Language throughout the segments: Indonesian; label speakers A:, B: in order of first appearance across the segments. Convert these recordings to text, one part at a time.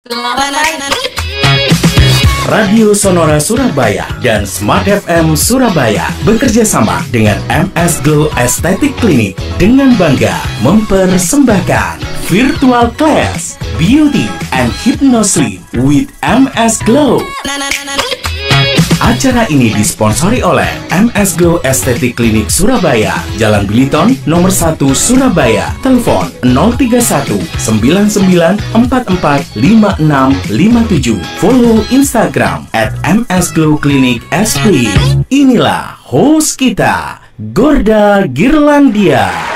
A: Selamat pagi.
B: Radio Sonora Surabaya dan Smart FM Surabaya bekerja sama dengan MS Glow Aesthetic Clinic dengan bangga mempersembahkan Virtual Class Beauty and Hypnosis with MS Glow. Acara ini disponsori oleh MS Glow Aesthetic Clinic Surabaya, Jalan Biliton, nomor 1 Surabaya. Telepon 031 99 44 5657. Follow Instagram @msglowclinic_sp. Inilah host kita, Gorda Girlandia.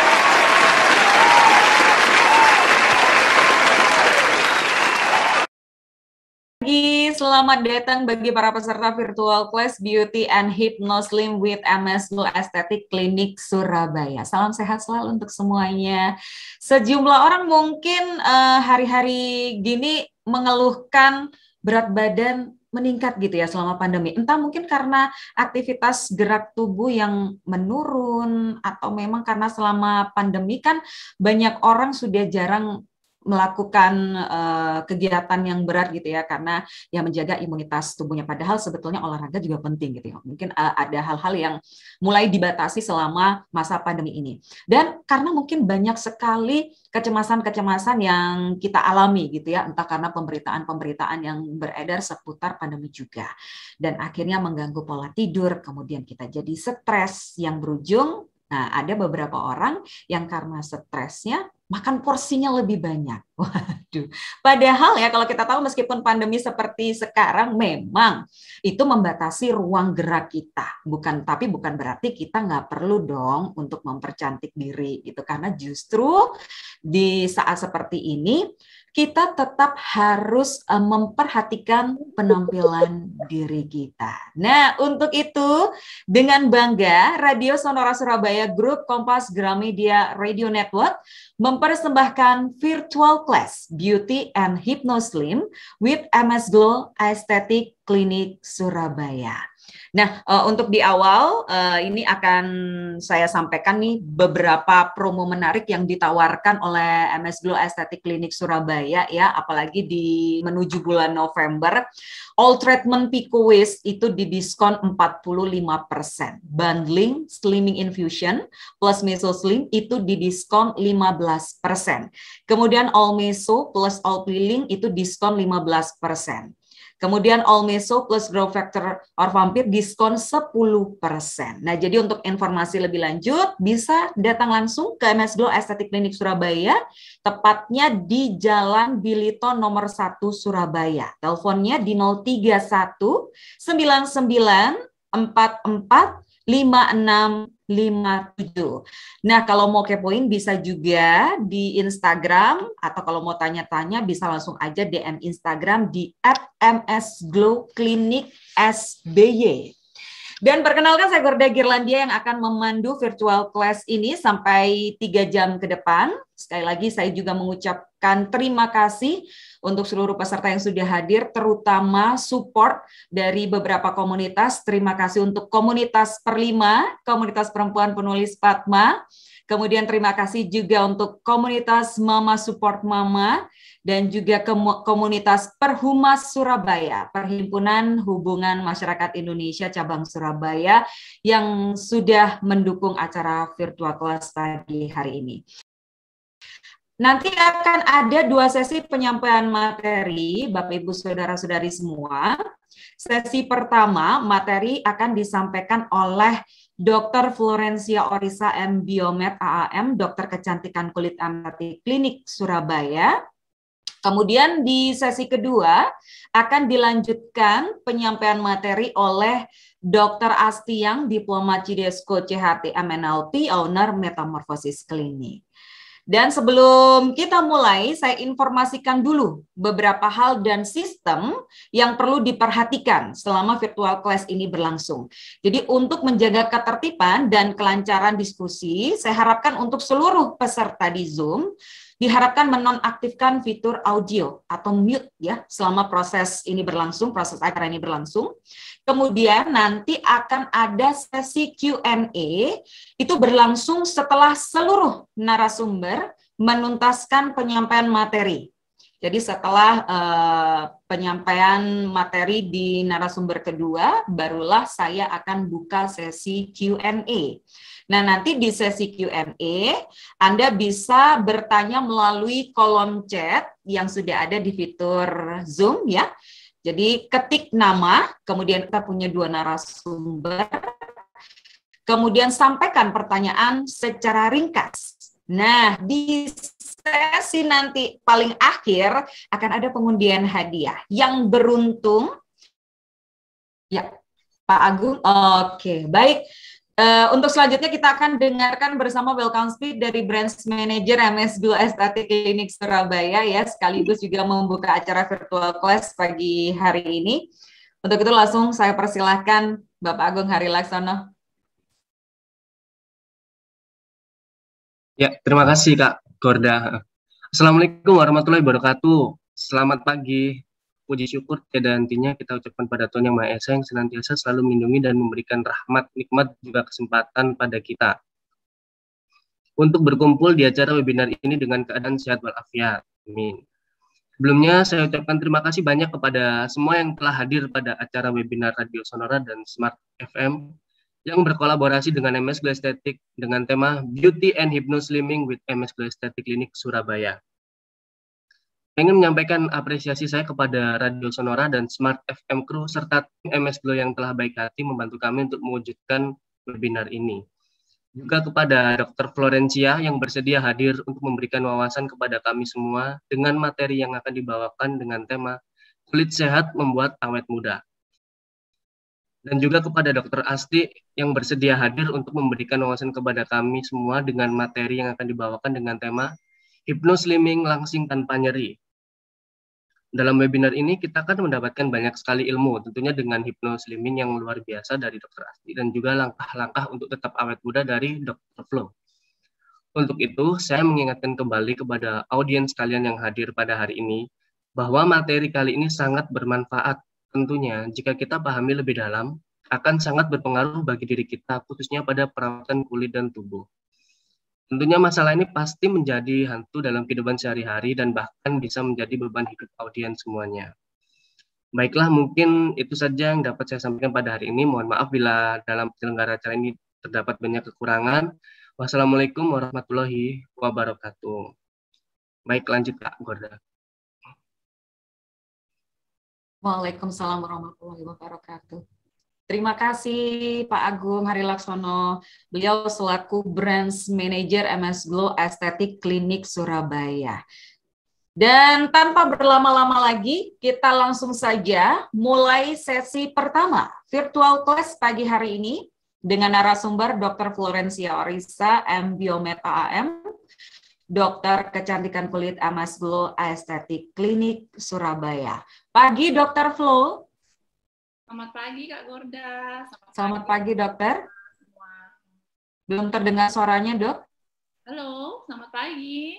A: Selamat datang bagi para peserta Virtual Class Beauty and Hypnosis with MS Glow Aesthetic Clinic Surabaya. Salam sehat selalu untuk semuanya. Sejumlah orang mungkin hari-hari gini mengeluhkan berat badan meningkat gitu ya selama pandemi. Entah mungkin karena aktivitas gerak tubuh yang menurun atau memang karena selama pandemi kan banyak orang sudah jarang melakukan kegiatan yang berat gitu ya, karena ya menjaga imunitas tubuhnya, padahal sebetulnya olahraga juga penting gitu ya. Mungkin ada hal-hal yang mulai dibatasi selama masa pandemi ini, dan karena mungkin banyak sekali kecemasan-kecemasan yang kita alami gitu ya, entah karena pemberitaan-pemberitaan yang beredar seputar pandemi juga, dan akhirnya mengganggu pola tidur, kemudian kita jadi stres yang berujung. Nah, ada beberapa orang yang karena stresnya makan porsinya lebih banyak. Waduh. Padahal ya kalau kita tahu meskipun pandemi seperti sekarang memang itu membatasi ruang gerak kita. Tapi bukan berarti kita nggak perlu dong untuk mempercantik diri gitu. Karena justru di saat seperti ini kita tetap harus memperhatikan penampilan diri kita. Nah, untuk itu dengan bangga Radio Sonora Surabaya Grup Kompas Gramedia Radio Network mempersembahkan Virtual Class Beauty and Hypnosis with MS Glow Aesthetic Clinic Surabaya. Nah, untuk di awal ini akan saya sampaikan nih beberapa promo menarik yang ditawarkan oleh MS Glow Aesthetic Clinic Surabaya ya, apalagi di menuju bulan November. All treatment Pico Waist itu didiskon 45%. Bundling Slimming Infusion plus Meso Slim itu didiskon 15%. Kemudian All Meso plus All Peeling itu diskon 15%. Kemudian All Meso plus Grow Factor or Vampire diskon 10%. Nah, jadi untuk informasi lebih lanjut bisa datang langsung ke MS Glow Aesthetic Clinic Surabaya, tepatnya di Jalan Biliton nomor 1 Surabaya. Teleponnya di 031 99 44 5657. Nah, kalau mau kepoin bisa juga di Instagram, atau kalau mau tanya-tanya bisa langsung aja DM Instagram di @msglowclinicsby. Dan perkenalkan saya Gorda Girlandia yang akan memandu virtual class ini sampai 3 jam ke depan. Sekali lagi saya juga mengucapkan terima kasih untuk seluruh peserta yang sudah hadir, terutama support dari beberapa komunitas. Terima kasih untuk komunitas Perlima, komunitas perempuan penulis Padma, kemudian terima kasih juga untuk komunitas Mama Support Mama, dan juga komunitas Perhumas Surabaya, Perhimpunan Hubungan Masyarakat Indonesia Cabang Surabaya, yang sudah mendukung acara virtual class pagi hari ini. Nanti akan ada 2 sesi penyampaian materi, Bapak Ibu Saudara-saudari semua. Sesi pertama, materi akan disampaikan oleh Dr. Florencia Orisa M. Biomed AAM, Dokter Kecantikan Kulit Amati Klinik Surabaya. Kemudian di sesi kedua akan dilanjutkan penyampaian materi oleh Dr. Astiang, Diploma Cidesco CHT MNLP, Owner Metamorphosis Clinic. Dan sebelum kita mulai, saya informasikan dulu beberapa hal dan sistem yang perlu diperhatikan selama virtual class ini berlangsung. Jadi untuk menjaga ketertiban dan kelancaran diskusi, saya harapkan untuk seluruh peserta di Zoom diharapkan menonaktifkan fitur audio atau mute ya selama proses ini berlangsung, proses acara ini berlangsung. Kemudian nanti akan ada sesi Q&A, itu berlangsung setelah seluruh narasumber menuntaskan penyampaian materi. Jadi setelah penyampaian materi di narasumber kedua, barulah saya akan buka sesi Q&A. Nah, nanti di sesi Q&A, Anda bisa bertanya melalui kolom chat yang sudah ada di fitur Zoom ya. Jadi ketik nama, kemudian kita punya 2 narasumber, kemudian sampaikan pertanyaan secara ringkas. Nah, di sesi nanti paling akhir akan ada pengundian hadiah. Yang beruntung, ya Pak Agung, oke, baik. Untuk selanjutnya kita akan dengarkan bersama welcome speech dari Branch Manager MS Glow Aesthetic Clinic Surabaya ya, sekaligus juga membuka acara virtual class pagi hari ini. Untuk itu langsung saya persilahkan Bapak Agung Hari Laksono.
C: Ya, terima kasih Kak Gorda. Assalamualaikum warahmatullahi wabarakatuh. Selamat pagi. Puji syukur tiada hentinya kita ucapkan pada Tuhan Yang Maha Esa yang senantiasa selalu melindungi dan memberikan rahmat, nikmat, juga kesempatan pada kita untuk berkumpul di acara webinar ini dengan keadaan sehat walafiat. Amin. Sebelumnya saya ucapkan terima kasih banyak kepada semua yang telah hadir pada acara webinar Radio Sonora dan Smart FM yang berkolaborasi dengan MS Glow Aesthetic dengan tema Beauty and Hypnoslimming with MS Glow Aesthetic Clinic Surabaya. Ingin menyampaikan apresiasi saya kepada Radio Sonora dan Smart FM Crew serta tim MS Glow yang telah baik hati membantu kami untuk mewujudkan webinar ini. Juga kepada Dr. Florencia yang bersedia hadir untuk memberikan wawasan kepada kami semua dengan materi yang akan dibawakan dengan tema Kulit Sehat Membuat Awet Muda. Dan juga kepada Dr. Asti yang bersedia hadir untuk memberikan wawasan kepada kami semua dengan materi yang akan dibawakan dengan tema Hypnoslimming Langsing Tanpa Nyeri. Dalam webinar ini kita akan mendapatkan banyak sekali ilmu, tentunya dengan hypnoslimming yang luar biasa dari Dr. Asti dan juga langkah-langkah untuk tetap awet muda dari Dr. Flo. Untuk itu, saya mengingatkan kembali kepada audiens kalian yang hadir pada hari ini bahwa materi kali ini sangat bermanfaat. Tentunya, jika kita pahami lebih dalam, akan sangat berpengaruh bagi diri kita, khususnya pada perawatan kulit dan tubuh. Tentunya masalah ini pasti menjadi hantu dalam kehidupan sehari-hari dan bahkan bisa menjadi beban hidup audiens semuanya. Baiklah, mungkin itu saja yang dapat saya sampaikan pada hari ini. Mohon maaf bila dalam penyelenggara acara ini terdapat banyak kekurangan. Wassalamualaikum warahmatullahi wabarakatuh. Baik, lanjut Kak Gorda.
A: Waalaikumsalam warahmatullahi wabarakatuh. Terima kasih Pak Agung Hari Laksono. Beliau selaku Branch Manager MS Glow Aesthetic Clinic Surabaya. Dan tanpa berlama-lama lagi, kita langsung saja mulai sesi pertama virtual class pagi hari ini dengan narasumber Dr. Florencia Orisa, M. Biometa AM, Dokter Kecantikan Kulit MS Glow Aesthetic Clinic Surabaya. Pagi Dr. Flo.
D: Selamat pagi Kak Gorda.
A: Selamat pagi Dokter.
D: Semua.
A: Belum terdengar suaranya Dok.
D: Halo, selamat pagi.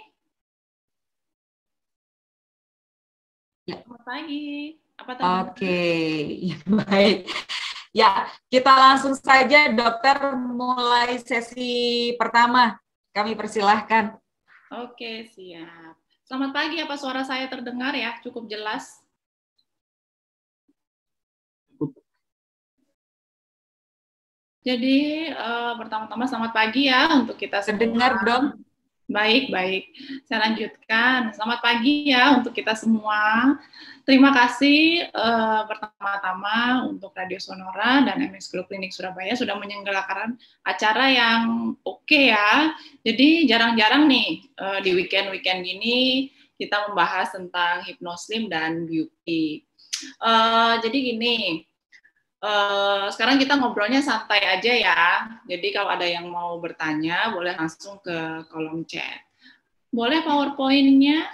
A: Ya.
D: Selamat pagi. Apa tadi?
A: Oke, baik. Ya, kita langsung saja Dokter mulai sesi pertama. Kami persilahkan.
D: Oke, siap. Selamat pagi, apa suara saya terdengar ya? Cukup jelas? Jadi, pertama-tama selamat pagi ya untuk kita semua.
A: Terdengar dong.
D: Baik. Saya lanjutkan. Selamat pagi ya untuk kita semua. Terima kasih pertama-tama untuk Radio Sonora dan MS Glow Clinic Surabaya sudah menyelenggarakan acara yang oke ya. Jadi jarang-jarang nih di weekend-weekend gini kita membahas tentang hypnoslim dan beauty. Jadi gini, sekarang kita ngobrolnya santai aja ya. Jadi kalau ada yang mau bertanya, boleh langsung ke kolom chat. Boleh PowerPoint-nya?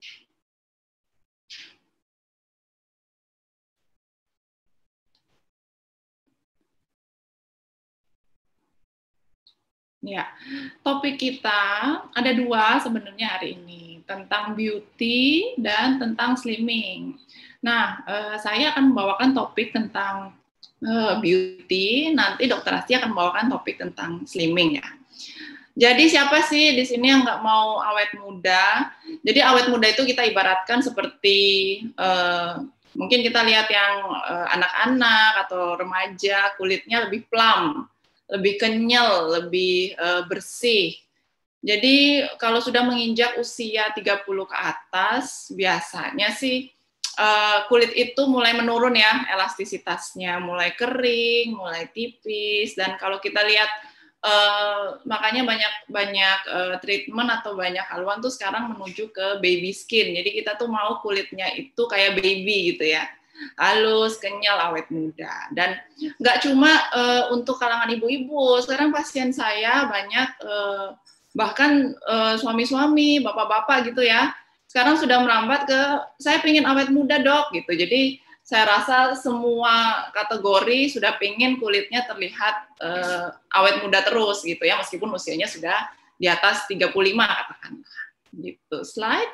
D: Ya, topik kita ada 2 sebenarnya hari ini, tentang beauty dan tentang slimming. Nah, saya akan membawakan topik tentang beauty, nanti Dr. Asti akan membawakan topik tentang slimming ya. Jadi siapa sih di sini yang nggak mau awet muda? Jadi awet muda itu kita ibaratkan seperti mungkin kita lihat yang anak-anak atau remaja, kulitnya lebih plump, lebih kenyal, lebih bersih. Jadi kalau sudah menginjak usia 30 ke atas, biasanya sih kulit itu mulai menurun ya, elastisitasnya mulai kering, mulai tipis, dan kalau kita lihat makanya banyak treatment atau banyak haluan tuh sekarang menuju ke baby skin. Jadi kita tuh mau kulitnya itu kayak baby gitu ya, halus, kenyal, awet muda. Dan nggak cuma untuk kalangan ibu-ibu. Sekarang pasien saya banyak bahkan suami-suami, bapak-bapak gitu ya. Sekarang sudah merambat ke saya pengen awet muda dok gitu. Jadi saya rasa semua kategori sudah pengen kulitnya terlihat awet muda terus gitu ya, meskipun usianya sudah di atas 35 katakanlah. Gitu. Slide.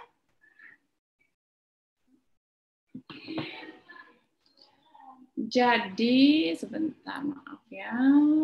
D: Jadi sebentar, maaf ya.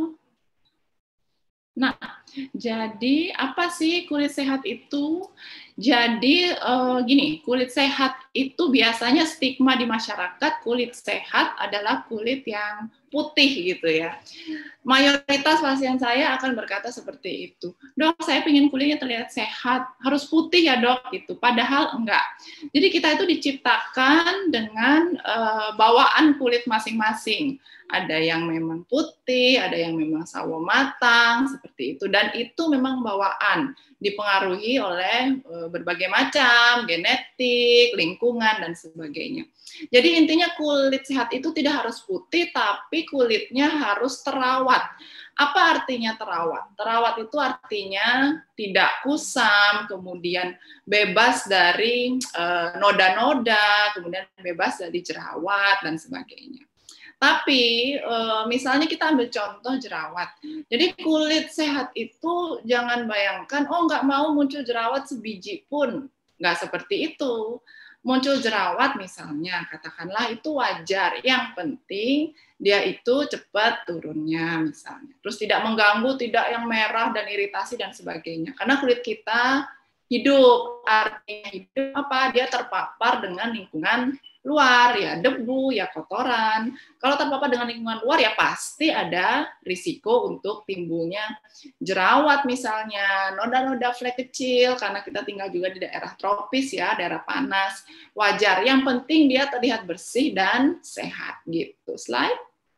D: Nah, jadi apa sih kulit sehat itu? Jadi gini, kulit sehat itu biasanya stigma di masyarakat, kulit sehat adalah kulit yang putih gitu ya. Mayoritas pasien saya akan berkata seperti itu. Dok, saya pengen kulitnya terlihat sehat, harus putih ya dok gitu. Padahal enggak. Jadi kita itu diciptakan dengan bawaan kulit masing-masing. Ada yang memang putih, ada yang memang sawo matang, seperti itu. Dan itu memang bawaan, dipengaruhi oleh berbagai macam, genetik, lingkungan, dan sebagainya. Jadi intinya kulit sehat itu tidak harus putih, tapi kulitnya harus terawat. Apa artinya terawat? Terawat itu artinya tidak kusam, kemudian bebas dari noda-noda, kemudian bebas dari jerawat, dan sebagainya. Tapi misalnya kita ambil contoh jerawat. Jadi kulit sehat itu jangan bayangkan, oh nggak mau muncul jerawat sebiji pun. Nggak seperti itu. Muncul jerawat misalnya, katakanlah itu wajar. Yang penting dia itu cepat turunnya misalnya. Terus tidak mengganggu, tidak yang merah dan iritasi dan sebagainya. Karena kulit kita hidup, artinya hidup apa? Dia terpapar dengan lingkungan luar, ya debu, ya kotoran. Kalau terpapar dengan lingkungan luar, ya pasti ada risiko untuk timbulnya jerawat misalnya, noda-noda flek kecil, karena kita tinggal juga di daerah tropis ya, daerah panas. Wajar, yang penting dia terlihat bersih dan sehat gitu. Slide.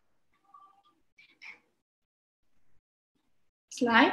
D: Slide.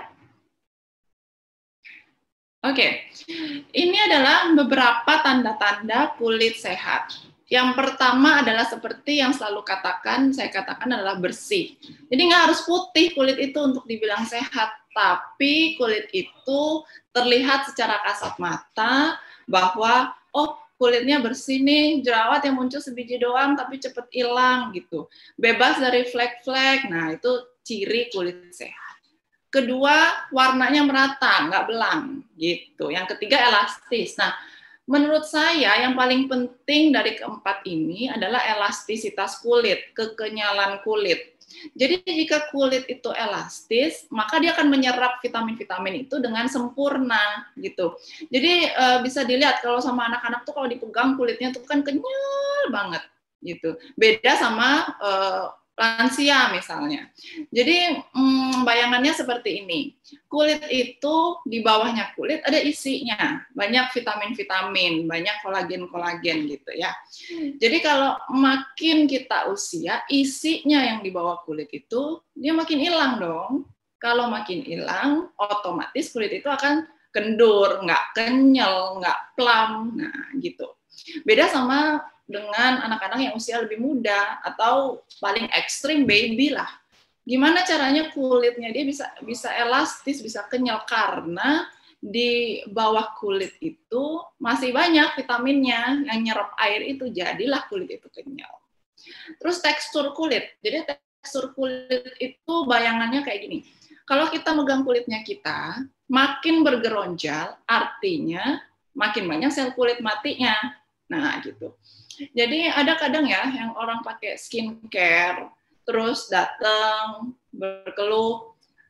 D: Oke, ini adalah beberapa tanda-tanda kulit sehat. Yang pertama adalah seperti yang selalu saya katakan adalah bersih. Jadi nggak harus putih kulit itu untuk dibilang sehat, tapi kulit itu terlihat secara kasat mata bahwa oh kulitnya bersih nih, jerawat yang muncul sebiji doang tapi cepet hilang gitu. Bebas dari flek-flek, nah itu ciri kulit sehat. Kedua, warnanya merata, nggak belang gitu. Yang ketiga, elastis. Nah, menurut saya yang paling penting dari keempat ini adalah elastisitas kulit, kekenyalan kulit. Jadi jika kulit itu elastis, maka dia akan menyerap vitamin-vitamin itu dengan sempurna gitu. Jadi bisa dilihat kalau sama anak-anak tuh kalau dipegang kulitnya tuh kan kenyal banget gitu. Beda sama lansia misalnya. Jadi bayangannya seperti ini. Kulit itu di bawahnya kulit ada isinya, banyak vitamin-vitamin, banyak kolagen-kolagen gitu ya. Jadi kalau makin kita usia, isinya yang di bawah kulit itu dia makin hilang dong. Kalau makin hilang, otomatis kulit itu akan kendur, nggak kenyal, nggak plump, nah gitu. Beda sama dengan anak-anak yang usia lebih muda atau paling ekstrim baby lah. Gimana caranya kulitnya dia bisa elastis, bisa kenyal karena di bawah kulit itu masih banyak vitaminnya yang nyerap air itu, jadilah kulit itu kenyal. Terus tekstur kulit. Jadi tekstur kulit itu bayangannya kayak gini. Kalau kita megang kulitnya kita, makin bergeronjal, artinya makin banyak sel kulit matinya. Nah, gitu. Jadi ada kadang ya yang orang pakai skincare, terus datang berkeluh,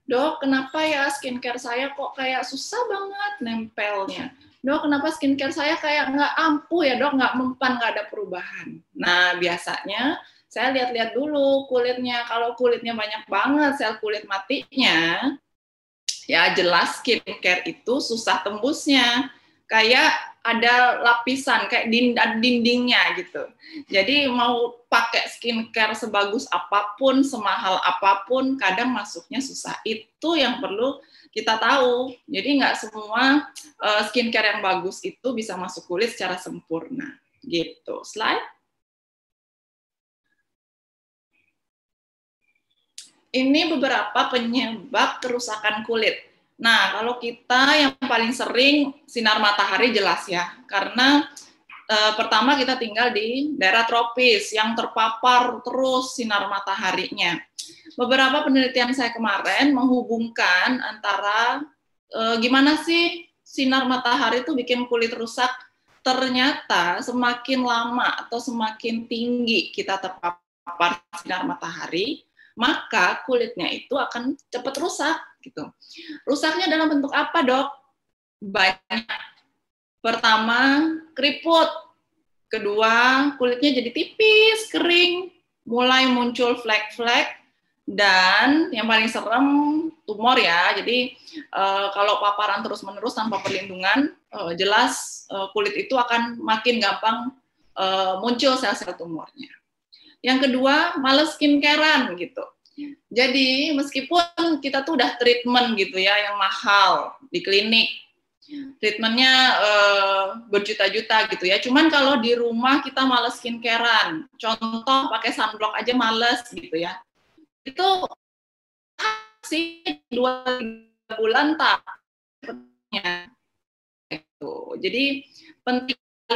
D: Dok, kenapa ya skincare saya kok kayak susah banget nempelnya? Dok, kenapa skincare saya kayak nggak ampuh ya dok, nggak mempan, nggak ada perubahan. Nah, biasanya saya lihat-lihat dulu kulitnya. Kalau kulitnya banyak banget sel kulit matinya, ya jelas skincare itu susah tembusnya. Kayak ada lapisan, kayak dindingnya gitu. Jadi mau pakai skincare sebagus apapun, semahal apapun, kadang masuknya susah. Itu yang perlu kita tahu. Jadi nggak semua skincare yang bagus itu bisa masuk kulit secara sempurna. Gitu. Slide. Ini beberapa penyebab kerusakan kulit. Nah, kalau kita yang paling sering sinar matahari jelas ya, karena pertama kita tinggal di daerah tropis yang terpapar terus sinar mataharinya. Beberapa penelitian saya kemarin menghubungkan antara gimana sih sinar matahari itu bikin kulit rusak. Ternyata semakin lama atau semakin tinggi kita terpapar sinar matahari, maka kulitnya itu akan cepat rusak gitu. Rusaknya dalam bentuk apa, Dok? Banyak. Pertama, keriput. Kedua, kulitnya jadi tipis, kering, mulai muncul flek-flek, dan yang paling serem tumor ya. Jadi kalau paparan terus-menerus tanpa perlindungan, jelas kulit itu akan makin gampang muncul sel-sel tumornya. Yang kedua, males skincarean gitu. Jadi meskipun kita tuh udah treatment gitu ya yang mahal di klinik, treatmentnya berjuta-juta gitu ya. Cuman kalau di rumah kita males skincarean, contoh pakai sunblock aja males gitu ya. Itu sih 2-3 bulan tak. Jadi penting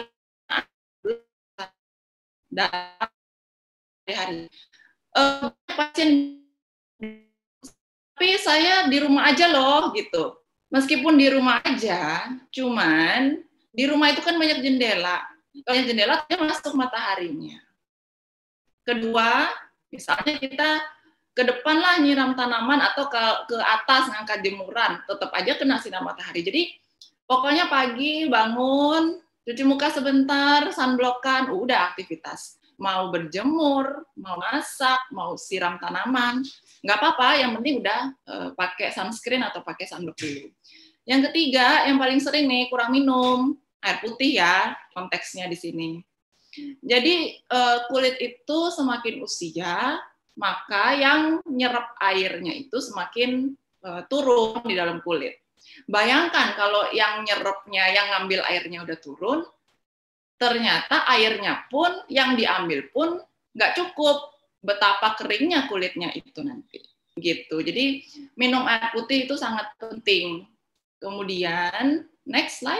D: hari. Pasien, tapi saya di rumah aja loh gitu. Meskipun di rumah aja, cuman di rumah itu kan banyak jendela. Kalau yang jendela dia masuk mataharinya. Kedua, misalnya kita ke depan lah nyiram tanaman atau ke atas ngangkat jemuran, tetap aja kena sinar matahari. Jadi pokoknya pagi bangun, cuci muka sebentar, sunblockan, udah aktivitas. Mau berjemur, mau masak, mau siram tanaman, nggak apa-apa, yang penting udah pakai sunscreen atau pakai sunblock dulu. Yang ketiga, yang paling sering nih, kurang minum air putih ya, konteksnya di sini. Jadi kulit itu semakin usia, maka yang nyerap airnya itu semakin turun di dalam kulit. Bayangkan kalau yang nyerapnya, yang ngambil airnya udah turun, ternyata airnya pun yang diambil pun nggak cukup, betapa keringnya kulitnya itu nanti gitu. Jadi minum air putih itu sangat penting. Kemudian next slide.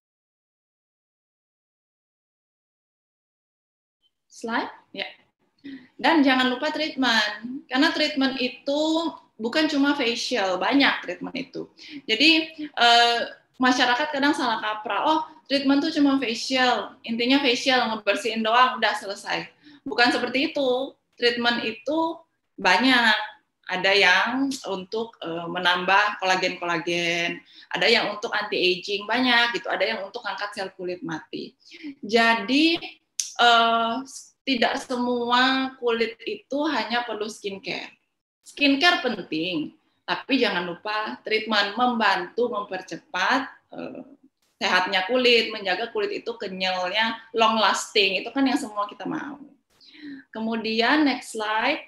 D: Ya. Dan jangan lupa treatment, karena treatment itu bukan cuma facial, banyak treatment itu. Jadi masyarakat kadang salah kaprah, oh treatment tuh cuma facial, intinya facial, ngebersihin doang, udah selesai. Bukan seperti itu, treatment itu banyak. Ada yang untuk menambah kolagen-kolagen, ada yang untuk anti-aging, banyak gitu, ada yang untuk angkat sel kulit mati. Jadi tidak semua kulit itu hanya perlu skincare. Skincare penting, tapi jangan lupa treatment, membantu mempercepat sehatnya kulit, menjaga kulit itu kenyalnya, long lasting, itu kan yang semua kita mau. Kemudian next slide.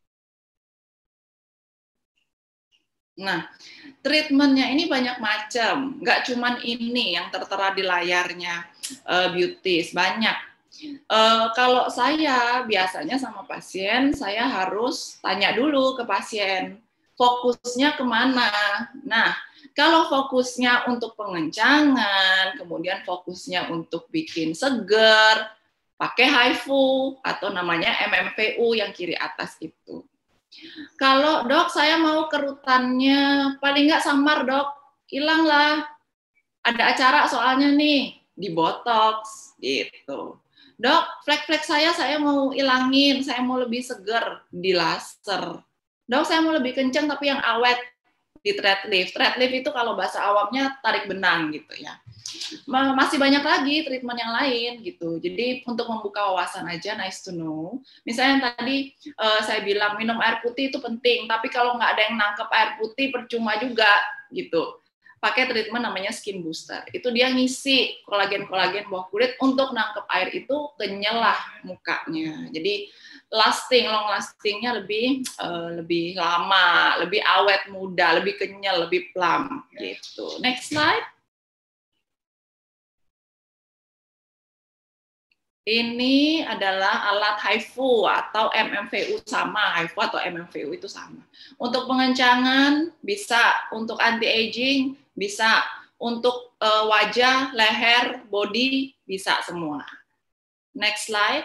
D: Nah, treatmentnya ini banyak macam, nggak cuman ini yang tertera di layarnya, beauties, banyak. Kalau saya biasanya sama pasien, saya harus tanya dulu ke pasien, fokusnya kemana. Nah, kalau fokusnya untuk pengencangan, kemudian fokusnya untuk bikin seger, pakai HIFU atau namanya MMVU yang kiri atas itu. Kalau dok, saya mau kerutannya paling nggak samar dok, hilang lah. Ada acara soalnya nih, di botox gitu. Dok, flek-flek saya mau ilangin, saya mau lebih seger, di laser. Dok, saya mau lebih kencang tapi yang awet, di thread lift. Thread lift itu kalau bahasa awamnya tarik benang gitu ya. Masih banyak lagi treatment yang lain gitu. Jadi untuk membuka wawasan aja, nice to know. Misalnya yang tadi saya bilang minum air putih itu penting, tapi kalau nggak ada yang nangkep air putih percuma juga gitu. Pakai treatment namanya skin booster. Itu dia ngisi kolagen-kolagen bawah kulit untuk nangkep air itu kenyal lah mukanya. Jadi long lastingnya lebih lama, lebih awet muda, lebih kenyal, lebih plump gitu. Next slide. Ini adalah alat HIFU atau MMVU sama, HIFU atau MMVU itu sama. Untuk pengencangan bisa, untuk anti-aging bisa, untuk wajah, leher, body bisa semua. Next slide.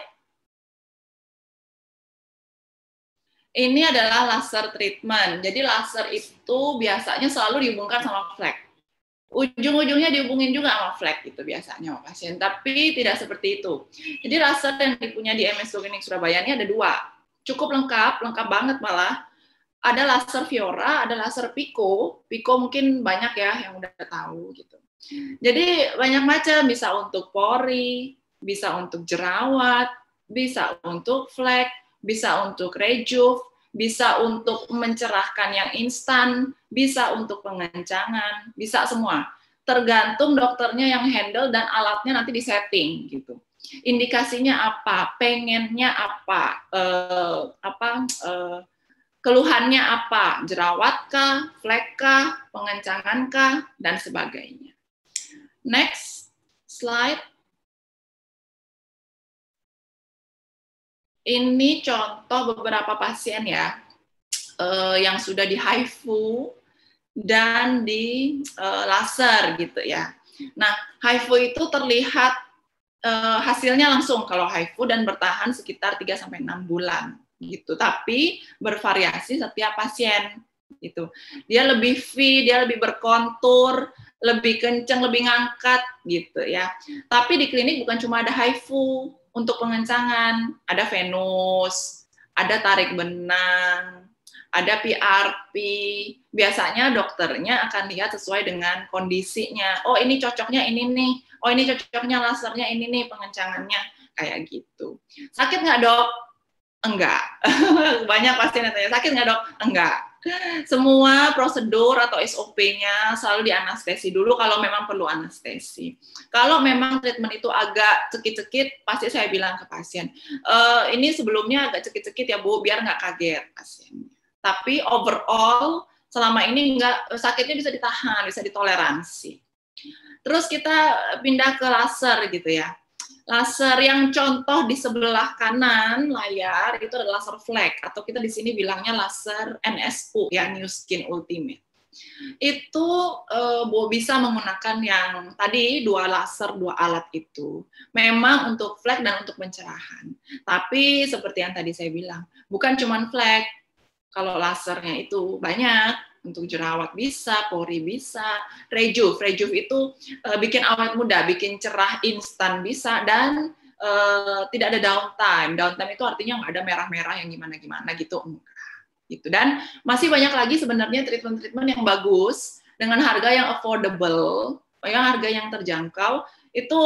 D: Ini adalah laser treatment. Jadi laser itu biasanya selalu dihubungkan sama flek. Ujung-ujungnya dihubungin juga sama flek gitu biasanya sama pasien, tapi tidak seperti itu. Jadi laser yang dipunya di MS Clinic Surabaya ini ada 2. Cukup lengkap banget malah. Ada laser Fiora, ada laser Pico. Pico mungkin banyak ya yang udah tahu gitu. Jadi banyak macam, bisa untuk pori, bisa untuk jerawat, bisa untuk flek, bisa untuk rejuve, bisa untuk mencerahkan yang instan, bisa untuk pengencangan, bisa semua. Tergantung dokternya yang handle dan alatnya nanti disetting gitu. Indikasinya apa, pengennya apa, keluhannya apa, jerawat kah, flek kah, pengencangan kah, dan sebagainya. Next slide. Ini contoh beberapa pasien ya, yang sudah di HIFU dan di laser gitu ya. Nah, HIFU itu terlihat hasilnya langsung kalau HIFU dan bertahan sekitar 3-6 bulan gitu. Tapi bervariasi setiap pasien gitu. Dia lebih V, dia lebih berkontur, lebih kenceng, lebih ngangkat gitu ya. Tapi di klinik bukan cuma ada HIFU untuk pengencangan, ada venus, ada tarik benang, ada PRP. Biasanya dokternya akan lihat sesuai dengan kondisinya. Oh, ini cocoknya ini nih. Oh, ini cocoknya lasernya ini nih, pengencangannya. Kayak gitu. Sakit nggak, Dok? Enggak. Banyak pasien yang tanya, sakit nggak, Dok? Enggak. Semua prosedur atau SOP-nya selalu dianestesi dulu kalau memang perlu anestesi. Kalau memang treatment itu agak cekit-cekit, pasti saya bilang ke pasien, ini sebelumnya agak cekit-cekit ya Bu, biar nggak kaget pasiennya. Tapi overall, selama ini sakitnya bisa ditahan, bisa ditoleransi. Terus kita pindah ke laser gitu ya. Laser yang contoh di sebelah kanan layar itu adalah laser flek, atau kita di sini bilangnya laser NSU ya, New Skin Ultimate. Itu bisa menggunakan yang tadi 2 laser, 2 alat itu. Memang untuk flek dan untuk pencerahan. Tapi seperti yang tadi saya bilang, bukan cuma flek. Kalau lasernya itu banyak. Untuk jerawat bisa, pori bisa, rejuve itu bikin awet muda, bikin cerah instan bisa, dan tidak ada downtime. Downtime itu artinya nggak ada merah-merah yang gimana-gimana gitu, enggak. Gitu. Dan masih banyak lagi sebenarnya treatment-treatment yang bagus dengan harga yang affordable, yang harga yang terjangkau, itu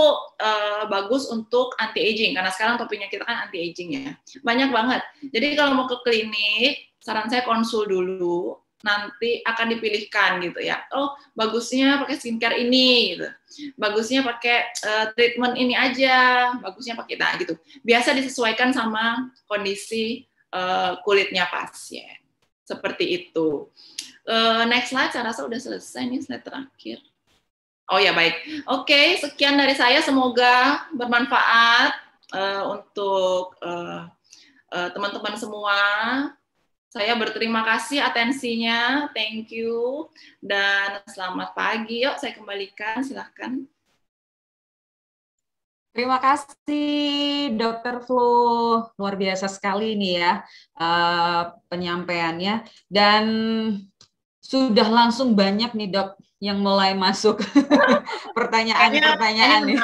D: bagus untuk anti-aging, karena sekarang topiknya kita kan anti-aging ya. Banyak banget. Jadi kalau mau ke klinik, saran saya konsul dulu, nanti akan dipilihkan gitu ya. Oh, bagusnya pakai skincare ini gitu. Bagusnya pakai treatment ini aja, bagusnya pakai gitu. Biasa disesuaikan sama kondisi kulitnya pasien. Seperti itu. Next slide, saya rasa udah selesai nih, slide terakhir. Oh ya, baik. Oke, sekian dari saya, semoga bermanfaat untuk teman-teman semua. Saya berterima kasih atensinya, thank you, dan selamat pagi. Yuk, saya kembalikan, silahkan.
A: Terima kasih, Dr. Flu. Luar biasa sekali nih ya penyampaiannya. Dan sudah langsung banyak nih, Dok, yang mulai masuk pertanyaan-pertanyaan nih.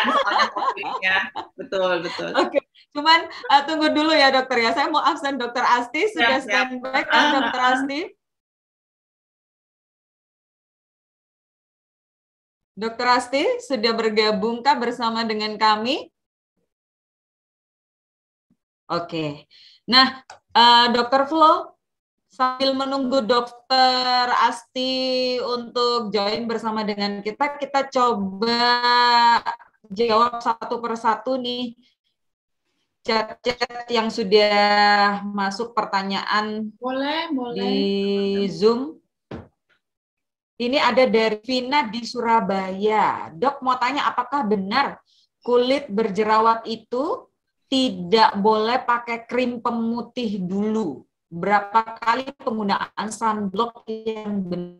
D: Betul.
A: Oke. Cuman tunggu dulu ya dokter ya. Saya mau absen Dokter Asti, sudah standby kan Dokter Asti? Dokter Asti sudah bergabungkah bersama dengan kami? Oke. Nah, Dokter Flo, sambil menunggu Dokter Asti untuk join bersama dengan kita, kita coba jawab satu persatu nih chat-chat yang sudah masuk pertanyaan
D: Boleh.
A: di Zoom. Ini ada dari Vina di Surabaya. Dok, mau tanya apakah benar kulit berjerawat itu tidak boleh pakai krim pemutih dulu? Berapa kali penggunaan sunblock yang benar?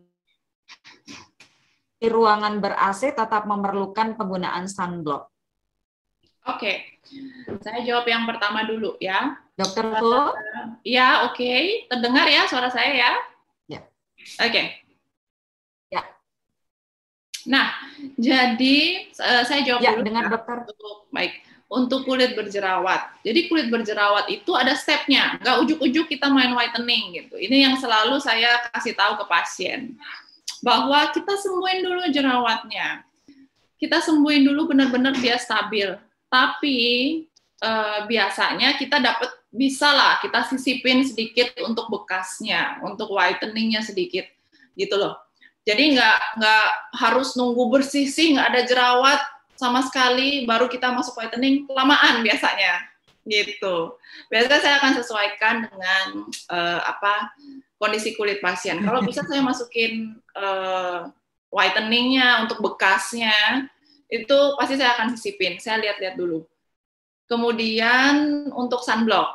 A: Di ruangan ber-AC tetap memerlukan penggunaan sunblock.
D: Oke, saya jawab yang pertama dulu ya.
A: Dokter Flo?
D: Ya, oke. Terdengar ya suara saya ya?
A: Ya.
D: Oke.
A: Ya.
D: Nah, jadi saya jawab
A: ya,
D: dulu.
A: Dengan dokter.
D: Baik. Untuk kulit berjerawat. Jadi kulit berjerawat itu ada stepnya. Nggak ujuk-ujuk kita main whitening gitu. Ini yang selalu saya kasih tahu ke pasien. Bahwa kita sembuhin dulu jerawatnya. Kita sembuhin dulu benar-benar dia stabil. Tapi biasanya kita bisa lah kita sisipin sedikit untuk bekasnya, untuk whiteningnya sedikit gitu loh. Jadi nggak harus nunggu bersih sih, nggak ada jerawat sama sekali, baru kita masuk whitening, kelamaan biasanya, gitu. Biasanya saya akan sesuaikan dengan kondisi kulit pasien. Kalau bisa saya masukin whiteningnya untuk bekasnya, itu pasti saya akan sisipin, saya lihat-lihat dulu. Kemudian untuk sunblock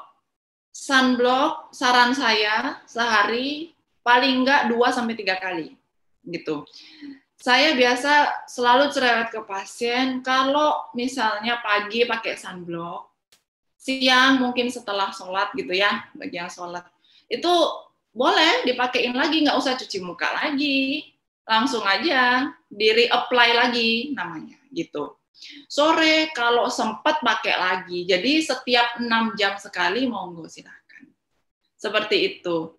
D: saran saya sehari paling nggak 2-3 kali. Gitu. Saya biasa selalu cerewet ke pasien kalau misalnya pagi pakai sunblock, siang mungkin setelah sholat gitu ya, bagi yang sholat itu boleh dipakein lagi, nggak usah cuci muka lagi, langsung aja di reapply lagi namanya gitu. Sore kalau sempat pakai lagi, jadi setiap 6 jam sekali monggo silahkan. Seperti itu.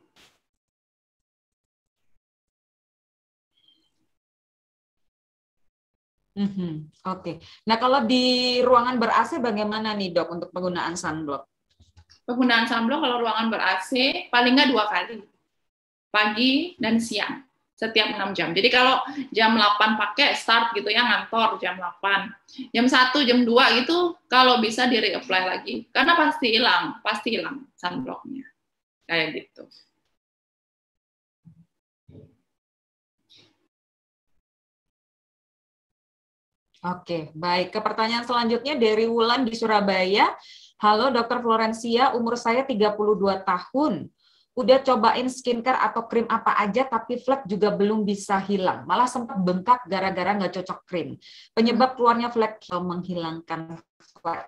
A: Oke. Nah, kalau di ruangan ber-AC bagaimana nih, Dok, untuk penggunaan sunblock?
D: Penggunaan sunblock kalau ruangan ber-AC paling nggak 2 kali. Pagi dan siang. Setiap 6 jam. Jadi kalau jam 8 pakai start gitu ya, ngantor jam 8. Jam 1, jam 2 gitu, kalau bisa di reapply lagi. Karena pasti hilang sunblocknya. Kayak gitu.
A: Oke, baik. Ke pertanyaan selanjutnya dari Wulan di Surabaya. Halo Dokter Florencia, umur saya 32 tahun. Udah cobain skincare atau krim apa aja, tapi flek juga belum bisa hilang. Malah sempat bengkak gara-gara nggak cocok krim. Penyebab keluarnya flek menghilangkan flek.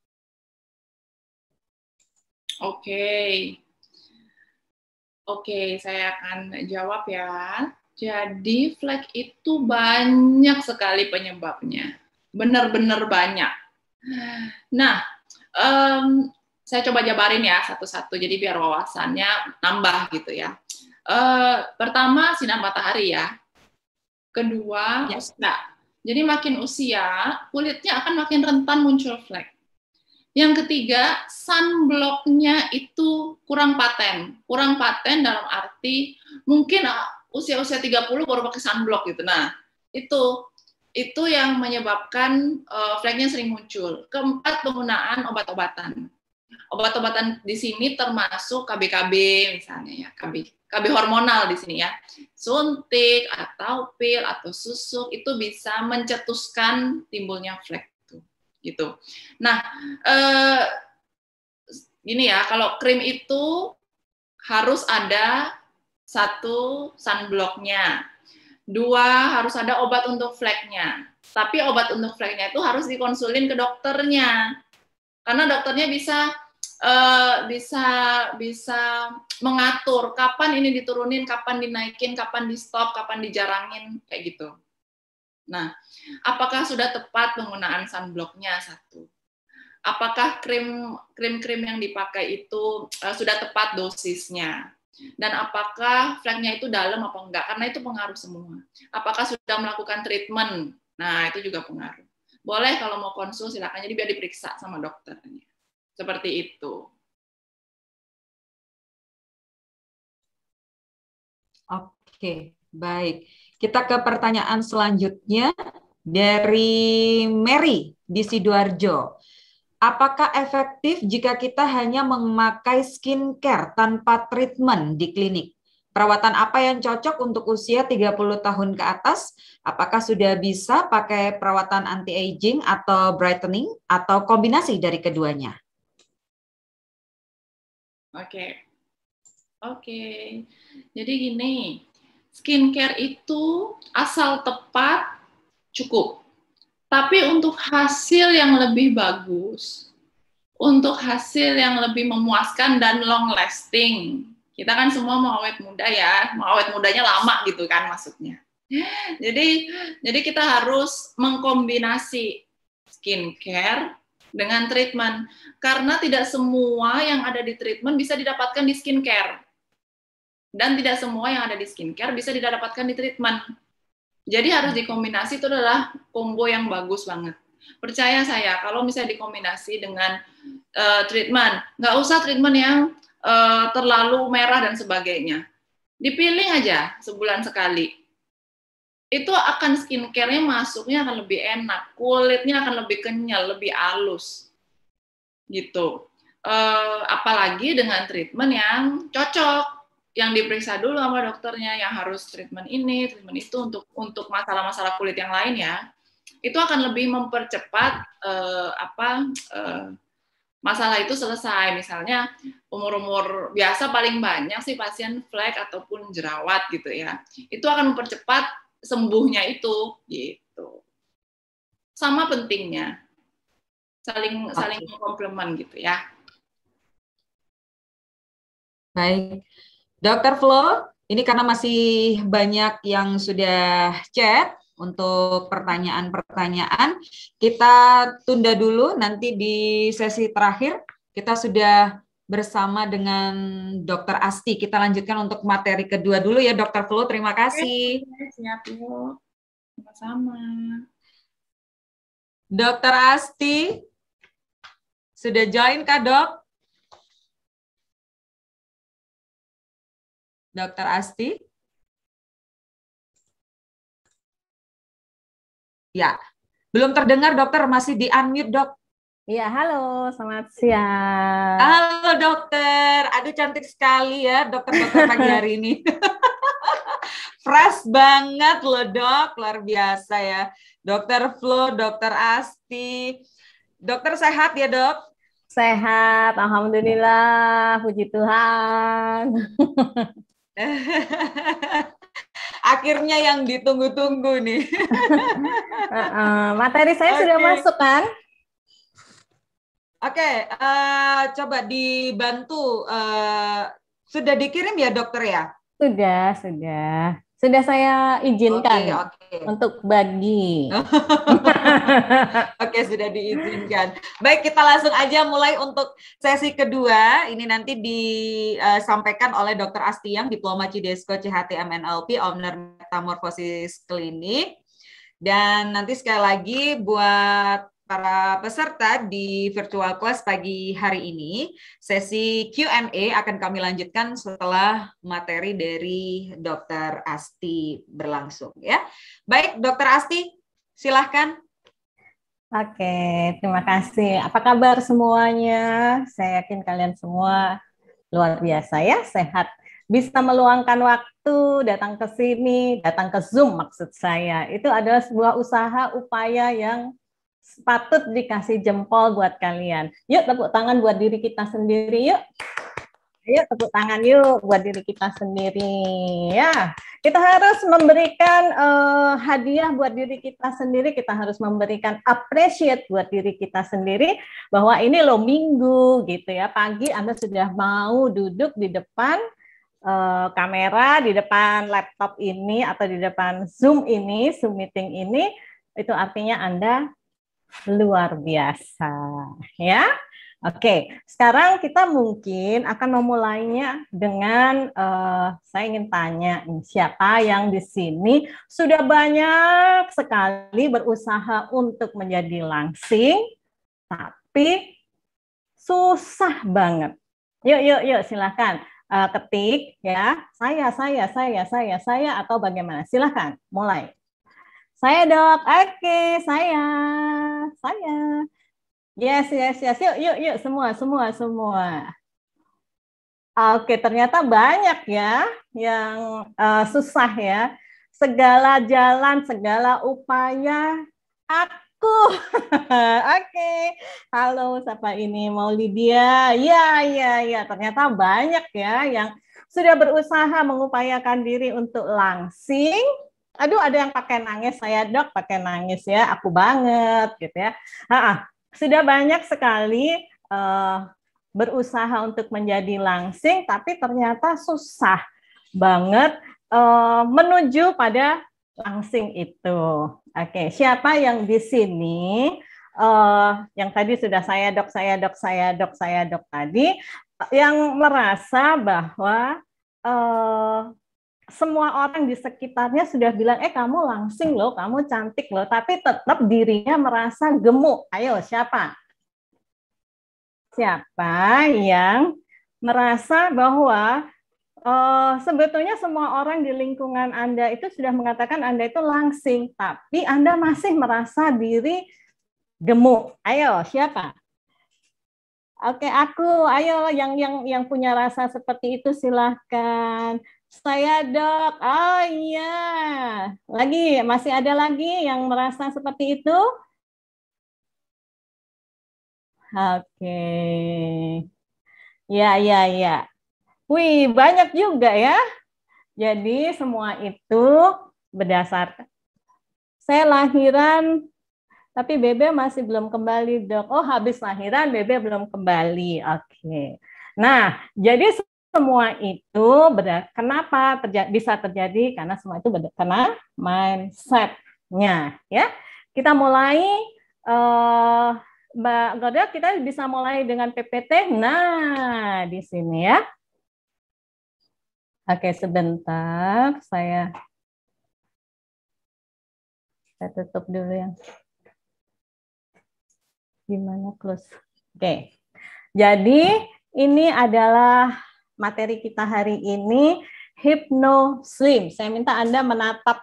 D: Oke, saya akan jawab ya. Jadi flek itu banyak sekali penyebabnya, benar-benar banyak. Nah, saya coba jabarin ya satu-satu, jadi biar wawasannya nambah gitu ya. Pertama sinar matahari ya. Kedua usia. Jadi makin usia, kulitnya akan makin rentan muncul flek. Yang ketiga, sunblocknya itu kurang paten. Kurang paten dalam arti mungkin usia-usia 30 baru pakai sunblock gitu. Nah, itu yang menyebabkan fleknya sering muncul. Keempat, penggunaan obat-obatan. Obat-obatan di sini termasuk KB-KB misalnya ya, KB hormonal di sini ya. Suntik atau pil atau susuk itu bisa mencetuskan timbulnya flek gitu. Nah, gini ya, kalau krim itu harus ada 1 sunblocknya, 2 harus ada obat untuk fleknya. Tapi obat untuk fleknya itu harus dikonsulin ke dokternya, karena dokternya bisa mengatur kapan ini diturunin, kapan dinaikin, kapan di stop, kapan dijarangin kayak gitu. Nah, apakah sudah tepat penggunaan sunblocknya? 1. Apakah krim yang dipakai itu sudah tepat dosisnya? Dan apakah fleknya itu dalam apa enggak, karena itu pengaruh semua. Apakah sudah melakukan treatment, nah itu juga pengaruh. Boleh kalau mau konsul silakan, jadi biar diperiksa sama dokternya. Seperti itu.
A: Oke, baik. Kita ke pertanyaan selanjutnya dari Mary di Sidoarjo. Apakah efektif jika kita hanya memakai skincare tanpa treatment di klinik? Perawatan apa yang cocok untuk usia 30 tahun ke atas? Apakah sudah bisa pakai perawatan anti-aging atau brightening atau kombinasi dari keduanya?
D: Oke. Jadi gini, skincare itu asal tepat cukup. Tapi untuk hasil yang lebih bagus, untuk hasil yang lebih memuaskan dan long lasting, kita kan semua mau awet muda ya, mau awet mudanya lama gitu kan maksudnya. Jadi kita harus mengkombinasi skincare dengan treatment, karena tidak semua yang ada di treatment bisa didapatkan di skincare. Dan tidak semua yang ada di skincare bisa didapatkan di treatment. Jadi harus dikombinasi, itu adalah combo yang bagus banget. Percaya saya, kalau misalnya dikombinasi dengan treatment, nggak usah treatment yang terlalu merah dan sebagainya. Dipilih aja sebulan sekali. Itu akan skincare-nya masuknya akan lebih enak, kulitnya akan lebih kenyal, lebih halus. Gitu. Apalagi dengan treatment yang cocok, yang diperiksa dulu sama dokternya, yang harus treatment ini, treatment itu untuk masalah-masalah kulit yang lain ya, itu akan lebih mempercepat masalah itu selesai. Misalnya umur-umur biasa paling banyak sih pasien flek ataupun jerawat gitu ya, itu akan mempercepat sembuhnya itu gitu. Sama pentingnya saling komplement gitu ya.
A: Baik. Dr. Flo, ini karena masih banyak yang sudah chat untuk pertanyaan-pertanyaan, kita tunda dulu, nanti di sesi terakhir kita sudah bersama dengan Dr. Asti. Kita lanjutkan untuk materi kedua dulu ya, Dr. Flo. Terima kasih.
D: Siap, yuk. Sama-sama.
A: Dr. Asti, sudah join kah, Dok? Dr. Asti? Ya, belum terdengar dokter, masih di unmute dok.
E: Iya, halo, selamat siang.
A: Halo dokter, aduh cantik sekali ya dokter-dokter pagi hari ini. Fresh banget loh dok, luar biasa ya. Dokter Flo, dokter Asti. Dokter sehat ya dok?
E: Sehat, alhamdulillah, puji Tuhan.
A: Akhirnya yang ditunggu-tunggu nih.
E: Materi saya sudah masuk kan?
A: Oke, coba dibantu. Sudah dikirim ya dokter ya?
E: Sudah. Sudah saya izinkan untuk bagi.
A: Oke, sudah diizinkan. Baik, kita langsung aja mulai untuk sesi kedua. Ini nanti disampaikan oleh Dr. Astiang, Diploma Cidesko CHTMNLP, Owner Metamorphosis Clinic. Dan nanti sekali lagi buat para peserta di virtual class pagi hari ini, sesi Q&A akan kami lanjutkan setelah materi dari Dr. Asti berlangsung ya. Baik, Dr. Asti, silahkan.
E: Oke, terima kasih. Apa kabar semuanya? Saya yakin kalian semua luar biasa ya, sehat. Bisa meluangkan waktu, datang ke sini, datang ke Zoom maksud saya. Itu adalah sebuah usaha, upaya yang patut dikasih jempol buat kalian. Yuk tepuk tangan buat diri kita sendiri yuk. Ayo tepuk tangan yuk buat diri kita sendiri ya. Kita harus memberikan hadiah buat diri kita sendiri. Kita harus memberikan appreciate buat diri kita sendiri bahwa ini loh minggu gitu ya. Pagi Anda sudah mau duduk di depan kamera, di depan laptop ini atau di depan Zoom ini, Zoom meeting ini, itu artinya Anda luar biasa ya. Oke, sekarang kita mungkin akan memulainya dengan saya ingin tanya siapa yang di sini sudah banyak sekali berusaha untuk menjadi langsing, tapi susah banget. Yuk, silakan ketik ya. Saya atau bagaimana? Silakan, mulai. Saya Dok, oke, saya. Yes. Yuk, semua. Oke, ternyata banyak ya yang susah ya. Segala jalan, segala upaya, aku. Oke, halo, siapa ini? Mau Lydia? Ya. Ternyata banyak ya yang sudah berusaha mengupayakan diri untuk langsing. Aduh, ada yang pakai nangis, saya Dok pakai nangis ya, aku banget gitu ya. Sudah banyak sekali berusaha untuk menjadi langsing, tapi ternyata susah banget menuju pada langsing itu. Oke, siapa yang di sini yang tadi sudah saya dok tadi, yang merasa bahwa semua orang di sekitarnya sudah bilang, kamu langsing loh, kamu cantik loh, tapi tetap dirinya merasa gemuk. Ayo, siapa? Siapa yang merasa bahwa sebetulnya semua orang di lingkungan Anda itu sudah mengatakan Anda itu langsing, tapi Anda masih merasa diri gemuk. Ayo, siapa? Oke, aku. Ayo, yang punya rasa seperti itu silahkan. Saya Dok. Oh iya. Masih ada lagi yang merasa seperti itu? Oke. Ya. Wih, banyak juga ya. Jadi semua itu berdasarkan. Saya lahiran, tapi Bebe masih belum kembali, Dok. Oh, habis lahiran, Bebe belum kembali. Oke. Nah, jadi semua itu kenapa bisa terjadi? Karena semua itu karena mindset-nya. Ya, kita mulai, Mbak Gorda, kita bisa mulai dengan PPT. Nah, di sini ya. Oke, sebentar, saya tutup dulu yang gimana close. Oke, jadi ini adalah materi kita hari ini, HypnoSlim. Saya minta Anda menatap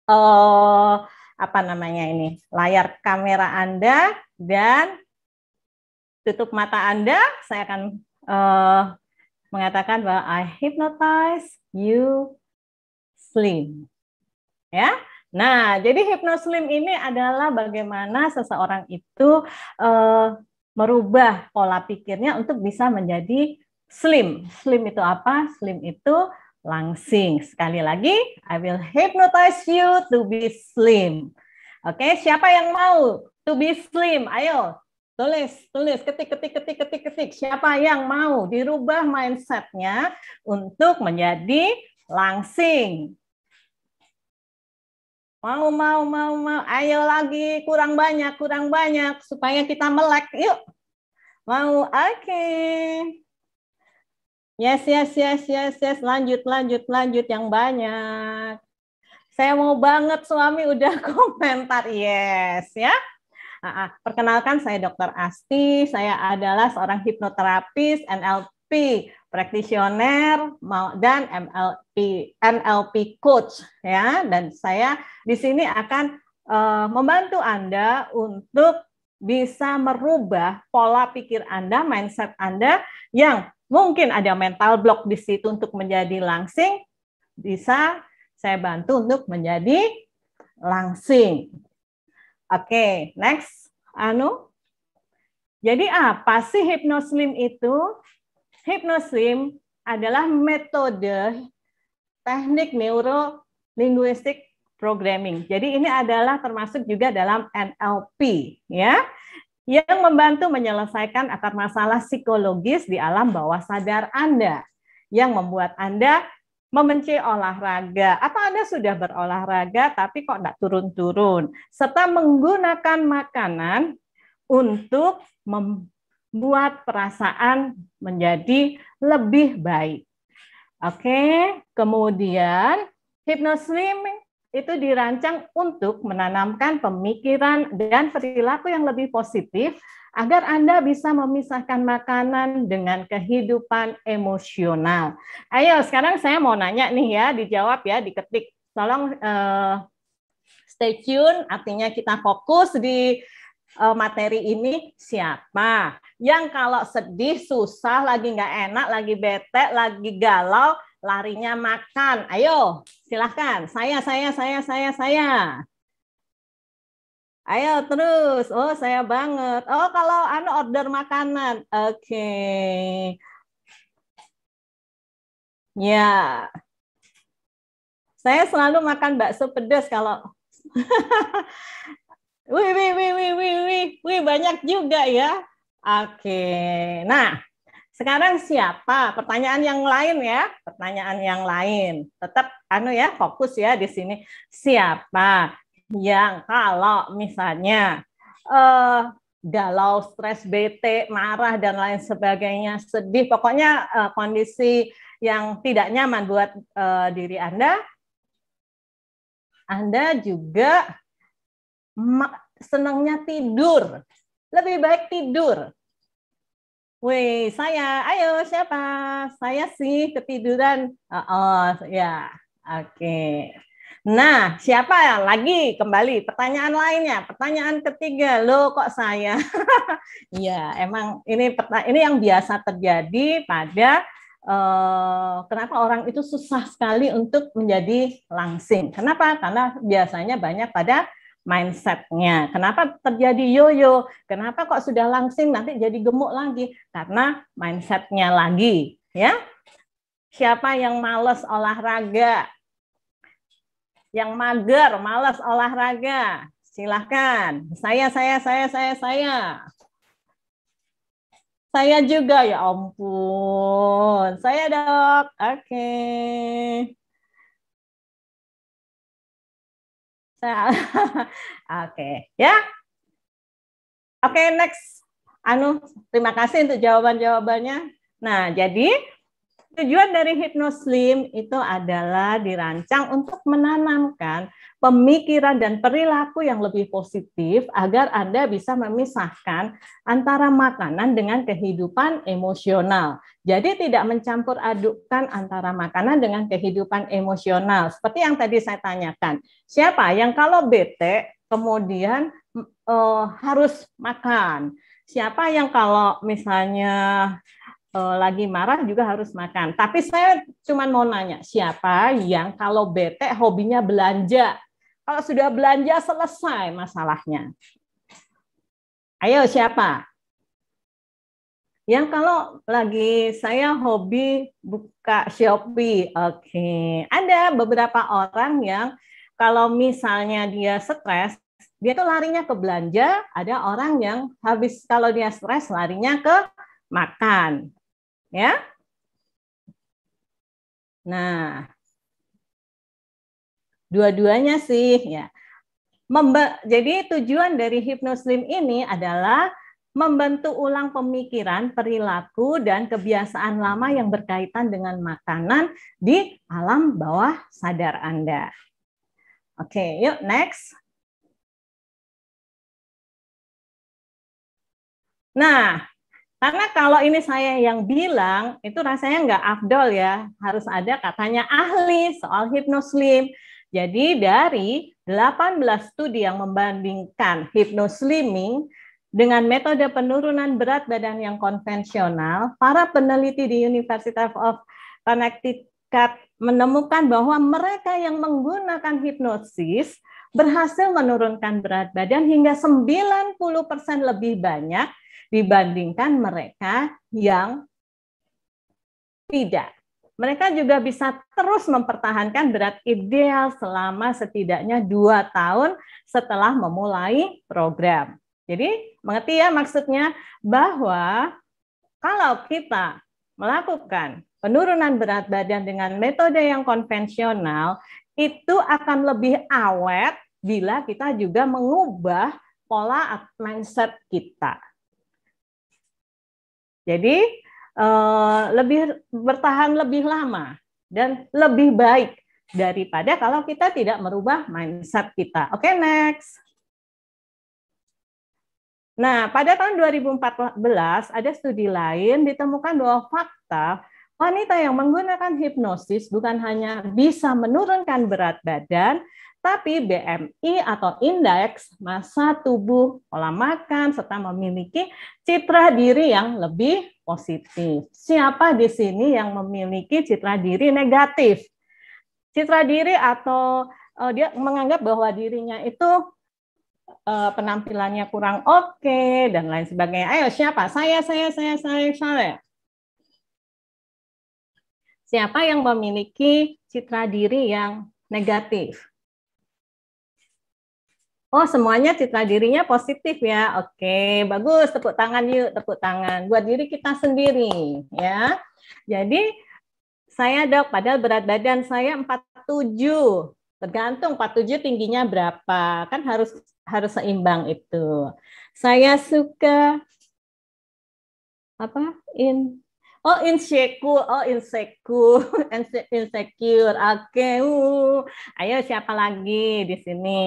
E: layar kamera Anda dan tutup mata Anda. Saya akan mengatakan bahwa I hypnotize you slim. Ya. Nah, jadi HypnoSlim ini adalah bagaimana seseorang itu merubah pola pikirnya untuk bisa menjadi slim. Slim itu apa? Slim itu langsing. Sekali lagi, I will hypnotize you to be slim. Oke, siapa yang mau to be slim? Ayo, tulis, ketik. Siapa yang mau dirubah mindset-nya untuk menjadi langsing? Mau. Ayo lagi, kurang banyak supaya kita melek. Yuk. Mau, oke. Yes. Lanjut yang banyak. Saya mau banget, suami udah komentar yes ya. Perkenalkan, saya Dr. Asti. Saya adalah seorang hipnoterapis, NLP practitioner dan NLP coach ya. Dan saya di sini akan membantu Anda untuk bisa merubah pola pikir Anda, mindset Anda yang mungkin ada mental block di situ untuk menjadi langsing, bisa saya bantu untuk menjadi langsing. Oke, next. Jadi apa sih HypnoSlim itu? HypnoSlim adalah metode teknik neuro-linguistic programming. Jadi ini adalah termasuk juga dalam NLP ya, yang membantu menyelesaikan akar masalah psikologis di alam bawah sadar Anda, yang membuat Anda membenci olahraga, atau Anda sudah berolahraga tapi kok enggak turun-turun, serta menggunakan makanan untuk buat perasaan menjadi lebih baik. Oke, kemudian HypnoSlim itu dirancang untuk menanamkan pemikiran dan perilaku yang lebih positif agar Anda bisa memisahkan makanan dengan kehidupan emosional. Ayo, sekarang saya mau nanya nih ya, dijawab ya, diketik. Tolong stay tune, artinya kita fokus di materi ini. Siapa yang kalau sedih, susah, lagi nggak enak, lagi bete, lagi galau, larinya makan? Ayo, silahkan. Saya. Ayo terus. Oh, saya banget. Oh, kalau order makanan. Oke. Ya. Saya selalu makan bakso pedas kalau Wih, banyak juga ya. Oke. Nah, sekarang siapa? Pertanyaan yang lain ya. Pertanyaan yang lain. Tetap ya, fokus ya di sini. Siapa yang kalau misalnya galau, stres, bete, marah dan lain sebagainya, sedih, pokoknya kondisi yang tidak nyaman buat diri Anda juga senangnya tidur. Lebih baik tidur. Wih, saya. Ayo, siapa? Saya sih ketiduran. Ya. Oke. Nah, siapa ya? Lagi kembali pertanyaan lainnya. Pertanyaan ketiga. Loh, kok saya? Ya, emang ini yang biasa terjadi pada kenapa orang itu susah sekali untuk menjadi langsing. Kenapa? Karena biasanya banyak pada mindset-nya. Kenapa terjadi yoyo? Kenapa kok sudah langsing nanti jadi gemuk lagi? Karena mindset-nya lagi, ya. Siapa yang malas olahraga? Yang mager, malas olahraga? Silahkan. Saya. Saya juga, ya ampun. Saya, Dok. Oke. Oke, ya. Oke, next. Terima kasih untuk jawaban-jawabannya. Nah, jadi tujuan dari HypnoSlim itu adalah dirancang untuk menanamkan pemikiran dan perilaku yang lebih positif agar Anda bisa memisahkan antara makanan dengan kehidupan emosional. Jadi tidak mencampur adukkan antara makanan dengan kehidupan emosional. Seperti yang tadi saya tanyakan, siapa yang kalau bete kemudian harus makan? Siapa yang kalau misalnya lagi marah juga harus makan? Tapi saya cuma mau nanya, siapa yang kalau bete hobinya belanja? Kalau sudah belanja selesai masalahnya. Ayo, siapa? Yang kalau lagi saya hobi buka Shopee. Oke. Ada beberapa orang yang kalau misalnya dia stres, dia tuh larinya ke belanja. Ada orang yang habis kalau dia stres larinya ke makan. Ya. Nah, dua-duanya sih ya. Jadi tujuan dari HypnoSlim ini adalah membentuk ulang pemikiran, perilaku, dan kebiasaan lama yang berkaitan dengan makanan di alam bawah sadar Anda. Oke, yuk next. Nah, karena kalau ini saya yang bilang, itu rasanya nggak afdol ya. Harus ada katanya ahli soal HypnoSlim. Jadi dari 18 studi yang membandingkan hypnoslimming dengan metode penurunan berat badan yang konvensional, para peneliti di University of Connecticut menemukan bahwa mereka yang menggunakan hipnosis berhasil menurunkan berat badan hingga 90% lebih banyak dibandingkan mereka yang tidak. Mereka juga bisa terus mempertahankan berat ideal selama setidaknya 2 tahun setelah memulai program. Jadi, mengerti ya maksudnya bahwa kalau kita melakukan penurunan berat badan dengan metode yang konvensional, itu akan lebih awet bila kita juga mengubah pola mindset kita. Jadi lebih bertahan lebih lama dan lebih baik daripada kalau kita tidak merubah mindset kita. Oke, next. Nah, pada tahun 2014 ada studi lain ditemukan bahwa fakta wanita yang menggunakan hipnosis bukan hanya bisa menurunkan berat badan, tapi BMI atau indeks massa tubuh, pola makan, serta memiliki citra diri yang lebih positif. Siapa di sini yang memiliki citra diri negatif? Citra diri atau dia menganggap bahwa dirinya itu penampilannya kurang oke dan lain sebagainya. Ayo, siapa? Saya. Siapa yang memiliki citra diri yang negatif? Oh, semuanya citra dirinya positif ya. Oke, bagus. Tepuk tangan yuk, tepuk tangan. Buat diri kita sendiri ya. Jadi, saya Dok, padahal berat badan saya 47. Tergantung 47 tingginya berapa. Kan harus seimbang itu. Saya suka apa? Insecure. Oke. Ayo siapa lagi di sini?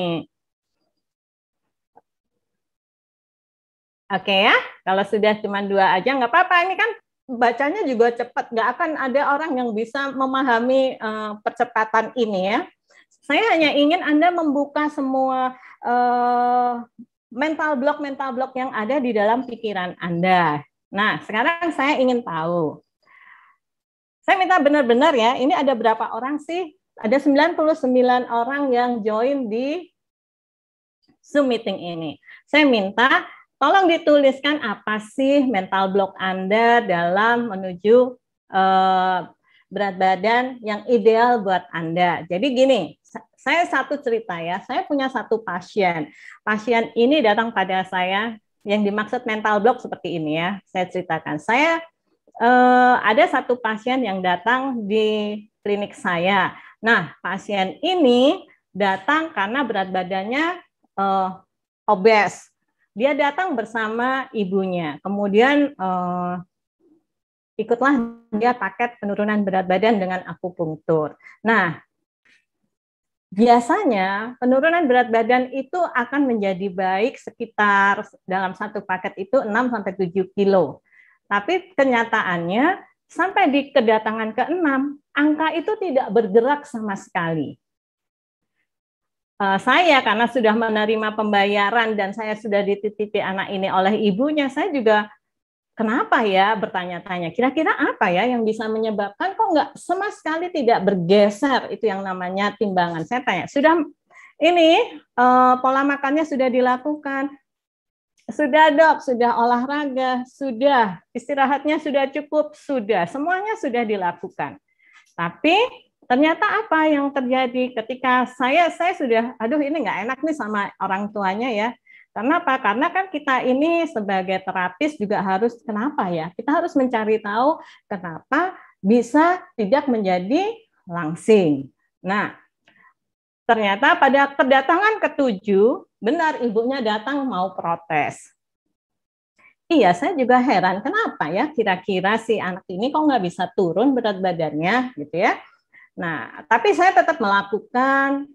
E: Oke ya, kalau sudah cuma 2 aja nggak apa-apa. Ini kan bacanya juga cepat, nggak akan ada orang yang bisa memahami percepatan ini ya. Saya hanya ingin Anda membuka semua mental block yang ada di dalam pikiran Anda. Nah, sekarang saya ingin tahu. Saya minta benar-benar ya, ini ada berapa orang sih? Ada 99 orang yang join di Zoom meeting ini. Saya minta tolong dituliskan apa sih mental block Anda dalam menuju berat badan yang ideal buat Anda. Jadi gini, saya satu cerita ya, saya punya satu pasien. Pasien ini datang pada saya, yang dimaksud mental block seperti ini ya, saya ceritakan. Saya ada satu pasien yang datang di klinik saya. Nah, pasien ini datang karena berat badannya obes. Dia datang bersama ibunya, kemudian ikutlah dia paket penurunan berat badan dengan akupunktur. Nah, biasanya penurunan berat badan itu akan menjadi baik sekitar dalam satu paket itu 6-7 kilo. Tapi kenyataannya sampai di kedatangan ke-6, angka itu tidak bergerak sama sekali. Saya karena sudah menerima pembayaran dan saya sudah dititipi anak ini oleh ibunya, saya juga kenapa ya bertanya-tanya, kira-kira apa ya yang bisa menyebabkan kok nggak sama sekali tidak bergeser, itu yang namanya timbangan. Saya tanya, sudah ini pola makannya sudah dilakukan? Sudah Dok, sudah olahraga, sudah istirahatnya sudah cukup, sudah, semuanya sudah dilakukan. Tapi ternyata apa yang terjadi ketika saya sudah, aduh ini nggak enak nih sama orang tuanya ya. Karena apa? Karena kan kita ini sebagai terapis juga harus, kenapa ya? Kita harus mencari tahu kenapa bisa tidak menjadi langsing. Nah, ternyata pada kedatangan ke-7, benar ibunya datang mau protes. Iya, saya juga heran, kenapa ya kira-kira si anak ini kok nggak bisa turun berat badannya gitu ya. Nah, tapi saya tetap melakukan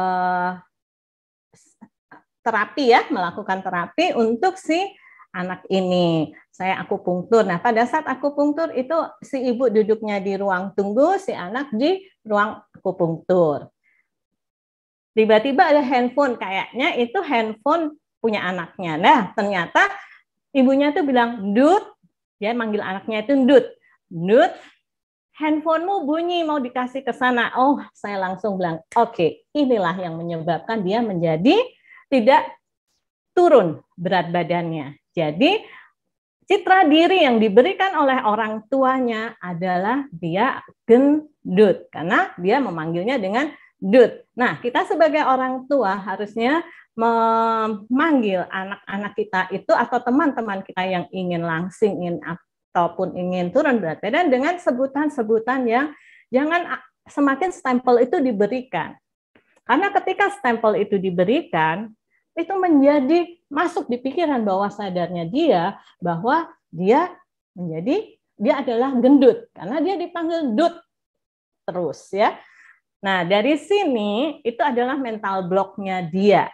E: melakukan terapi untuk si anak ini. Saya akupunktur. Nah, pada saat akupunktur itu si ibu duduknya di ruang tunggu, si anak di ruang akupunktur. Tiba-tiba ada handphone, kayaknya itu handphone punya anaknya. Nah, ternyata ibunya tuh bilang, "Dut," dia manggil anaknya itu Dut. "Dut, handphonemu bunyi, mau dikasih ke sana." Oh, saya langsung bilang, oke, inilah yang menyebabkan dia menjadi tidak turun berat badannya. Jadi, citra diri yang diberikan oleh orang tuanya adalah dia gendut, karena dia memanggilnya dengan Dut. Nah, kita sebagai orang tua harusnya memanggil anak-anak kita itu atau teman-teman kita yang ingin langsing, ataupun ingin turun berat badan dengan sebutan-sebutan yang jangan semakin stempel itu diberikan. Karena ketika stempel itu diberikan, itu menjadi masuk di pikiran bawah sadarnya dia bahwa dia menjadi dia adalah gendut karena dia dipanggil Dut terus ya. Nah, dari sini itu adalah mental block-nya dia.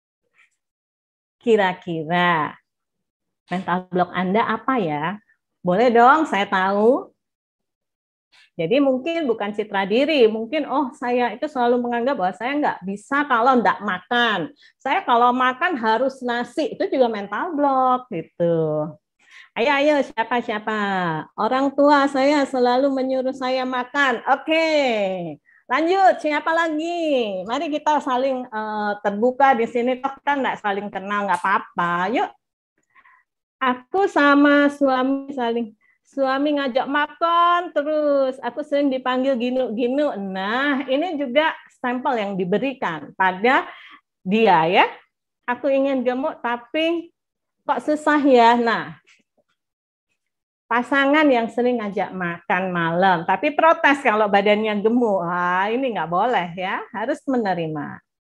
E: Kira-kira mental block Anda apa ya? Boleh dong, saya tahu. Jadi mungkin bukan citra diri, mungkin saya itu selalu menganggap bahwa saya nggak bisa kalau nggak makan. Saya kalau makan harus nasi, itu juga mental block gitu. Ayo, siapa? Orang tua saya selalu menyuruh saya makan. Oke, lanjut, siapa lagi? Mari kita saling terbuka di sini, toh kan nggak saling kenal, nggak apa-apa. Yuk, aku sama suami ngajak makan terus, aku sering dipanggil ginu-ginu. Nah, ini juga stempel yang diberikan pada dia ya. Aku ingin gemuk tapi kok susah ya. Nah, pasangan yang sering ngajak makan malam, tapi protes kalau badannya gemuk. Ini nggak boleh ya, harus menerima.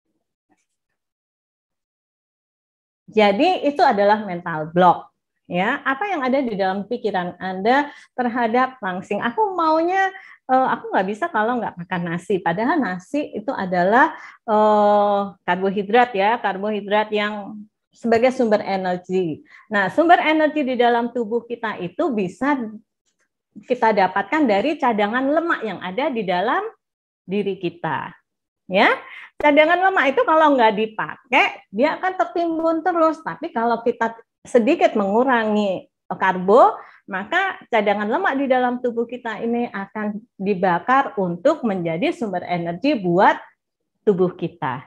E: Jadi itu adalah mental block. Ya, apa yang ada di dalam pikiran Anda terhadap langsing? Aku maunya, aku nggak bisa kalau nggak makan nasi. Padahal nasi itu adalah karbohidrat ya, karbohidrat yang sebagai sumber energi. Nah, sumber energi di dalam tubuh kita itu bisa kita dapatkan dari cadangan lemak yang ada di dalam diri kita. Ya, cadangan lemak itu kalau nggak dipakai, dia akan tertimbun terus. Tapi kalau kita sedikit mengurangi karbo, maka cadangan lemak di dalam tubuh kita ini akan dibakar untuk menjadi sumber energi buat tubuh kita.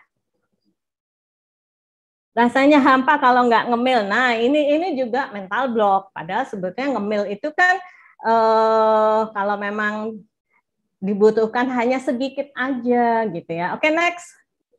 E: Rasanya hampa kalau nggak ngemil. Nah, ini juga mental block. Padahal sebetulnya ngemil itu kan kalau memang dibutuhkan hanya sedikit aja gitu ya. Oke, next.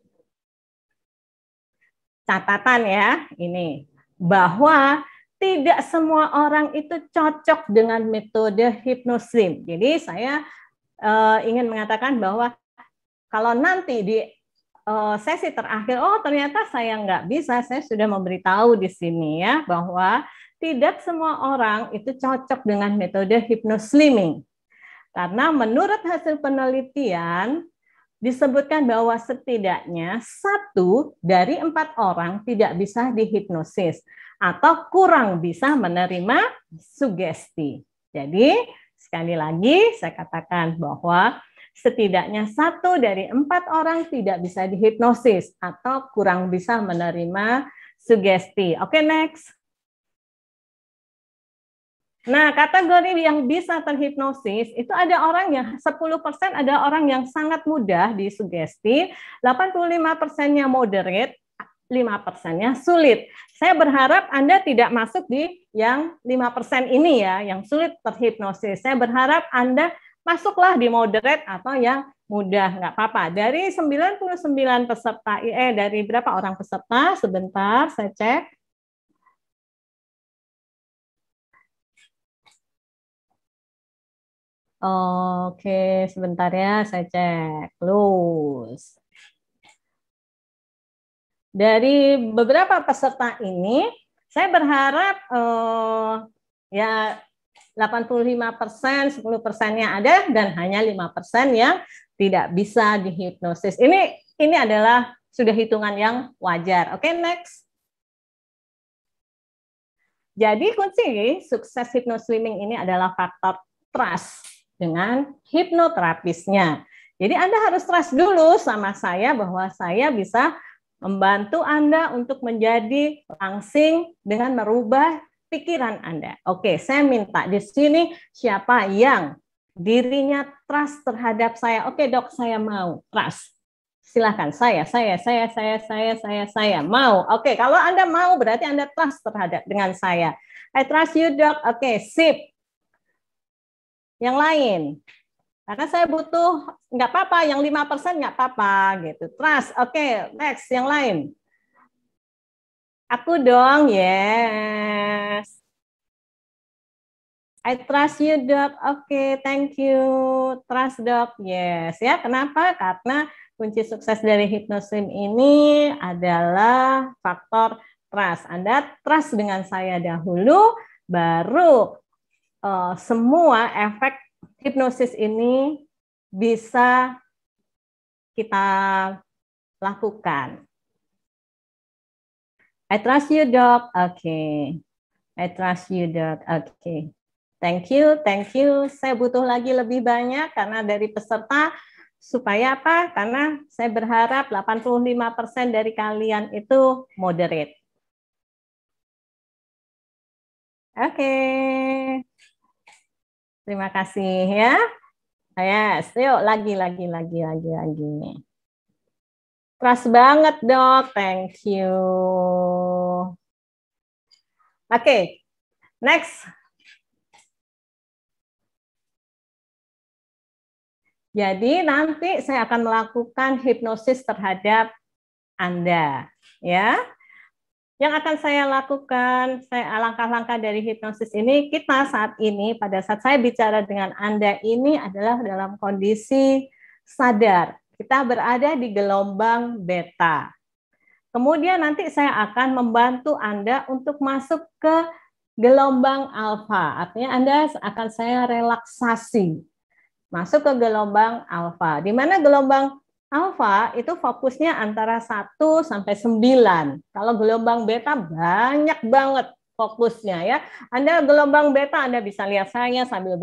E: Catatan ya, ini bahwa tidak semua orang itu cocok dengan metode hypnoslim. Jadi saya ingin mengatakan bahwa kalau nanti di sesi terakhir, ternyata saya nggak bisa, saya sudah memberitahu di sini ya, bahwa tidak semua orang itu cocok dengan metode hypnoslimming. Karena menurut hasil penelitian, disebutkan bahwa setidaknya 1 dari 4 orang tidak bisa dihipnosis atau kurang bisa menerima sugesti. Jadi, sekali lagi saya katakan bahwa setidaknya 1 dari 4 orang tidak bisa dihipnosis atau kurang bisa menerima sugesti. Oke, next. Nah, kategori yang bisa terhipnosis itu ada orang yang 10% ada orang yang sangat mudah disugesti, 85%-nya moderate, 5%-nya sulit. Saya berharap Anda tidak masuk di yang 5% ini ya, yang sulit terhipnosis. Saya berharap Anda masuklah di moderate atau yang mudah, nggak apa-apa. Dari 99 peserta, dari berapa orang peserta? Sebentar, saya cek. Oke, sebentar ya, saya cek. Lulus. Dari beberapa peserta ini, saya berharap ya 85%, 10%-nya ada dan hanya 5% yang tidak bisa dihipnosis. Ini adalah sudah hitungan yang wajar. Oke, next. Jadi kunci sukses hypnoslimming ini adalah faktor trust dengan hipnoterapisnya. Jadi Anda harus trust dulu sama saya bahwa saya bisa membantu Anda untuk menjadi langsing dengan merubah pikiran Anda. Oke, saya minta di sini siapa yang dirinya trust terhadap saya. Oke, Dok, saya mau trust. Silakan, saya mau. Oke, kalau Anda mau berarti Anda trust terhadap dengan saya. I trust you, Dok. Oke, sip. Yang lain. Karena saya butuh, nggak apa-apa, yang 5% nggak apa-apa, gitu. Trust, oke, next, yang lain. Aku dong, yes. I trust you, Dok. Oke, thank you. Trust, Dok, yes. Ya, kenapa? Karena kunci sukses dari hypnoslim ini adalah faktor trust. Anda trust dengan saya dahulu, baru semua efek hipnosis ini bisa kita lakukan. I trust you, Dok. Oke. I trust you, Dok. Oke. Thank you, thank you. Saya butuh lagi lebih banyak karena dari peserta supaya apa? Karena saya berharap 85% dari kalian itu moderate. Oke. Terima kasih ya. Yes, yuk lagi. Trust banget, Dok. Thank you. Oke, next. Jadi nanti saya akan melakukan hipnosis terhadap Anda, ya. Yang akan saya lakukan, langkah-langkah dari hipnosis ini, kita saat ini, pada saat saya bicara dengan Anda ini adalah dalam kondisi sadar. Kita berada di gelombang beta. Kemudian nanti saya akan membantu Anda untuk masuk ke gelombang alfa. Artinya Anda akan saya relaksasi. Masuk ke gelombang alfa. Di mana gelombang alfa itu fokusnya antara 1 sampai 9. Kalau gelombang beta banyak banget fokusnya ya. Anda gelombang beta Anda bisa lihat saya sambil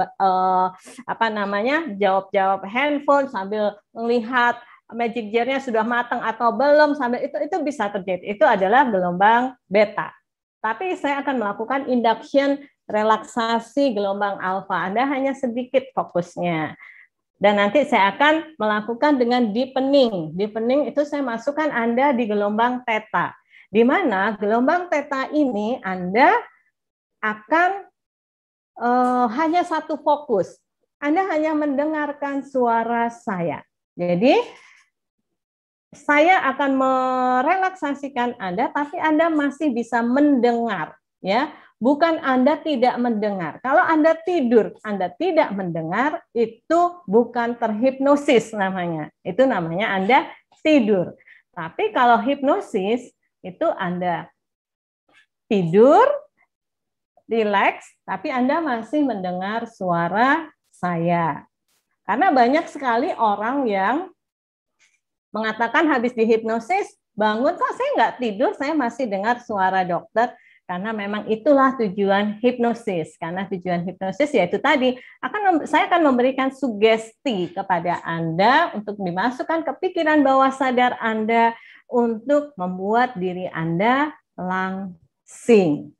E: jawab handphone sambil melihat magic jar-nya sudah matang atau belum sambil itu bisa terjadi. Itu adalah gelombang beta. Tapi saya akan melakukan induction relaksasi gelombang alfa. Anda hanya sedikit fokusnya. Dan nanti saya akan melakukan dengan deepening. Deepening itu saya masukkan Anda di gelombang theta. Di mana gelombang theta ini Anda akan hanya satu fokus. Anda hanya mendengarkan suara saya. Jadi saya akan merelaksasikan Anda, tapi Anda masih bisa mendengar, ya. Bukan Anda tidak mendengar. Kalau Anda tidur, Anda tidak mendengar, itu bukan terhipnosis namanya. Itu namanya Anda tidur. Tapi kalau hipnosis, itu Anda tidur, rileks, tapi Anda masih mendengar suara saya. Karena banyak sekali orang yang mengatakan habis dihipnosis, bangun kok saya nggak tidur, saya masih dengar suara dokter, karena memang itulah tujuan hipnosis. Karena tujuan hipnosis yaitu tadi, saya akan memberikan sugesti kepada Anda untuk dimasukkan ke pikiran bawah sadar Anda untuk membuat diri Anda langsing.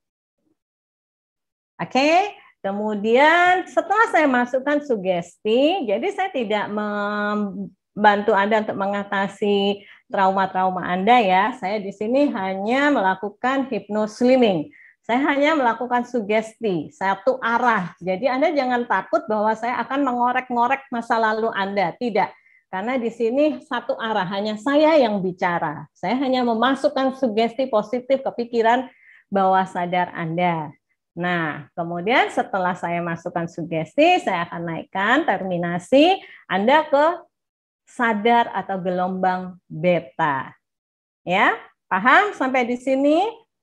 E: Oke? Kemudian setelah saya masukkan sugesti, jadi saya tidak bantu Anda untuk mengatasi trauma-trauma Anda ya. Saya di sini hanya melakukan hypnoslimming. Saya hanya melakukan sugesti, satu arah. Jadi Anda jangan takut bahwa saya akan mengorek-ngorek masa lalu Anda. Tidak. Karena di sini satu arah, hanya saya yang bicara. Saya hanya memasukkan sugesti positif ke pikiran bawah sadar Anda. Nah, kemudian setelah saya masukkan sugesti, saya akan naikkan terminasi Anda ke sadar atau gelombang beta. Ya, paham sampai di sini?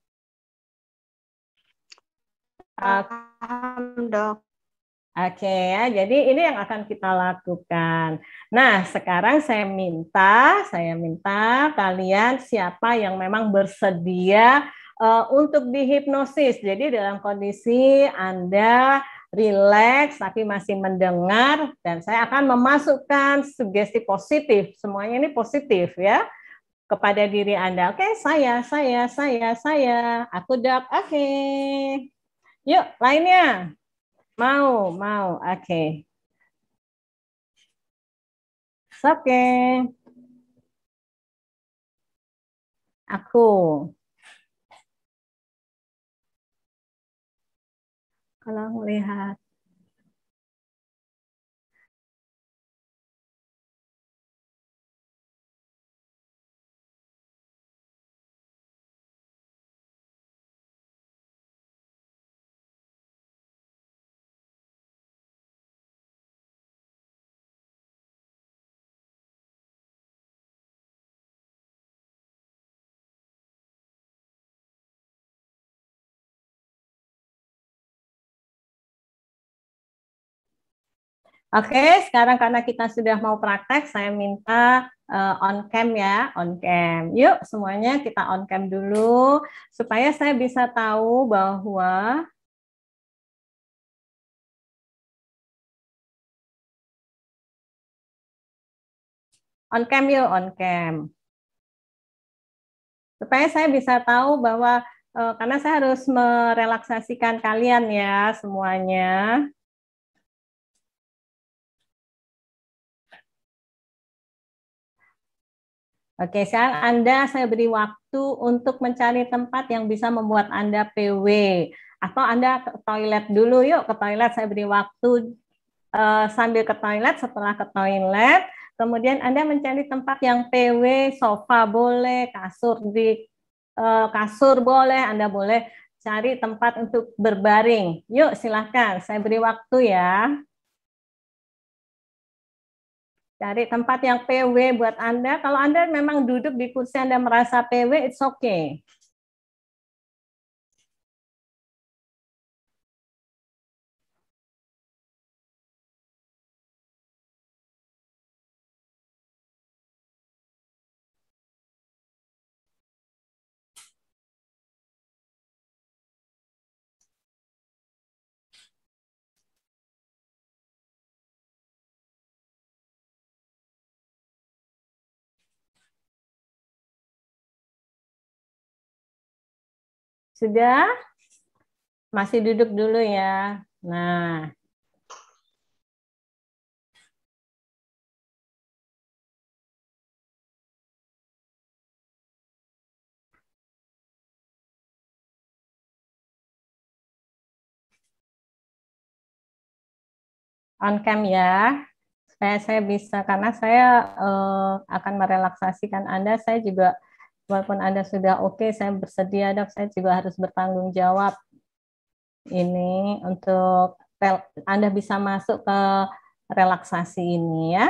F: Paham, Dok.
E: Oke ya, jadi ini yang akan kita lakukan. Nah, sekarang saya minta kalian siapa yang memang bersedia untuk dihipnosis. Jadi dalam kondisi Anda rileks tapi masih mendengar, dan saya akan memasukkan sugesti positif. Semuanya ini positif ya kepada diri Anda. Oke, saya, aku Dok. Oke. Yuk, lainnya. Mau. Oke. Oke. Aku. Kalau melihat Oke, sekarang karena kita sudah mau praktek, saya minta on cam ya, on cam. Yuk semuanya kita on cam dulu, supaya saya bisa tahu bahwa on cam yuk, on cam. Supaya saya bisa tahu bahwa, karena saya harus merelaksasikan kalian ya semuanya. Oke, sekarang saya beri waktu untuk mencari tempat yang bisa membuat Anda PW. Atau Anda ke toilet dulu, yuk ke toilet, saya beri waktu sambil ke toilet, setelah ke toilet, kemudian Anda mencari tempat yang PW, sofa boleh, kasur boleh, Anda boleh cari tempat untuk berbaring. Yuk silahkan, saya beri waktu ya. Cari tempat yang PW buat Anda. Kalau Anda memang duduk di kursi Anda merasa PW, it's okay. Sudah? Masih duduk dulu ya. Nah, on cam ya. Supaya saya bisa, karena saya akan merelaksasikan Anda, saya juga, walaupun Anda sudah oke, saya bersedia, dok, saya juga harus bertanggung jawab ini untuk Anda bisa masuk ke relaksasi ini ya.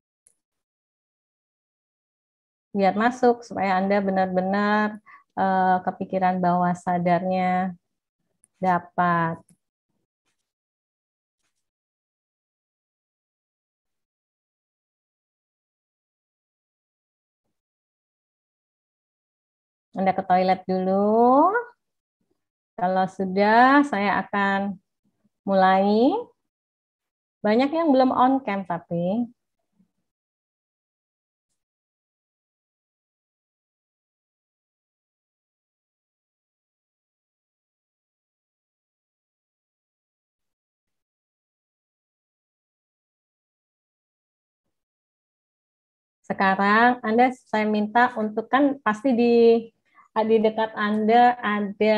E: Biar masuk, supaya Anda benar-benar kepikiran bawah sadarnya dapat. Anda ke toilet dulu. Kalau sudah, saya akan mulai. Banyak yang belum on cam tapi. Sekarang saya minta untuk, kan pasti di dekat Anda ada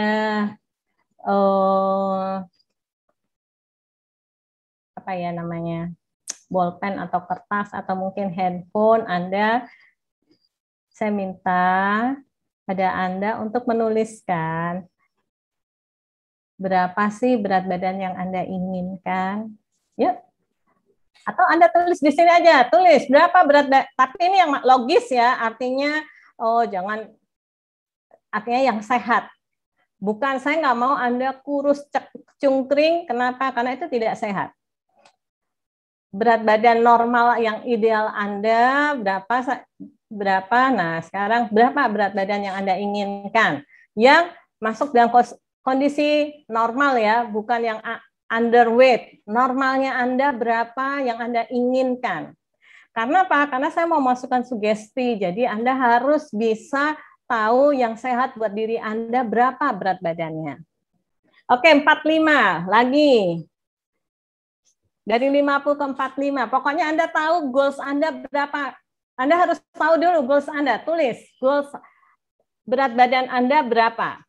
E: apa ya namanya, bolpen atau kertas atau mungkin handphone Anda. Saya minta pada Anda untuk menuliskan berapa sih berat badan yang Anda inginkan. Yuk. Atau Anda tulis di sini aja, tulis berapa berat badan. Tapi ini yang logis ya, artinya jangan, artinya yang sehat. Bukan, saya nggak mau Anda kurus cungkring, kenapa? Karena itu tidak sehat. Berat badan normal yang ideal Anda berapa? Nah, sekarang berapa berat badan yang Anda inginkan? Yang masuk dalam kondisi normal ya, bukan yang underweight. Normalnya Anda berapa yang Anda inginkan. Karena apa? Karena saya mau masukkan sugesti, jadi Anda harus bisa tahu yang sehat buat diri Anda berapa berat badannya. Oke, 45 lagi. Dari 50 ke 45. Pokoknya Anda tahu goals Anda berapa. Anda harus tahu dulu goals Anda. Tulis goals berat badan Anda berapa.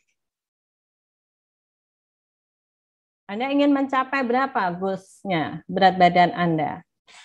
E: Anda ingin mencapai berapa goals-nya berat badan Anda?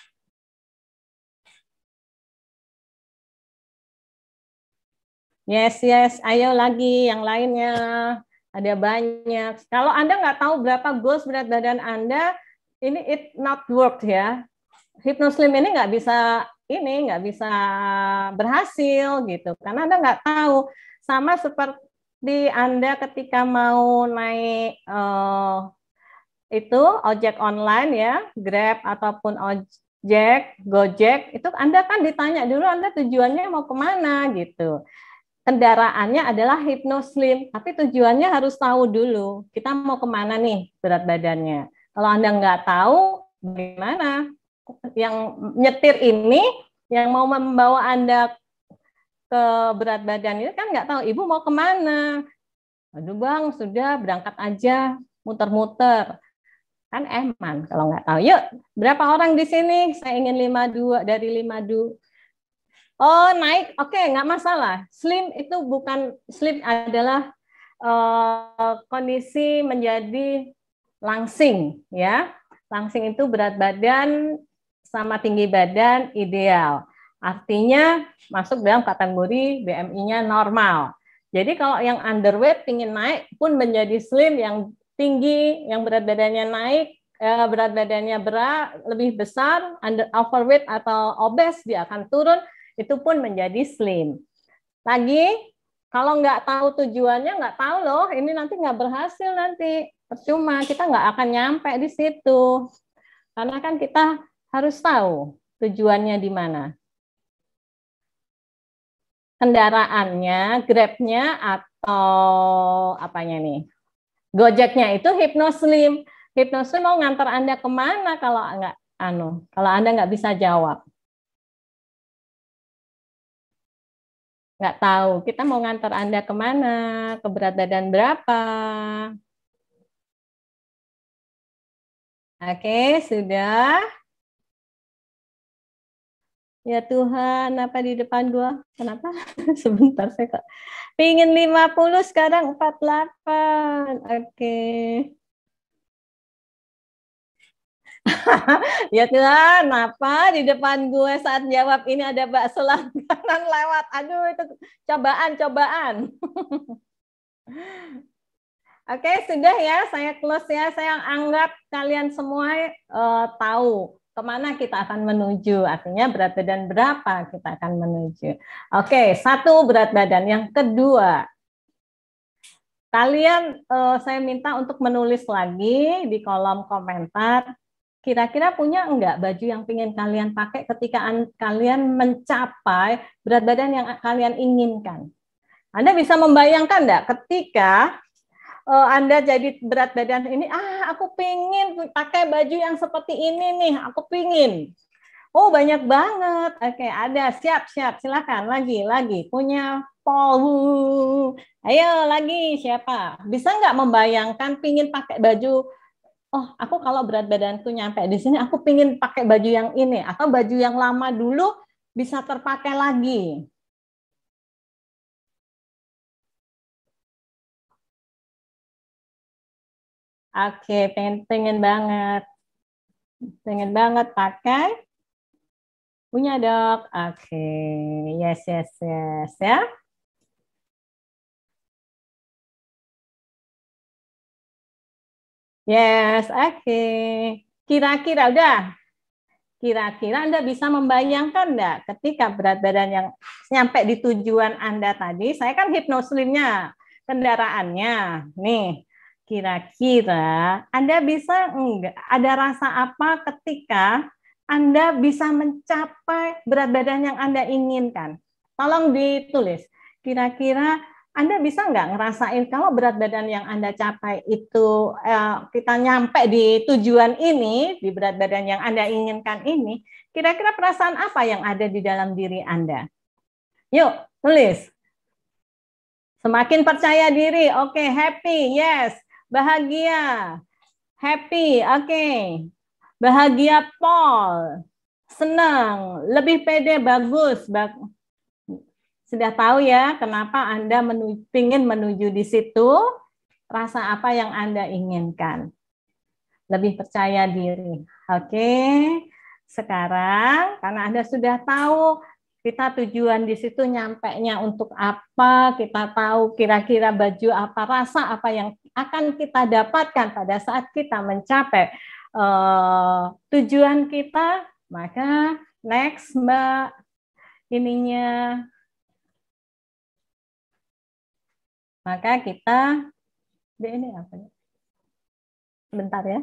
E: Yes, ayo lagi yang lainnya. Ada banyak. Kalau Anda nggak tahu berapa goals berat badan Anda, ini it not work ya. Hypnoslim ini nggak bisa berhasil gitu. Karena Anda nggak tahu. Sama seperti Anda ketika mau naik itu ojek online ya, Grab ataupun ojek, Gojek, itu Anda kan ditanya dulu Anda tujuannya mau kemana gitu. Kendaraannya adalah Hypnoslim, tapi tujuannya harus tahu dulu, kita mau kemana nih berat badannya. Kalau Anda nggak tahu, bagaimana? Yang nyetir ini, yang mau membawa Anda ke berat badan ini kan nggak tahu, Ibu mau kemana? Aduh Bang, sudah berangkat aja, muter-muter. Kan eman kalau nggak tahu. Yuk, berapa orang di sini? Saya ingin 52 dari 52. Oh, naik. Oke, nggak masalah. Slim itu bukan, slim adalah kondisi menjadi langsing ya. Langsing itu berat badan sama tinggi badan ideal. Artinya masuk dalam kategori BMI-nya normal. Jadi kalau yang underweight ingin naik pun menjadi slim, yang tinggi, yang berat badannya naik, berat badannya lebih besar, overweight atau obes, dia akan turun, itu pun menjadi slim. Lagi, kalau nggak tahu tujuannya, nggak tahu loh, ini nanti nggak berhasil nanti. Percuma, kita nggak akan nyampe di situ. Karena kan kita harus tahu tujuannya di mana. Kendaraannya, Grab-nya atau apanya nih? Gojeknya itu Hypnoslim. Hypnoslim mau ngantar Anda kemana kalau Anda nggak bisa jawab? Nggak tahu. Kita mau ngantar Anda kemana? Ke berat badan berapa? Oke, sudah. Ya Tuhan, apa di depan gua? Kenapa? Sebentar saya kok. Pingin 50 sekarang 48. Oke. Ya Tuhan, apa di depan gue saat jawab ini ada bakso langganan lewat. Aduh, itu cobaan. Oke, sudah ya, saya close ya. Saya anggap kalian semua tahu kemana kita akan menuju. Artinya berat badan berapa kita akan menuju. Oke, satu berat badan. Yang kedua, kalian saya minta untuk menulis lagi di kolom komentar. Kira-kira punya enggak baju yang ingin kalian pakai ketika kalian mencapai berat badan yang kalian inginkan? Anda bisa membayangkan enggak ketika Anda jadi berat badan ini, aku pingin pakai baju yang seperti ini nih, aku pingin. Oh, banyak banget. Oke, ada. Siap. Silakan. Lagi. Punya Paul. Ayo lagi, siapa? Bisa nggak membayangkan pingin pakai baju, oh, aku kalau berat badanku nyampe di sini, aku pingin pakai baju yang ini, atau baju yang lama dulu bisa terpakai lagi. Oke, pengen banget pakai. Punya dok. Oke, yes ya. Yes, oke. Kira-kira udah. Kira-kira Anda bisa membayangkan enggak ketika berat badan yang nyampe di tujuan Anda tadi, saya kan Hypnoslimnya, kendaraannya. Nih, kira-kira Anda bisa enggak, ada rasa apa ketika Anda bisa mencapai berat badan yang Anda inginkan? Tolong ditulis. Kira-kira Anda bisa nggak ngerasain kalau berat badan yang Anda capai itu kita nyampe di tujuan ini, di berat badan yang Anda inginkan ini, kira-kira perasaan apa yang ada di dalam diri Anda? Yuk, tulis. Semakin percaya diri, oke, happy, yes. Bahagia, happy, oke. Bahagia, Paul. Senang, lebih pede, bagus. Sudah tahu ya kenapa Anda ingin menuju di situ, rasa apa yang Anda inginkan. Lebih percaya diri. Oke, sekarang karena Anda sudah tahu kita tujuan di situ nyampenya untuk apa, kita tahu kira-kira baju apa, rasa apa yang akan kita dapatkan pada saat kita mencapai tujuan kita, maka next Mbak ininya. Maka kita, ini apa ya? Bentar ya.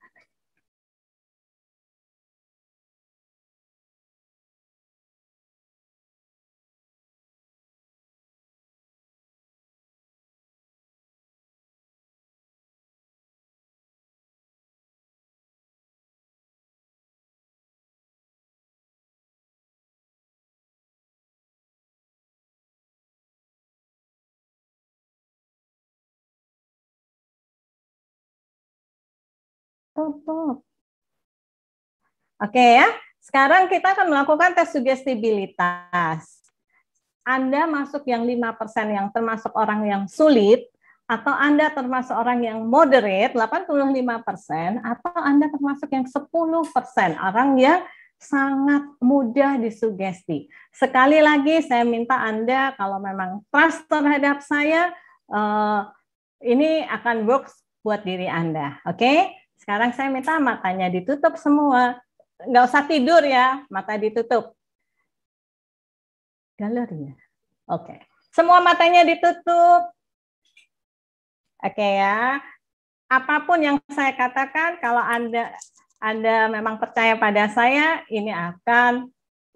E: Tutup. Oke ya, sekarang kita akan melakukan tes sugestibilitas. Anda masuk yang 5% yang termasuk orang yang sulit, atau Anda termasuk orang yang moderate, 85%, atau Anda termasuk yang 10%, orang yang sangat mudah disugesti. Sekali lagi saya minta Anda, kalau memang trust terhadap saya, ini akan works buat diri Anda. Oke? Sekarang saya minta matanya ditutup semua. Nggak usah tidur ya, mata ditutup. Galeri ya? Oke. Semua matanya ditutup. Oke ya. Apapun yang saya katakan, kalau Anda memang percaya pada saya, ini akan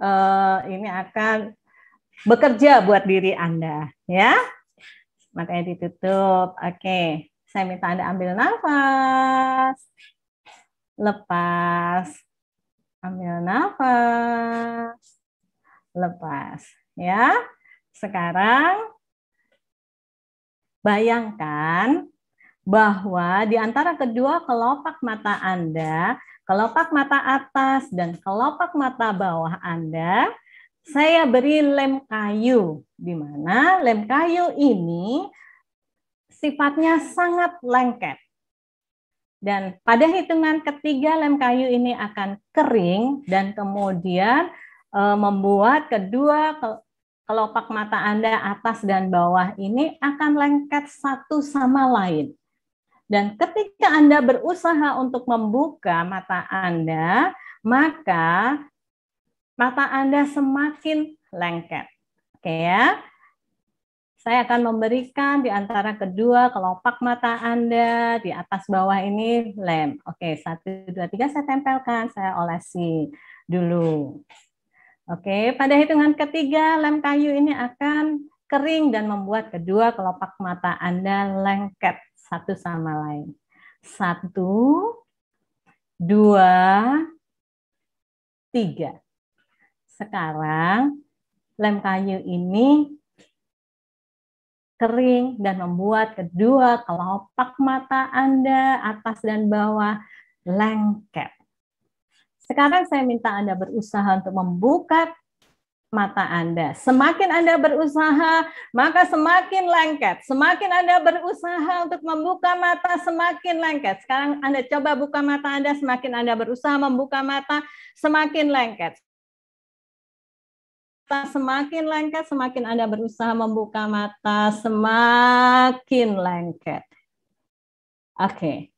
E: bekerja buat diri Anda, ya. Matanya ditutup. Oke. Saya minta Anda ambil nafas. Lepas. Ambil nafas. Lepas. Ya. Sekarang bayangkan bahwa di antara kedua kelopak mata Anda, kelopak mata atas dan kelopak mata bawah Anda, saya beri lem kayu, di mana lem kayu ini sifatnya sangat lengket. Dan pada hitungan ketiga lem kayu ini akan kering dan kemudian membuat kedua kelopak mata Anda atas dan bawah ini akan lengket satu sama lain. Dan ketika Anda berusaha untuk membuka mata Anda, maka mata Anda semakin lengket. Oke ya. Saya akan memberikan di antara kedua kelopak mata Anda, di atas bawah ini lem. Oke, 1, 2, 3 saya tempelkan, saya olesi dulu. Oke, pada hitungan ketiga lem kayu ini akan kering dan membuat kedua kelopak mata Anda lengket satu sama lain. 1, 2, 3. Sekarang lem kayu ini kering dan membuat kedua kelopak mata Anda atas dan bawah lengket. Sekarang saya minta Anda berusaha untuk membuka mata Anda. Semakin Anda berusaha, maka semakin lengket. Semakin Anda berusaha untuk membuka mata, semakin lengket. Sekarang Anda coba buka mata Anda, semakin Anda berusaha membuka mata, semakin lengket. Semakin lengket, semakin Anda berusaha membuka mata, semakin lengket. Oke.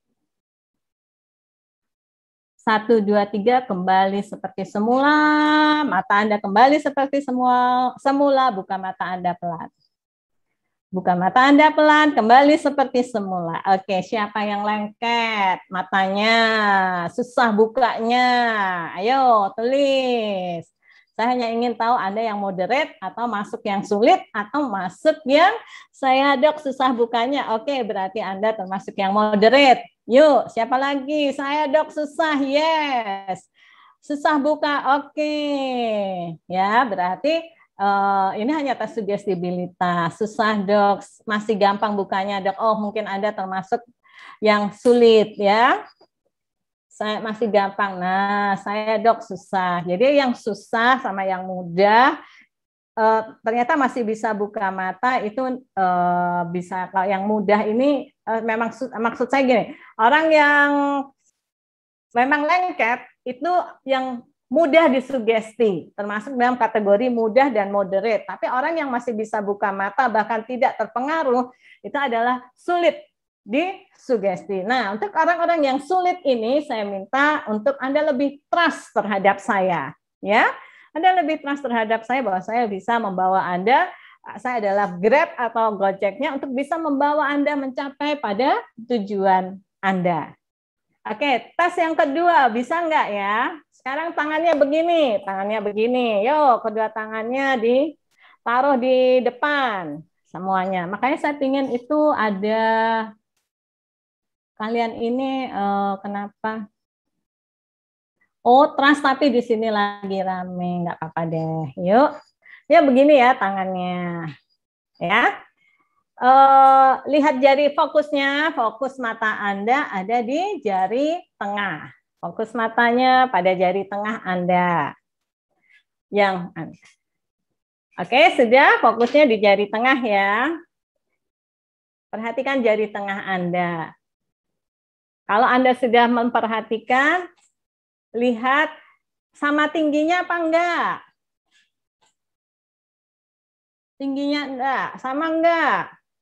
E: 1, 2, 3, kembali seperti semula. Mata Anda kembali seperti semula, buka mata Anda pelan. Buka mata Anda pelan, kembali seperti semula. Oke, siapa yang lengket matanya? Susah bukanya. Ayo, tulis. Saya hanya ingin tahu Anda yang moderate atau masuk yang sulit atau masuk yang saya dok susah bukanya. Oke, berarti Anda termasuk yang moderate. Yuk, siapa lagi? Saya dok susah, yes. Susah buka, oke. Ya, berarti ini hanya tes sugestibilitas. Susah dok, masih gampang bukanya dok. Oh, mungkin Anda termasuk yang sulit ya. Saya masih gampang. Nah, saya dok susah. Jadi yang susah sama yang mudah ternyata masih bisa buka mata itu bisa. Kalau yang mudah ini memang maksud saya gini, orang yang memang lengket itu yang mudah disugesti, termasuk dalam kategori mudah dan moderate. Tapi orang yang masih bisa buka mata bahkan tidak terpengaruh itu adalah sulit disugesti. Nah, untuk orang-orang yang sulit ini saya minta untuk Anda lebih trust terhadap saya, ya. Anda lebih trust terhadap saya bahwa saya bisa membawa Anda, saya adalah Grab atau Gojeknya untuk bisa membawa Anda mencapai pada tujuan Anda. Oke, tes yang kedua bisa nggak ya? Sekarang tangannya begini. Yuk, kedua tangannya ditaruh di depan semuanya. Makanya saya ingin itu ada kalian ini kenapa? Oh, trans tapi di sini lagi rame, nggak apa-apa deh. Yuk, ya begini ya tangannya, ya. Lihat jari fokusnya, fokus mata Anda ada di jari tengah. Fokus matanya pada jari tengah Anda. Oke, sudah fokusnya di jari tengah ya. Perhatikan jari tengah Anda. Kalau Anda sudah memperhatikan, lihat sama tingginya apa enggak? Tingginya enggak? Sama enggak?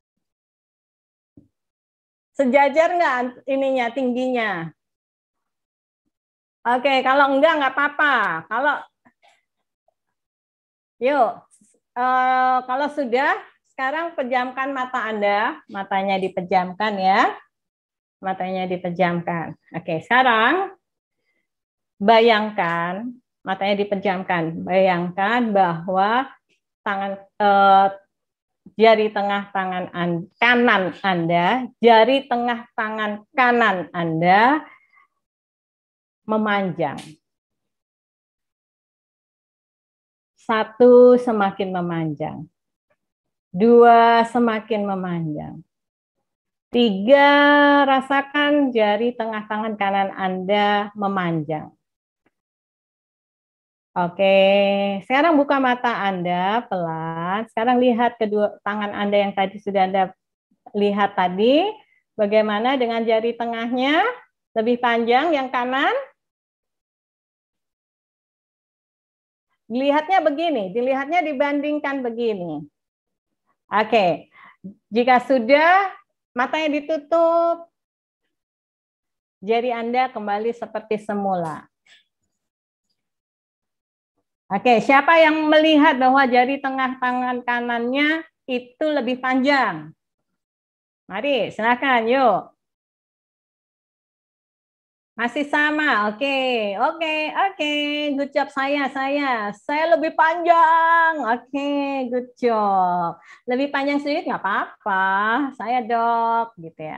E: Sejajar enggak ininya tingginya? Oke, kalau enggak apa-apa. Kalau sudah, sekarang pejamkan mata Anda. Matanya dipejamkan ya. Matanya dipejamkan. Oke, sekarang bayangkan, matanya dipejamkan. Bayangkan bahwa jari tengah tangan kanan Anda, jari tengah tangan kanan Anda memanjang. Satu, semakin memanjang. Dua, semakin memanjang. Tiga, rasakan jari tengah tangan kanan Anda memanjang. Oke, sekarang buka mata Anda pelan. Sekarang lihat kedua tangan Anda yang tadi sudah Anda lihat tadi. Bagaimana dengan jari tengahnya? Lebih panjang yang kanan? Dilihatnya begini, dilihatnya dibandingkan begini. Oke, jika sudah, matanya ditutup, jari Anda kembali seperti semula. Oke, siapa yang melihat bahwa jari tengah tangan kanannya itu lebih panjang? Mari, silakan, yuk. Masih sama, oke, good job saya lebih panjang, oke, good job. Lebih panjang sedikit nggak apa-apa, saya dok, gitu ya.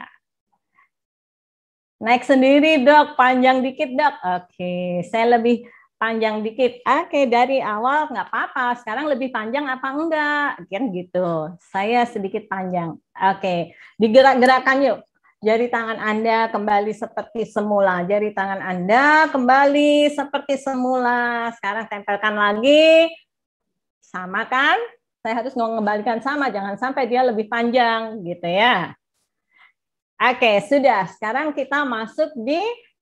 E: Naik sendiri dok, panjang dikit dok, oke, saya lebih panjang dikit, oke, dari awal nggak apa-apa, sekarang lebih panjang apa enggak, kan gitu, saya sedikit panjang, oke, digerak-gerakan yuk. Jari tangan Anda kembali seperti semula. Jari tangan Anda kembali seperti semula. Sekarang tempelkan lagi. Sama kan? Saya harus mengembalikan sama. Jangan sampai dia lebih panjang. Gitu ya. Oke, sudah. Sekarang kita masuk di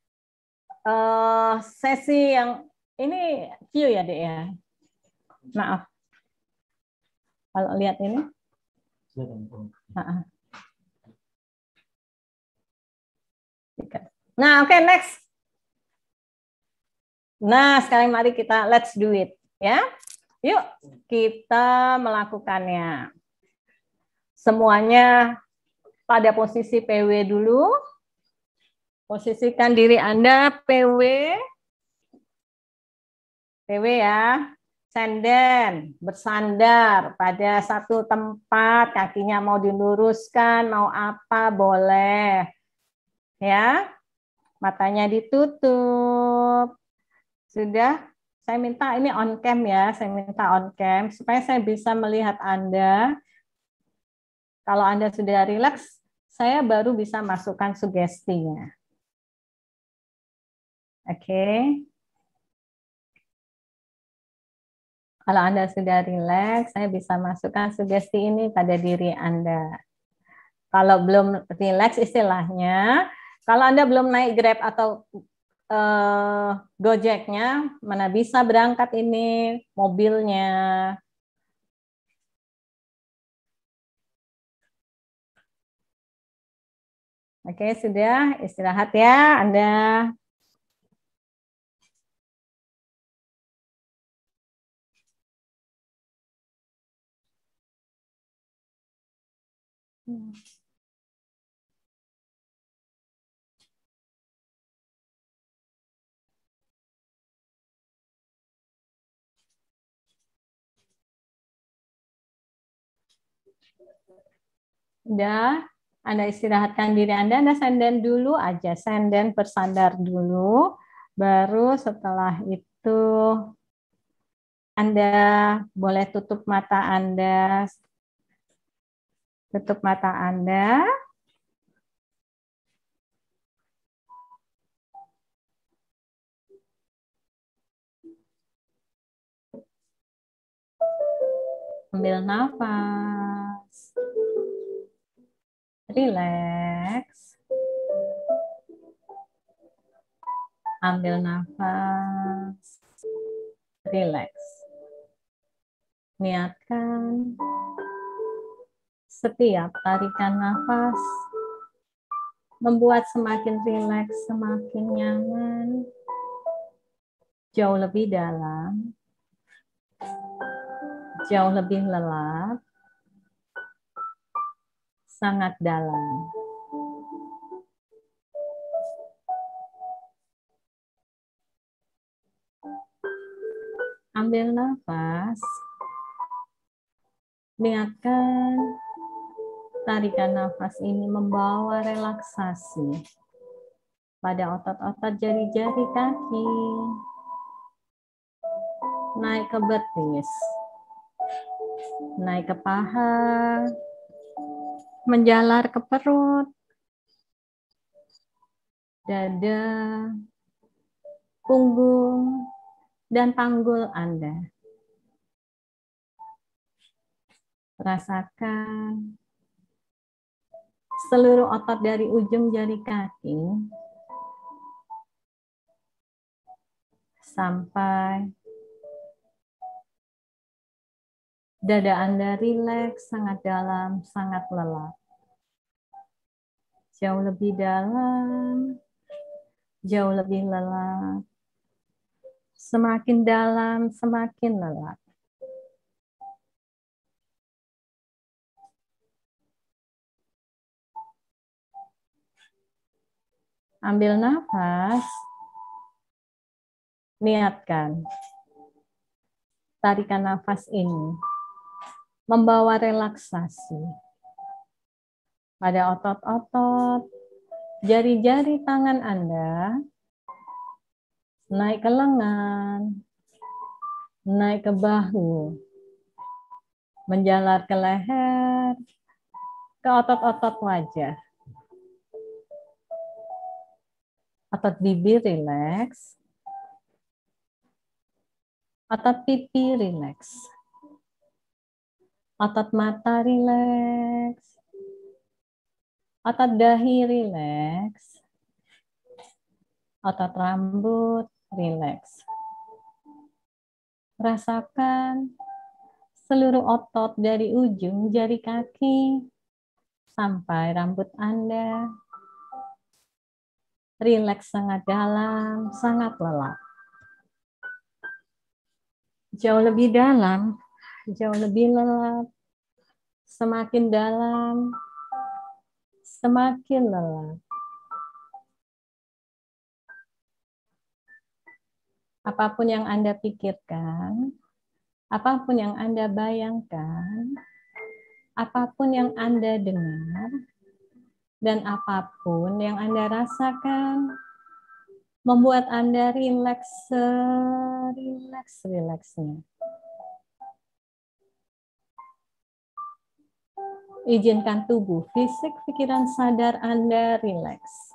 E: sesi yang ini view ya, Dek ya. Maaf. Kalau lihat ini. Nah, oke, next. Nah, sekarang mari kita let's do it, ya. Yuk, kita melakukannya. Semuanya pada posisi PW dulu. Posisikan diri Anda PW. PW ya. Senden, bersandar pada satu tempat, kakinya mau diluruskan, mau apa boleh. Ya. Matanya ditutup. Sudah, saya minta ini on cam ya, saya minta on cam supaya saya bisa melihat Anda. Kalau Anda sudah rileks, saya baru bisa masukkan sugestinya. Oke. Kalau Anda sudah rileks, saya bisa masukkan sugesti ini pada diri Anda. Kalau belum rileks istilahnya, kalau Anda belum naik Grab atau Gojeknya, mana bisa berangkat ini mobilnya. Oke, sudah istirahat ya Anda. Udah, Anda istirahatkan diri Anda senden dulu aja, senden bersandar dulu, baru setelah itu Anda boleh tutup mata Anda, tutup mata Anda. Ambil nafas. Relax. Ambil nafas. Relax. Niatkan setiap tarikan nafas membuat semakin rileks, semakin nyaman, jauh lebih dalam, jauh lebih lelap, sangat dalam. Ambil nafas, niatkan tarikan nafas ini membawa relaksasi pada otot-otot jari-jari kaki, naik ke betis, naik ke paha, menjalar ke perut, dada, punggung, dan panggul Anda. Rasakan seluruh otot dari ujung jari kaki sampai dada Anda rileks, sangat dalam, sangat lelap. Jauh lebih dalam, jauh lebih lelap. Semakin dalam, semakin lelap. Ambil nafas, niatkan. Tarikan nafas ini membawa relaksasi pada otot-otot, jari-jari tangan Anda, naik ke lengan, naik ke bahu, menjalar ke leher, ke otot-otot wajah. Otot bibir rileks, otot pipi rileks, otot mata rileks, otot dahi rileks, otot rambut rileks. Rasakan seluruh otot dari ujung jari kaki sampai rambut Anda rileks, sangat dalam, sangat lelap. Jauh lebih dalam, jauh lebih lelap, semakin dalam, semakin lelap. Apapun yang Anda pikirkan, apapun yang Anda bayangkan, apapun yang Anda dengar, dan apapun yang Anda rasakan, membuat Anda rileks, rileks-rileksnya. Izinkan tubuh, fisik, pikiran sadar Anda rileks.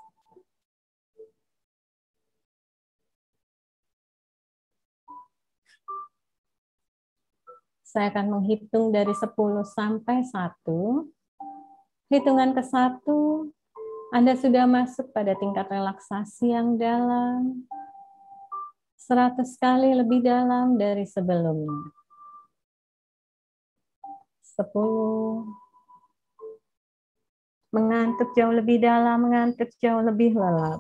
E: Saya akan menghitung dari 10 sampai 1. Hitungan ke-1, Anda sudah masuk pada tingkat relaksasi yang dalam, 100 kali lebih dalam dari sebelumnya. 10. Mengantuk jauh lebih dalam, mengantuk jauh lebih lelap.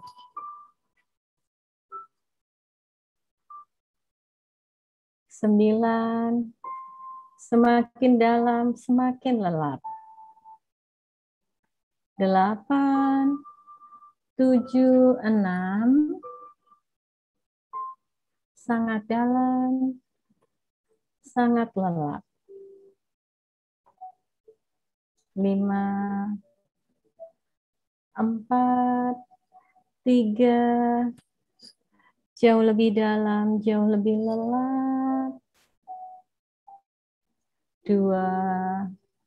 E: 9. Semakin dalam, semakin lelap. 8, 7, 6. Sangat dalam, sangat lelap. 5, 4, 3, jauh lebih dalam, jauh lebih lelap, 2,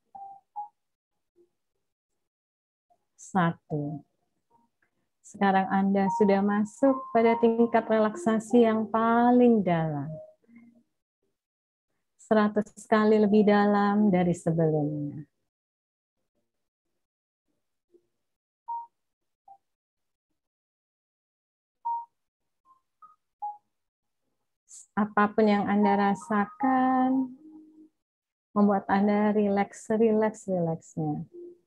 E: 1. Sekarang Anda sudah masuk pada tingkat relaksasi yang paling dalam. 100 kali lebih dalam dari sebelumnya. Apapun yang Anda rasakan, membuat Anda relaksnya.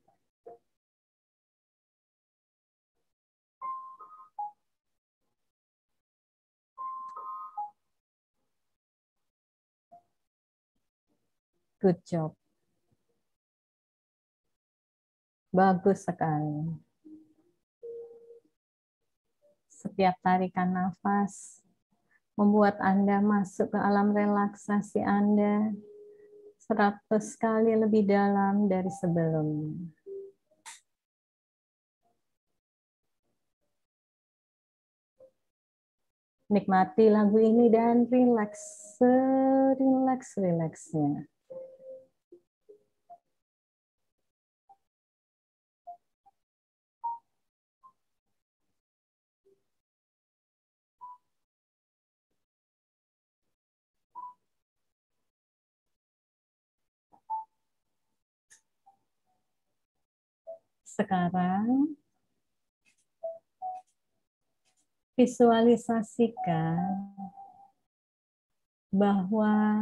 E: Good job. Bagus sekali. Setiap tarikan nafas membuat Anda masuk ke alam relaksasi Anda 100 kali lebih dalam dari sebelumnya. Nikmati lagu ini dan relaksnya. Sekarang, visualisasikan bahwa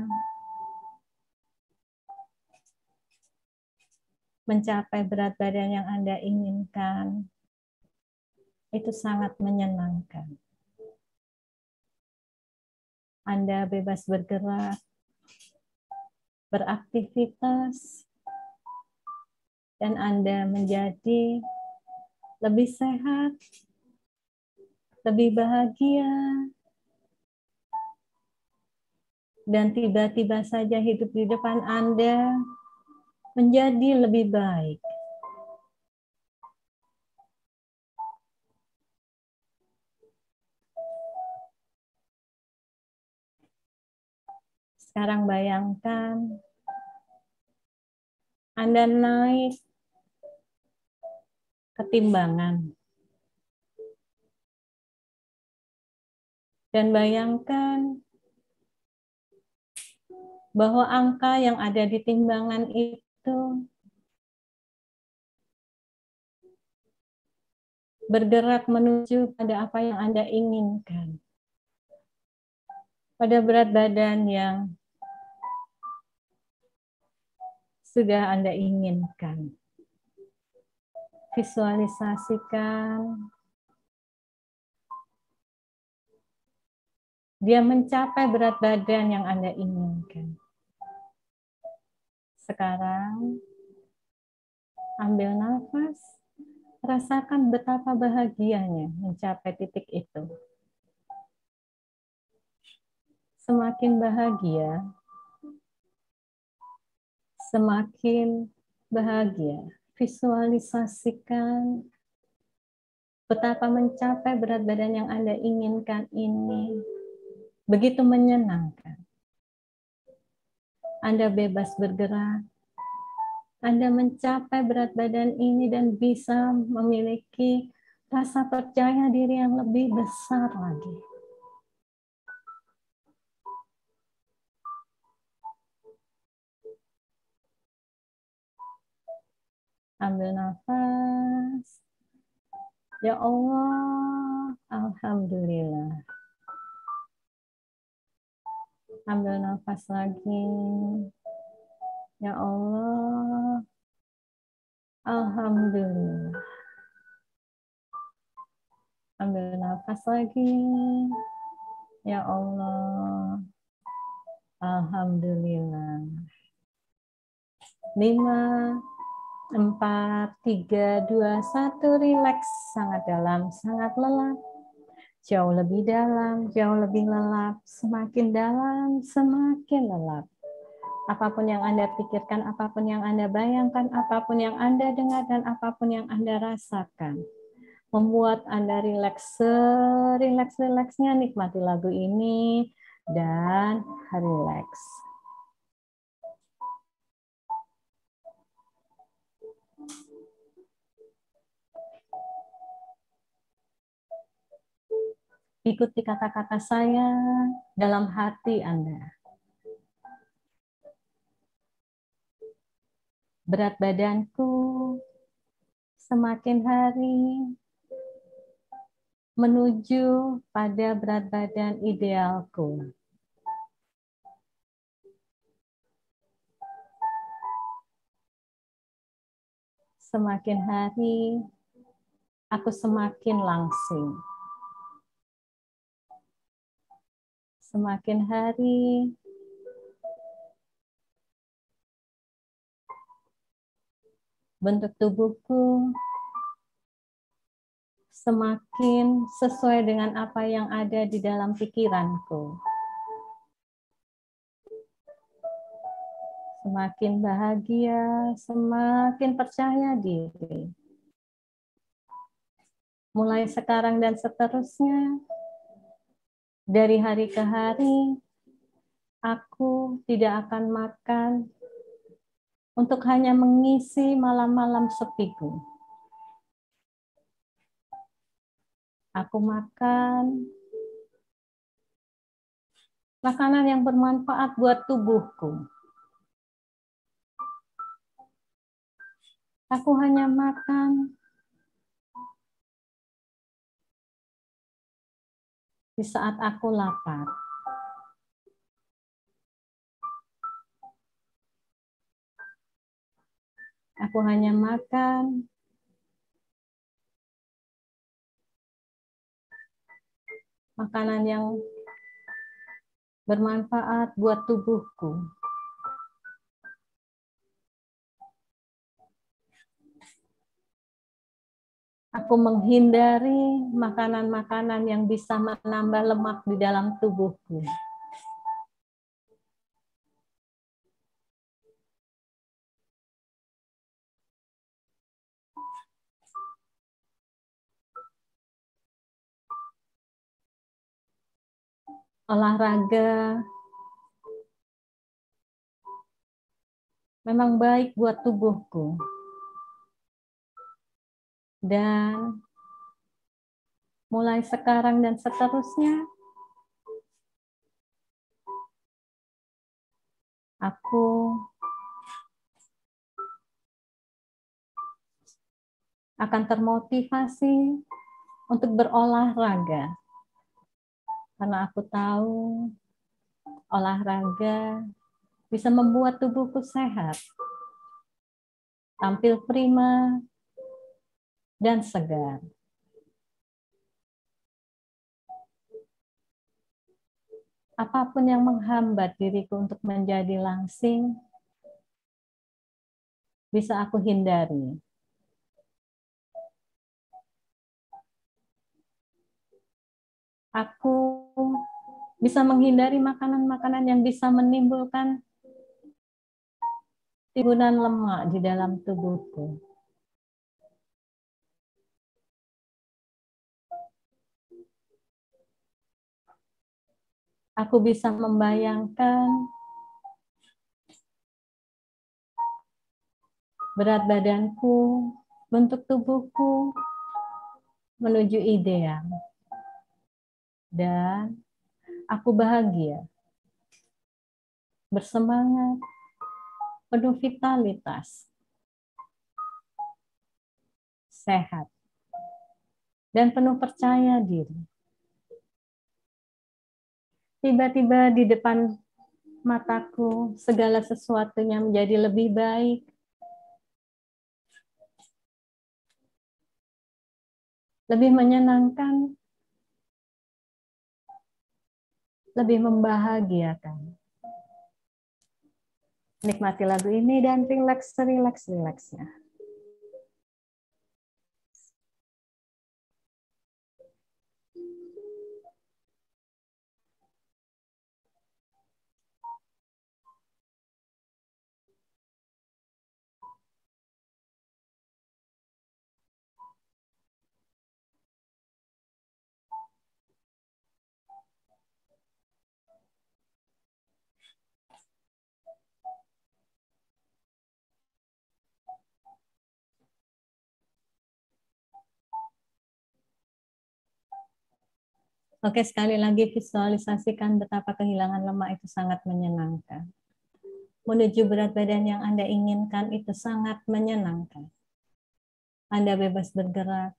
E: mencapai berat badan yang Anda inginkan itu sangat menyenangkan. Anda bebas bergerak, beraktivitas, dan Anda menjadi lebih sehat, lebih bahagia, dan tiba-tiba saja hidup di depan Anda menjadi lebih baik. Sekarang bayangkan Anda naik ke timbangan. Dan bayangkan bahwa angka yang ada di timbangan itu bergerak menuju pada apa yang Anda inginkan. Pada berat badan yang sudah Anda inginkan. Visualisasikan dia mencapai berat badan yang Anda inginkan. Sekarang, ambil nafas, rasakan betapa bahagianya mencapai titik itu. Semakin bahagia, visualisasikan betapa mencapai berat badan yang Anda inginkan ini begitu menyenangkan. Anda bebas bergerak, Anda mencapai berat badan ini dan bisa memiliki rasa percaya diri yang lebih besar lagi. Ambil nafas. Ya Allah, alhamdulillah. Ambil nafas lagi. Ya Allah, alhamdulillah. Ambil nafas lagi. Ya Allah, alhamdulillah. 5, 4, 3, 2, 1, rileks. Sangat dalam, sangat lelap. Jauh lebih dalam, jauh lebih lelap. Semakin dalam, semakin lelap. Apapun yang Anda pikirkan, apapun yang Anda bayangkan, apapun yang Anda dengar, dan apapun yang Anda rasakan, membuat Anda rileks, rileks-rileksnya nikmati lagu ini, dan rileks. Ikuti kata-kata saya dalam hati Anda. Berat badanku semakin hari menuju pada berat badan idealku. Semakin hari aku semakin langsing. Semakin hari bentuk tubuhku semakin sesuai dengan apa yang ada di dalam pikiranku. Semakin bahagia, semakin percaya diri. Mulai sekarang dan seterusnya, dari hari ke hari, aku tidak akan makan untuk hanya mengisi malam-malam sepiku. Aku makan makanan yang bermanfaat buat tubuhku. Aku hanya makan di saat aku lapar. Aku hanya makan makanan yang bermanfaat buat tubuhku. Aku menghindari makanan-makanan yang bisa menambah lemak di dalam tubuhku. Olahraga memang baik buat tubuhku. Dan mulai sekarang dan seterusnya, aku akan termotivasi untuk berolahraga. Karena aku tahu olahraga bisa membuat tubuhku sehat, tampil prima, dan segar. Apapun yang menghambat diriku untuk menjadi langsing, bisa aku hindari. Aku bisa menghindari makanan-makanan yang bisa menimbulkan timbunan lemak di dalam tubuhku. Aku bisa membayangkan berat badanku, bentuk tubuhku menuju ideal. Dan aku bahagia, bersemangat, penuh vitalitas, sehat, dan penuh percaya diri. Tiba-tiba di depan mataku, segala sesuatunya menjadi lebih baik. Lebih menyenangkan, lebih membahagiakan. Nikmati lagu ini dan rileks-rileksnya. Oke, sekali lagi visualisasikan betapa kehilangan lemak itu sangat menyenangkan. Menuju berat badan yang Anda inginkan itu sangat menyenangkan. Anda bebas bergerak.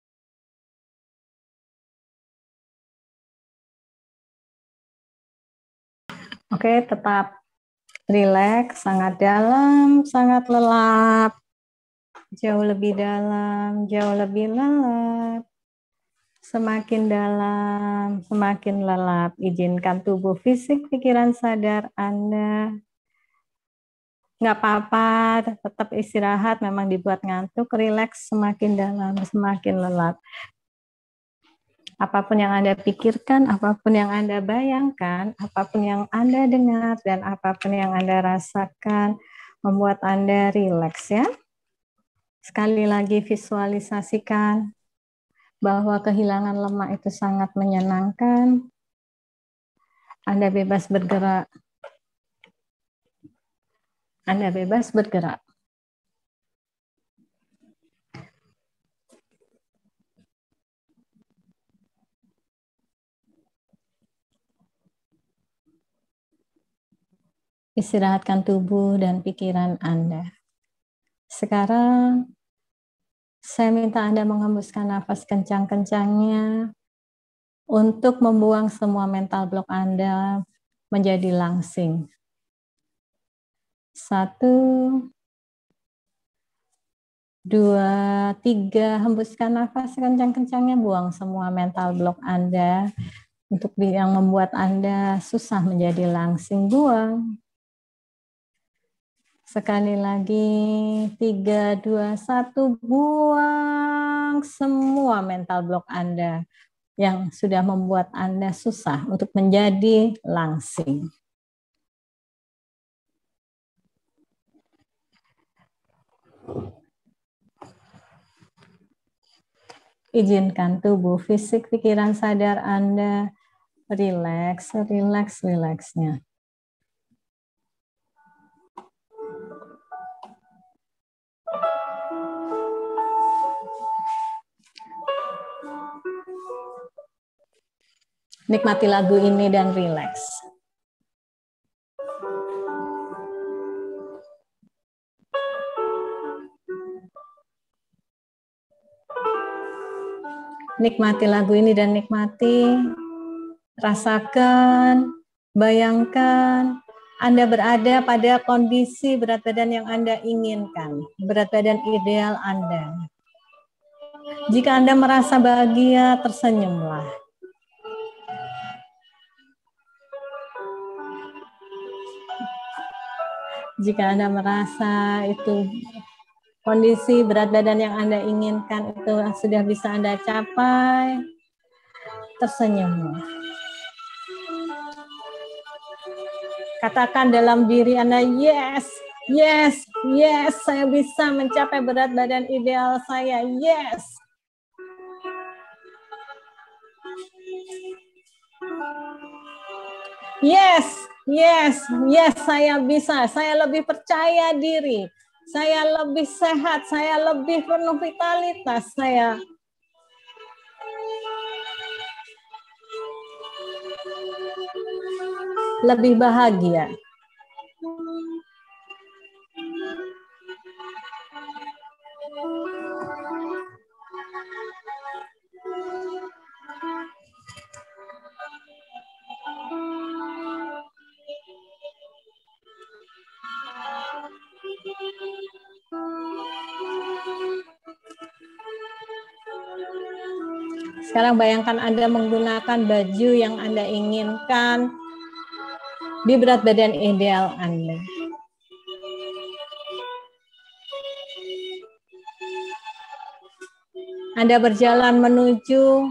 E: Oke, tetap rileks, sangat dalam, sangat lelap. Jauh lebih dalam, jauh lebih lelap. Semakin dalam, semakin lelap. Izinkan tubuh, fisik, pikiran sadar Anda. Nggak apa-apa, tetap istirahat, memang dibuat ngantuk, rileks, semakin dalam, semakin lelap. Apapun yang Anda pikirkan, apapun yang Anda bayangkan, apapun yang Anda dengar, dan apapun yang Anda rasakan, membuat Anda rileks ya. Sekali lagi visualisasikan bahwa kehilangan lemak itu sangat menyenangkan. Anda bebas bergerak. Anda bebas bergerak. Istirahatkan tubuh dan pikiran Anda. Sekarang, saya minta Anda menghembuskan nafas kencang-kencangnya untuk membuang semua mental block Anda menjadi langsing. 1, 2, 3, hembuskan nafas kencang-kencangnya, buang semua mental block Anda untuk yang membuat Anda susah menjadi langsing, buang. Sekali lagi, 3, 2, 1, buang semua mental block Anda yang sudah membuat Anda susah untuk menjadi langsing. Izinkan tubuh, fisik, pikiran sadar Anda rileks, rileks-rileksnya. Nikmati lagu ini dan rileks. Nikmati lagu ini dan nikmati, rasakan, bayangkan, Anda berada pada kondisi berat badan yang Anda inginkan, berat badan ideal Anda. Jika Anda merasa bahagia, tersenyumlah. Jika Anda merasa itu kondisi berat badan yang Anda inginkan itu sudah bisa Anda capai, tersenyumlah. Katakan dalam diri Anda, yes, yes, yes, saya bisa mencapai berat badan ideal saya, yes. Yes, yes, yes, saya bisa, saya lebih percaya diri, saya lebih sehat, saya lebih penuh vitalitas, saya lebih bahagia. Sekarang bayangkan Anda menggunakan baju yang Anda inginkan di berat badan ideal Anda. Anda berjalan menuju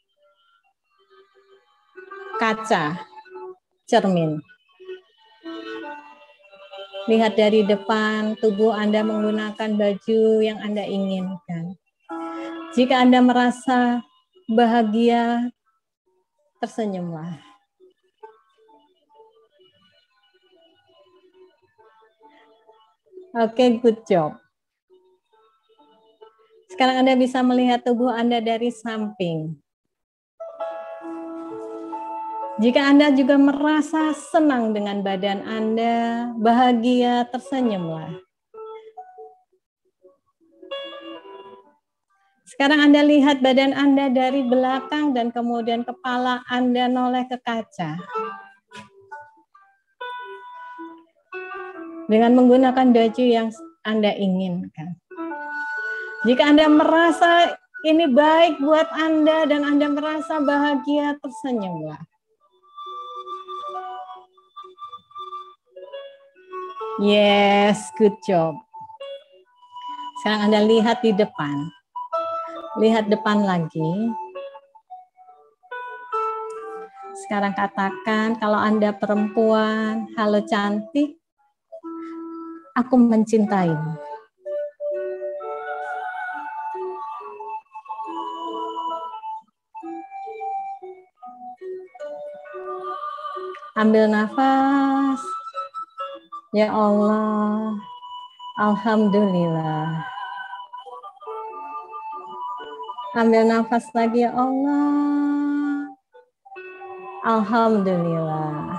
E: kaca, cermin. Lihat dari depan tubuh Anda menggunakan baju yang Anda inginkan. Jika Anda merasa bahagia, tersenyumlah. Oke, good job. Sekarang Anda bisa melihat tubuh Anda dari samping. Jika Anda juga merasa senang dengan badan Anda, bahagia, tersenyumlah. Sekarang Anda lihat badan Anda dari belakang dan kemudian kepala Anda noleh ke kaca. Dengan menggunakan baju yang Anda inginkan. Jika Anda merasa ini baik buat Anda dan Anda merasa bahagia, tersenyumlah. Yes, good job. Sekarang Anda lihat di depan. Lihat depan lagi. Sekarang katakan kalau Anda perempuan, halo cantik, aku mencintaimu. Ambil nafas. Ya Allah, alhamdulillah. Ambil nafas lagi ya Allah. Alhamdulillah.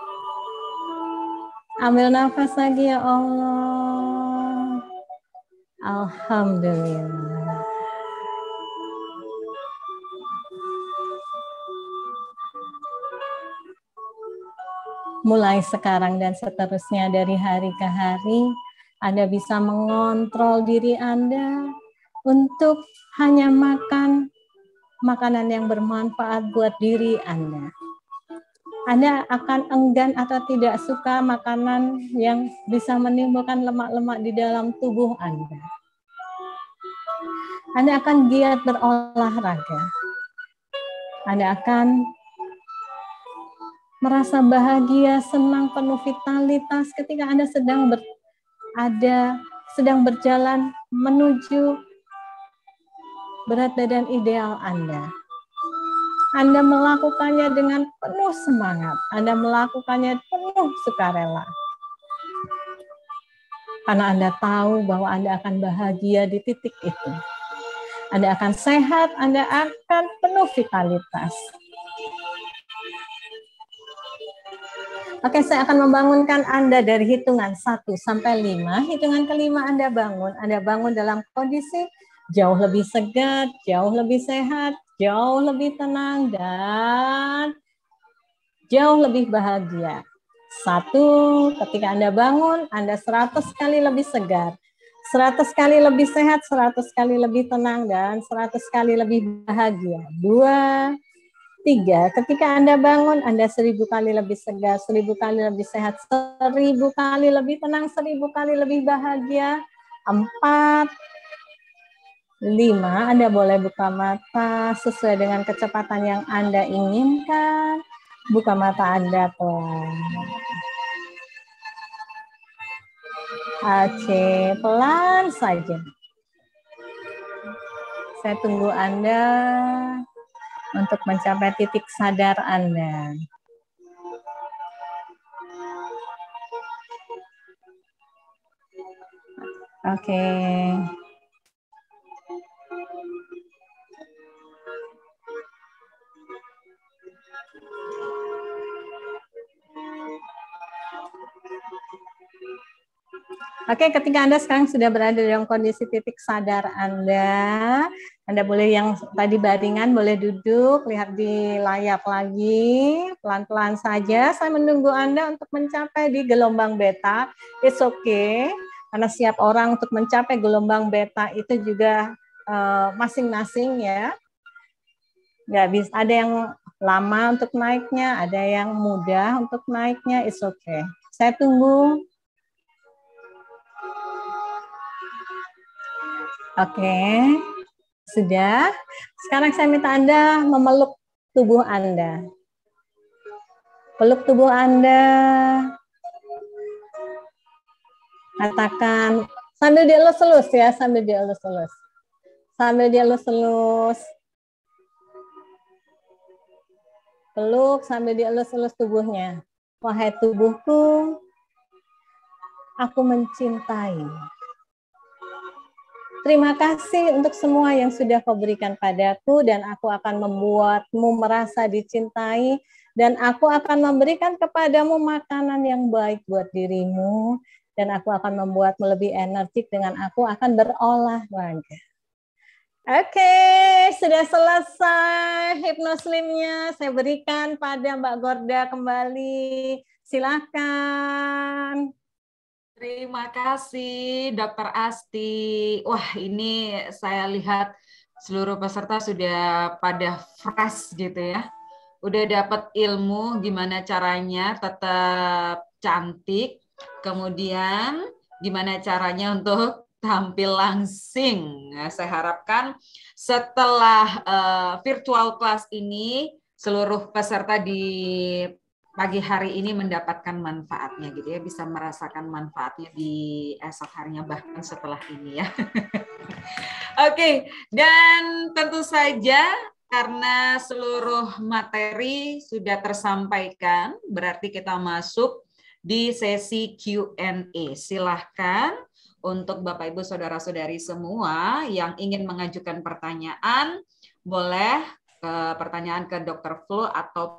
E: Ambil nafas lagi ya Allah. Alhamdulillah. Mulai sekarang dan seterusnya dari hari ke hari, Anda bisa mengontrol diri Anda untuk hanya makan makanan yang bermanfaat buat diri Anda. Anda akan enggan atau tidak suka makanan yang bisa menimbulkan lemak-lemak di dalam tubuh Anda. Anda akan giat berolahraga. Anda akan merasa bahagia, senang, penuh vitalitas ketika Anda sedang berjalan menuju berat badan ideal Anda. Anda melakukannya dengan penuh semangat. Anda melakukannya penuh sukarela. Karena Anda tahu bahwa Anda akan bahagia di titik itu. Anda akan sehat, Anda akan penuh vitalitas. Oke, saya akan membangunkan Anda dari hitungan 1 sampai 5. Hitungan kelima Anda bangun dalam kondisi jauh lebih segar, jauh lebih sehat, jauh lebih tenang, dan jauh lebih bahagia. 1, ketika Anda bangun, Anda 100 kali lebih segar, 100 kali lebih sehat, 100 kali lebih tenang, dan 100 kali lebih bahagia. 2, 3, ketika Anda bangun, Anda 1000 kali lebih segar, 1000 kali lebih sehat, 1000 kali lebih tenang, 1000 kali lebih bahagia. 4, 5, Anda boleh buka mata sesuai dengan kecepatan yang Anda inginkan. Buka mata Anda pelan. Oke, pelan saja. Saya tunggu Anda untuk mencapai titik sadar Anda. Oke. Oke, ketika Anda sekarang sudah berada dalam kondisi titik sadar Anda boleh yang tadi baringan boleh duduk, lihat di layar lagi, pelan-pelan saja. Saya menunggu Anda untuk mencapai di gelombang beta. It's okay, karena setiap orang untuk mencapai gelombang beta itu juga masing-masing ya. Nggak bisa, ada yang lama untuk naiknya, ada yang mudah untuk naiknya, it's okay. Saya tunggu. Oke, sudah. Sekarang saya minta Anda memeluk tubuh Anda. Peluk tubuh Anda. Katakan, sambil dielus-elus ya, sambil dielus-elus. Sambil dielus-elus. Peluk sambil dielus-elus tubuhnya. Wahai tubuhku, aku mencintai. Terima kasih untuk semua yang sudah kau berikan padaku dan aku akan membuatmu merasa dicintai Dan aku akan memberikan kepadamu makanan yang baik buat dirimu, dan aku akan membuatmu lebih energik dengan aku akan berolahraga. Oke, sudah selesai hipnoslimnya. Saya berikan pada Mbak Gorda kembali. Silakan.
A: Terima kasih, Dokter Asti. Wah, ini saya lihat seluruh peserta sudah pada fresh gitu ya. Udah dapat ilmu gimana caranya tetap cantik, kemudian gimana caranya untuk tampil langsing. Nah, saya harapkan setelah virtual class ini, seluruh peserta di pagi hari ini mendapatkan manfaatnya gitu ya, bisa merasakan manfaatnya di esok harinya bahkan setelah ini ya. Oke, dan tentu saja karena seluruh materi sudah tersampaikan, berarti kita masuk di sesi Q&A. Silahkan untuk Bapak Ibu Saudara-saudari semua yang ingin mengajukan pertanyaan, boleh pertanyaan ke Dr. Flo atau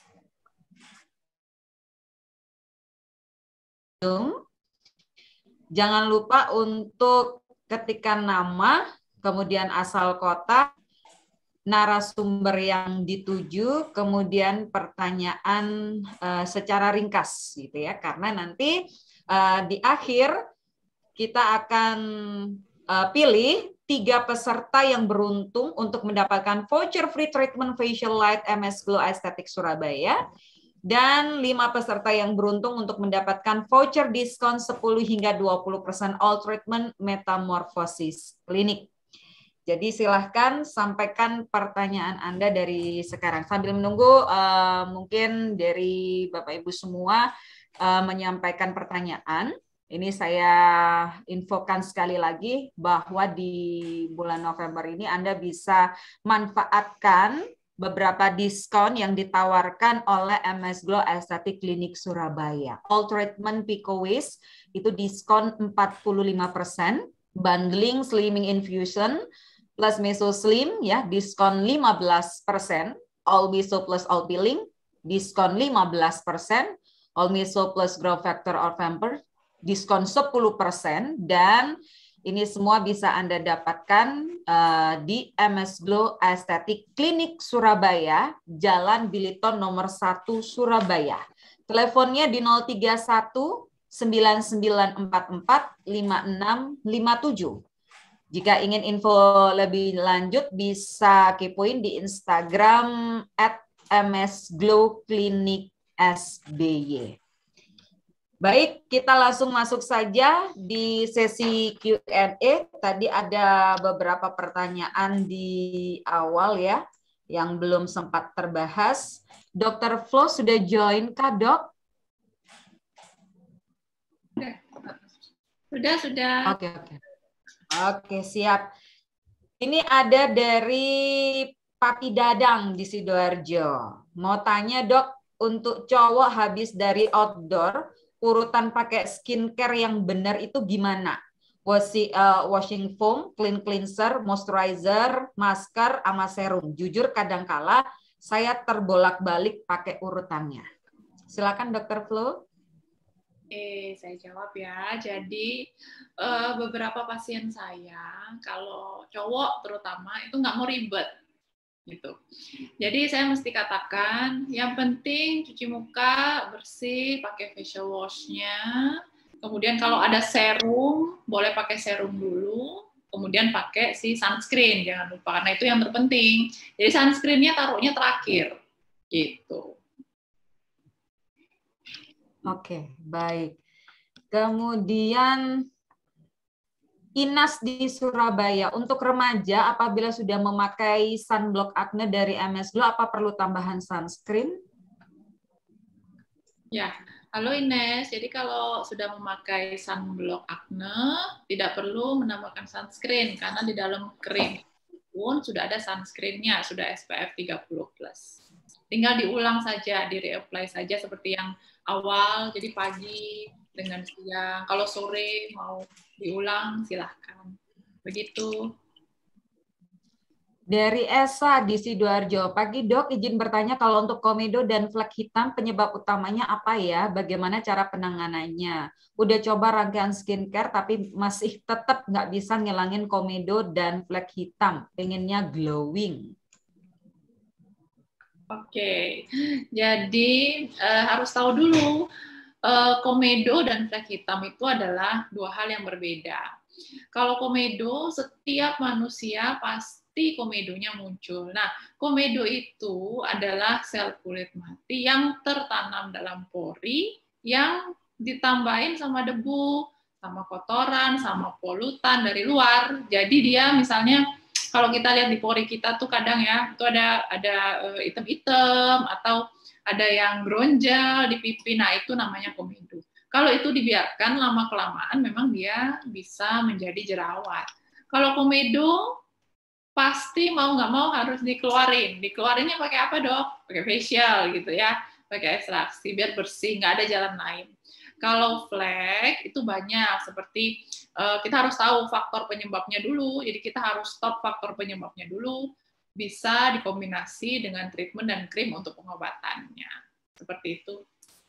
A: jangan lupa untuk ketikkan nama, kemudian asal kota, narasumber yang dituju, kemudian pertanyaan secara ringkas gitu ya, karena nanti di akhir kita akan pilih 3 peserta yang beruntung untuk mendapatkan voucher free treatment facial light MS Glow Aesthetic Surabaya, dan 5 peserta yang beruntung untuk mendapatkan voucher diskon 10 hingga 20% all treatment metamorphosis klinik. Jadi silahkan sampaikan pertanyaan Anda dari sekarang. Sambil menunggu mungkin dari Bapak Ibu semua menyampaikan pertanyaan. Ini saya infokan sekali lagi bahwa di bulan November ini Anda bisa manfaatkan beberapa diskon yang ditawarkan oleh MS Glow Aesthetic Clinic Surabaya. All treatment Pico Waste itu diskon 45%, bundling slimming infusion plus meso slim ya diskon 15%, all meso plus all peeling diskon 15%, all meso plus grow factor or vamper diskon 10%, dan ini semua bisa Anda dapatkan di MS Glow Aesthetic Clinic Surabaya, Jalan Biliton nomor 1 Surabaya. Teleponnya di 031 9944 5657. Jika ingin info lebih lanjut bisa kepoin di Instagram @msglowclinicSBY. Baik, kita langsung masuk saja di sesi Q&A. Tadi ada beberapa pertanyaan di awal ya, yang belum sempat terbahas. Dr. Flo sudah join kah, Dok?
D: Sudah.
A: Oke, siap. Ini ada dari Papi Dadang di Sidoarjo. Mau tanya, Dok, untuk cowok habis dari outdoor, urutan pakai skincare yang benar itu gimana? Washing foam, clean cleanser, moisturizer, masker, sama serum. Jujur kadangkala saya terbolak-balik pakai urutannya. Silakan Dr. Flo.
D: Saya jawab ya. Jadi beberapa pasien saya, kalau cowok terutama itu nggak mau ribet. Gitu. Jadi saya mesti katakan, yang penting cuci muka bersih, pakai facial wash-nya. Kemudian kalau ada serum, boleh pakai serum dulu. Kemudian pakai si sunscreen, jangan lupa, karena itu yang terpenting. Jadi sunscreen-nya taruhnya terakhir. Gitu.
A: Oke, baik. Kemudian Inas di Surabaya, untuk remaja apabila sudah memakai sunblock acne dari MS Glow, apa perlu tambahan sunscreen?
D: Ya, halo Ines. Jadi kalau sudah memakai sunblock acne, tidak perlu menambahkan sunscreen karena di dalam krim pun sudah ada sunscreen-nya, sudah SPF 30+. Tinggal diulang saja, di-reapply saja seperti yang awal, jadi pagi dengan siang. Kalau sore mau diulang, silahkan. Begitu.
A: Dari Esa di Sidoarjo. Pagi dok, izin bertanya kalau untuk komedo dan flek hitam penyebab utamanya apa ya? Bagaimana cara penanganannya? Udah coba rangkaian skincare tapi masih tetap nggak bisa ngilangin komedo dan flek hitam. Pengennya glowing.
D: Oke, jadi harus tahu dulu komedo dan flek hitam itu adalah dua hal yang berbeda. Kalau komedo, setiap manusia pasti komedonya muncul. Nah, komedo itu adalah sel kulit mati yang tertanam dalam pori yang ditambahin sama debu, sama kotoran, sama polutan dari luar. Jadi dia misalnya kalau kita lihat di pori kita tuh kadang ya itu ada item-item atau ada yang bronjal di pipi. Nah, itu namanya komedo. Kalau itu dibiarkan lama-kelamaan memang dia bisa menjadi jerawat. Kalau komedo pasti mau nggak mau harus dikeluarin. Dikeluarinnya pakai apa dok? Pakai facial gitu ya, pakai ekstraksi biar bersih, nggak ada jalan lain. Kalau flek itu banyak, seperti kita harus tahu faktor penyebabnya dulu, jadi kita harus stop faktor penyebabnya dulu, bisa dikombinasi dengan treatment dan krim untuk pengobatannya. Seperti itu.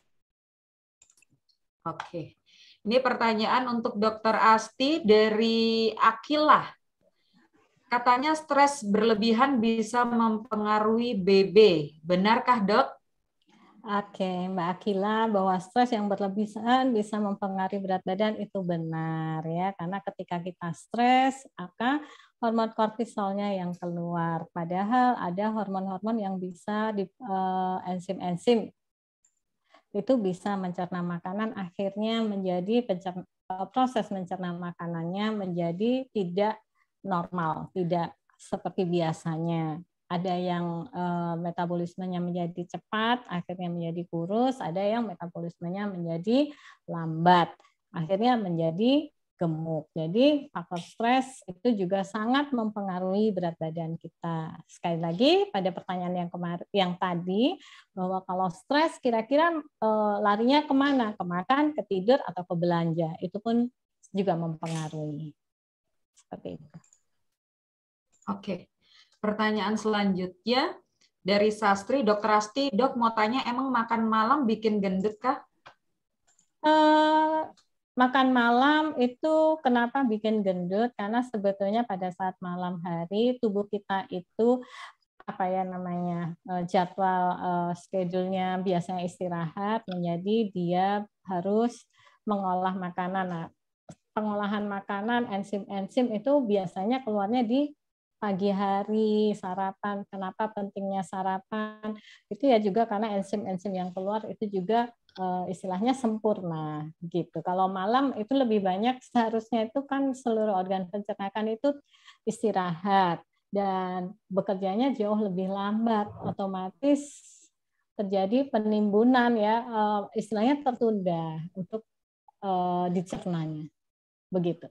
A: Oke, ini pertanyaan untuk Dokter Asti dari Akila. Katanya stres berlebihan bisa mempengaruhi BB. Benarkah dok?
E: Oke, Mbak Akila, bahwa stres yang berlebihan bisa mempengaruhi berat badan itu benar ya, karena ketika kita stres, maka hormon kortisolnya yang keluar. Padahal ada hormon-hormon yang bisa di enzim-enzim itu bisa mencerna makanan, akhirnya menjadi proses mencerna makanannya menjadi tidak normal, tidak seperti biasanya. Ada yang metabolismenya menjadi cepat, akhirnya menjadi kurus, ada yang metabolismenya menjadi lambat, akhirnya menjadi gemuk. Jadi faktor stres itu juga sangat mempengaruhi berat badan kita. Sekali lagi pada pertanyaan yang tadi, bahwa kalau stres kira-kira larinya kemana? Ke makan, ke tidur, atau ke belanja? Itu pun juga mempengaruhi. Seperti itu.
A: Oke. Pertanyaan selanjutnya dari Sastri, Dokter Asti, dok mau tanya emang makan malam bikin gendut kah?
E: Makan malam itu kenapa bikin gendut? Karena sebetulnya pada saat malam hari tubuh kita itu jadwal schedule-nya biasanya istirahat, menjadi dia harus mengolah makanan. Nah, pengolahan makanan enzim-enzim itu biasanya keluarnya di pagi hari, sarapan. Kenapa pentingnya sarapan? Itu ya juga karena enzim-enzim yang keluar itu juga istilahnya sempurna gitu. Kalau malam itu lebih banyak, seharusnya itu kan seluruh organ pencernaan itu istirahat dan bekerjanya jauh lebih lambat, otomatis terjadi penimbunan ya, istilahnya tertunda untuk dicernanya. Begitu.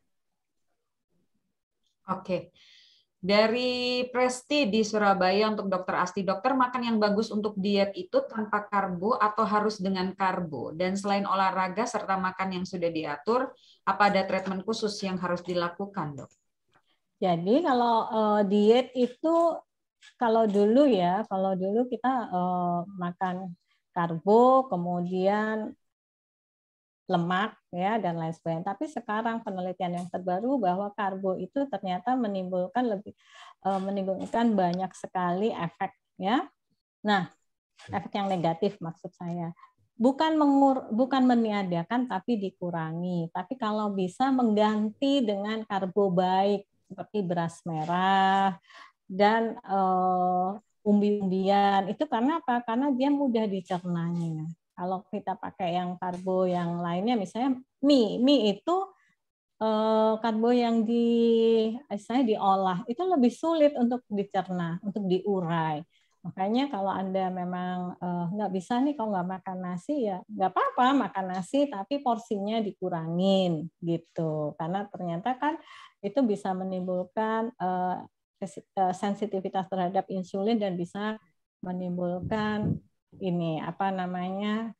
A: Oke. Dari Presti di Surabaya untuk Dokter Asti, dokter makan yang bagus untuk diet itu tanpa karbo atau harus dengan karbo? Dan selain olahraga serta makan yang sudah diatur, apa ada treatment khusus yang harus dilakukan, dok?
E: Jadi kalau diet itu, kalau dulu kita makan karbo, kemudian lemak ya dan lain sebagainya. Tapi sekarang penelitian yang terbaru bahwa karbo itu ternyata menimbulkan banyak sekali efek ya. Nah, efek yang negatif maksud saya. Bukan meniadakan tapi dikurangi. Tapi kalau bisa mengganti dengan karbo baik seperti beras merah dan umbi-umbian. Itu karena apa? Karena dia mudah dicernanya. Kalau kita pakai yang karbo yang lainnya, misalnya mie itu karbo yang diolah itu lebih sulit untuk dicerna, untuk diurai. Makanya kalau Anda memang nggak bisa nih, kalau nggak makan nasi ya nggak apa-apa makan nasi, tapi porsinya dikurangin gitu. Karena ternyata kan itu bisa menimbulkan sensitivitas terhadap insulin dan bisa menimbulkan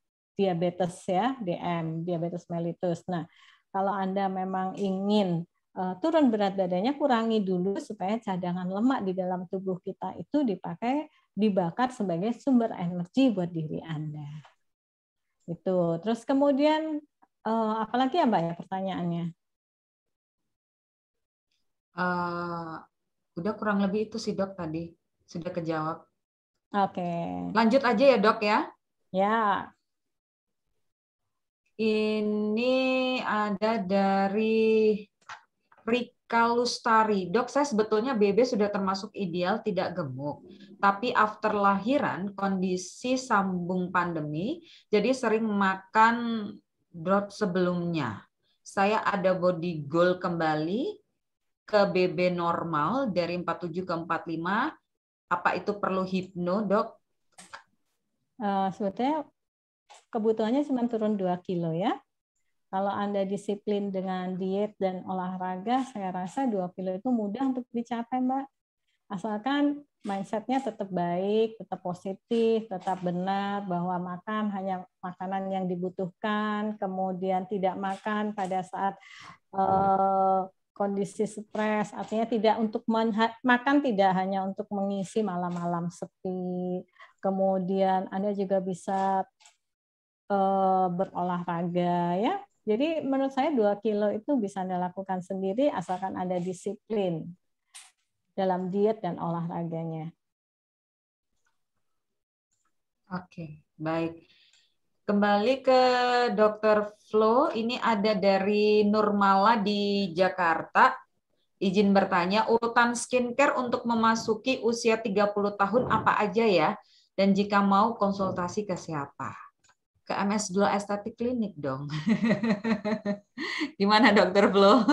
E: diabetes ya, DM, diabetes mellitus. Nah, kalau Anda memang ingin turun berat badannya, kurangi dulu supaya cadangan lemak di dalam tubuh kita itu dibakar sebagai sumber energi buat diri Anda. Itu. Terus kemudian apalagi ya Mbak ya pertanyaannya?
A: Udah kurang lebih itu sih Dok tadi. Sudah kejawab.
E: Oke.
A: Lanjut aja ya Dok ya.
E: Ya.
A: Ini ada dari Rika Lustari. Dok, saya sebetulnya BB sudah termasuk ideal, tidak gemuk. Tapi after lahiran, kondisi sambung pandemi, jadi sering makan drop sebelumnya. Saya ada body goal kembali ke BB normal dari 47 ke 45. Apa itu perlu hipno, Dok?
E: Sebetulnya kebutuhannya cuma turun 2 kilo ya. Kalau Anda disiplin dengan diet dan olahraga, saya rasa 2 kilo itu mudah untuk dicapai, Mbak. Asalkan mindset-nya tetap baik, tetap positif, tetap benar, bahwa makan hanya makanan yang dibutuhkan, kemudian tidak makan pada saat kondisi stres, artinya tidak untuk makan tidak hanya untuk mengisi malam-malam sepi, kemudian Anda juga bisa berolahraga ya. Jadi menurut saya 2 kilo itu bisa Anda lakukan sendiri asalkan Anda disiplin dalam diet dan olahraganya.
A: Oke, baik. Kembali ke Dr. Flo, ini ada dari Nurmala di Jakarta. Izin bertanya, urutan skincare untuk memasuki usia 30 tahun apa aja ya? Dan jika mau konsultasi ke siapa? Ke MS Glow Aesthetic Clinic dong. Gimana Dr. Flo?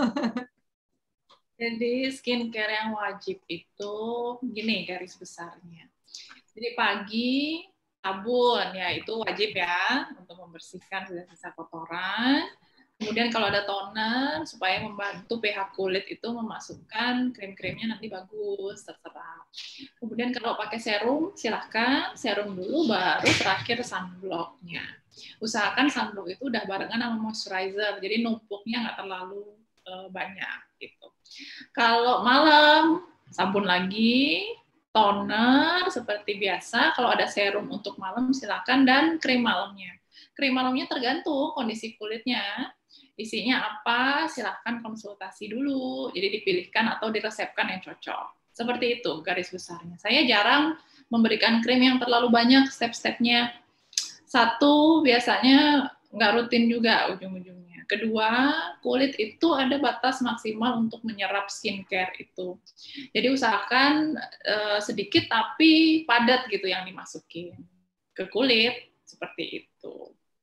D: Jadi skincare yang wajib itu gini garis besarnya. Jadi pagi sabun ya itu wajib ya untuk membersihkan sisa-sisa kotoran. Kemudian kalau ada toner supaya membantu pH kulit itu memasukkan krim-krimnya nanti bagus terserah. Kemudian kalau pakai serum silahkan serum dulu baru terakhir sunblocknya. Usahakan sunblock itu udah barengan sama moisturizer jadi numpuknya nggak terlalu banyak gitu. Kalau malam sabun lagi, toner seperti biasa. Kalau ada serum untuk malam silakan dan krim malamnya. Krim malamnya tergantung kondisi kulitnya. Isinya apa, silahkan konsultasi dulu. Jadi dipilihkan atau diresepkan yang cocok. Seperti itu garis besarnya. Saya jarang memberikan krim yang terlalu banyak step-stepnya. Satu, biasanya nggak rutin juga ujung-ujungnya. Kedua, kulit itu ada batas maksimal untuk menyerap skincare itu. Jadi usahakan sedikit tapi padat gitu yang dimasukin ke kulit, seperti itu.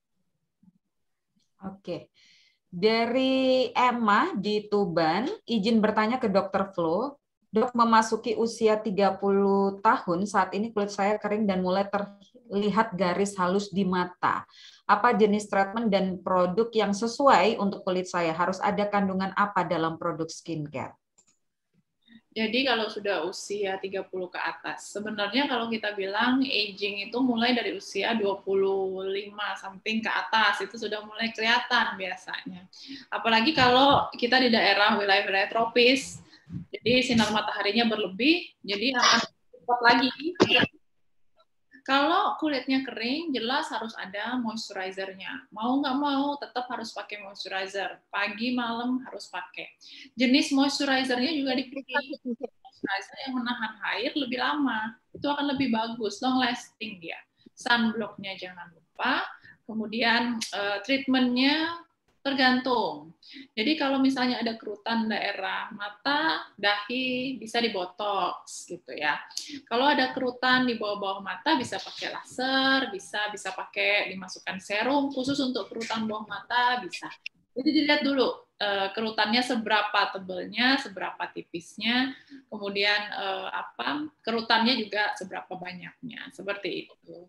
A: Oke. Dari Emma di Tuban, izin bertanya ke Dr. Flo. Dok, memasuki usia 30 tahun, saat ini kulit saya kering dan mulai terlihat garis halus di mata. Apa jenis treatment dan produk yang sesuai untuk kulit saya? Harus ada kandungan apa dalam produk skincare?
D: Jadi kalau sudah usia 30 ke atas, sebenarnya kalau kita bilang aging itu mulai dari usia 25 something ke atas, itu sudah mulai kelihatan biasanya. Apalagi kalau kita di daerah wilayah-wilayah tropis, jadi sinar mataharinya berlebih, jadi akan cepat lagi. Kalau kulitnya kering, jelas harus ada moisturizer-nya. Mau nggak mau, tetap harus pakai moisturizer. Pagi, malam harus pakai. Jenis moisturizer-nya juga dipilih. Moisturizer yang menahan air lebih lama. Itu akan lebih bagus, long lasting dia. Sunblock-nya jangan lupa. Kemudian treatment-nya tergantung. Jadi kalau misalnya ada kerutan daerah mata, dahi, bisa dibotox gitu ya. Kalau ada kerutan di bawah-bawah mata, bisa pakai laser, bisa pakai dimasukkan serum khusus untuk kerutan bawah mata, bisa. Jadi dilihat dulu kerutannya seberapa tebelnya, seberapa tipisnya, kemudian kerutannya juga seberapa banyaknya, seperti itu.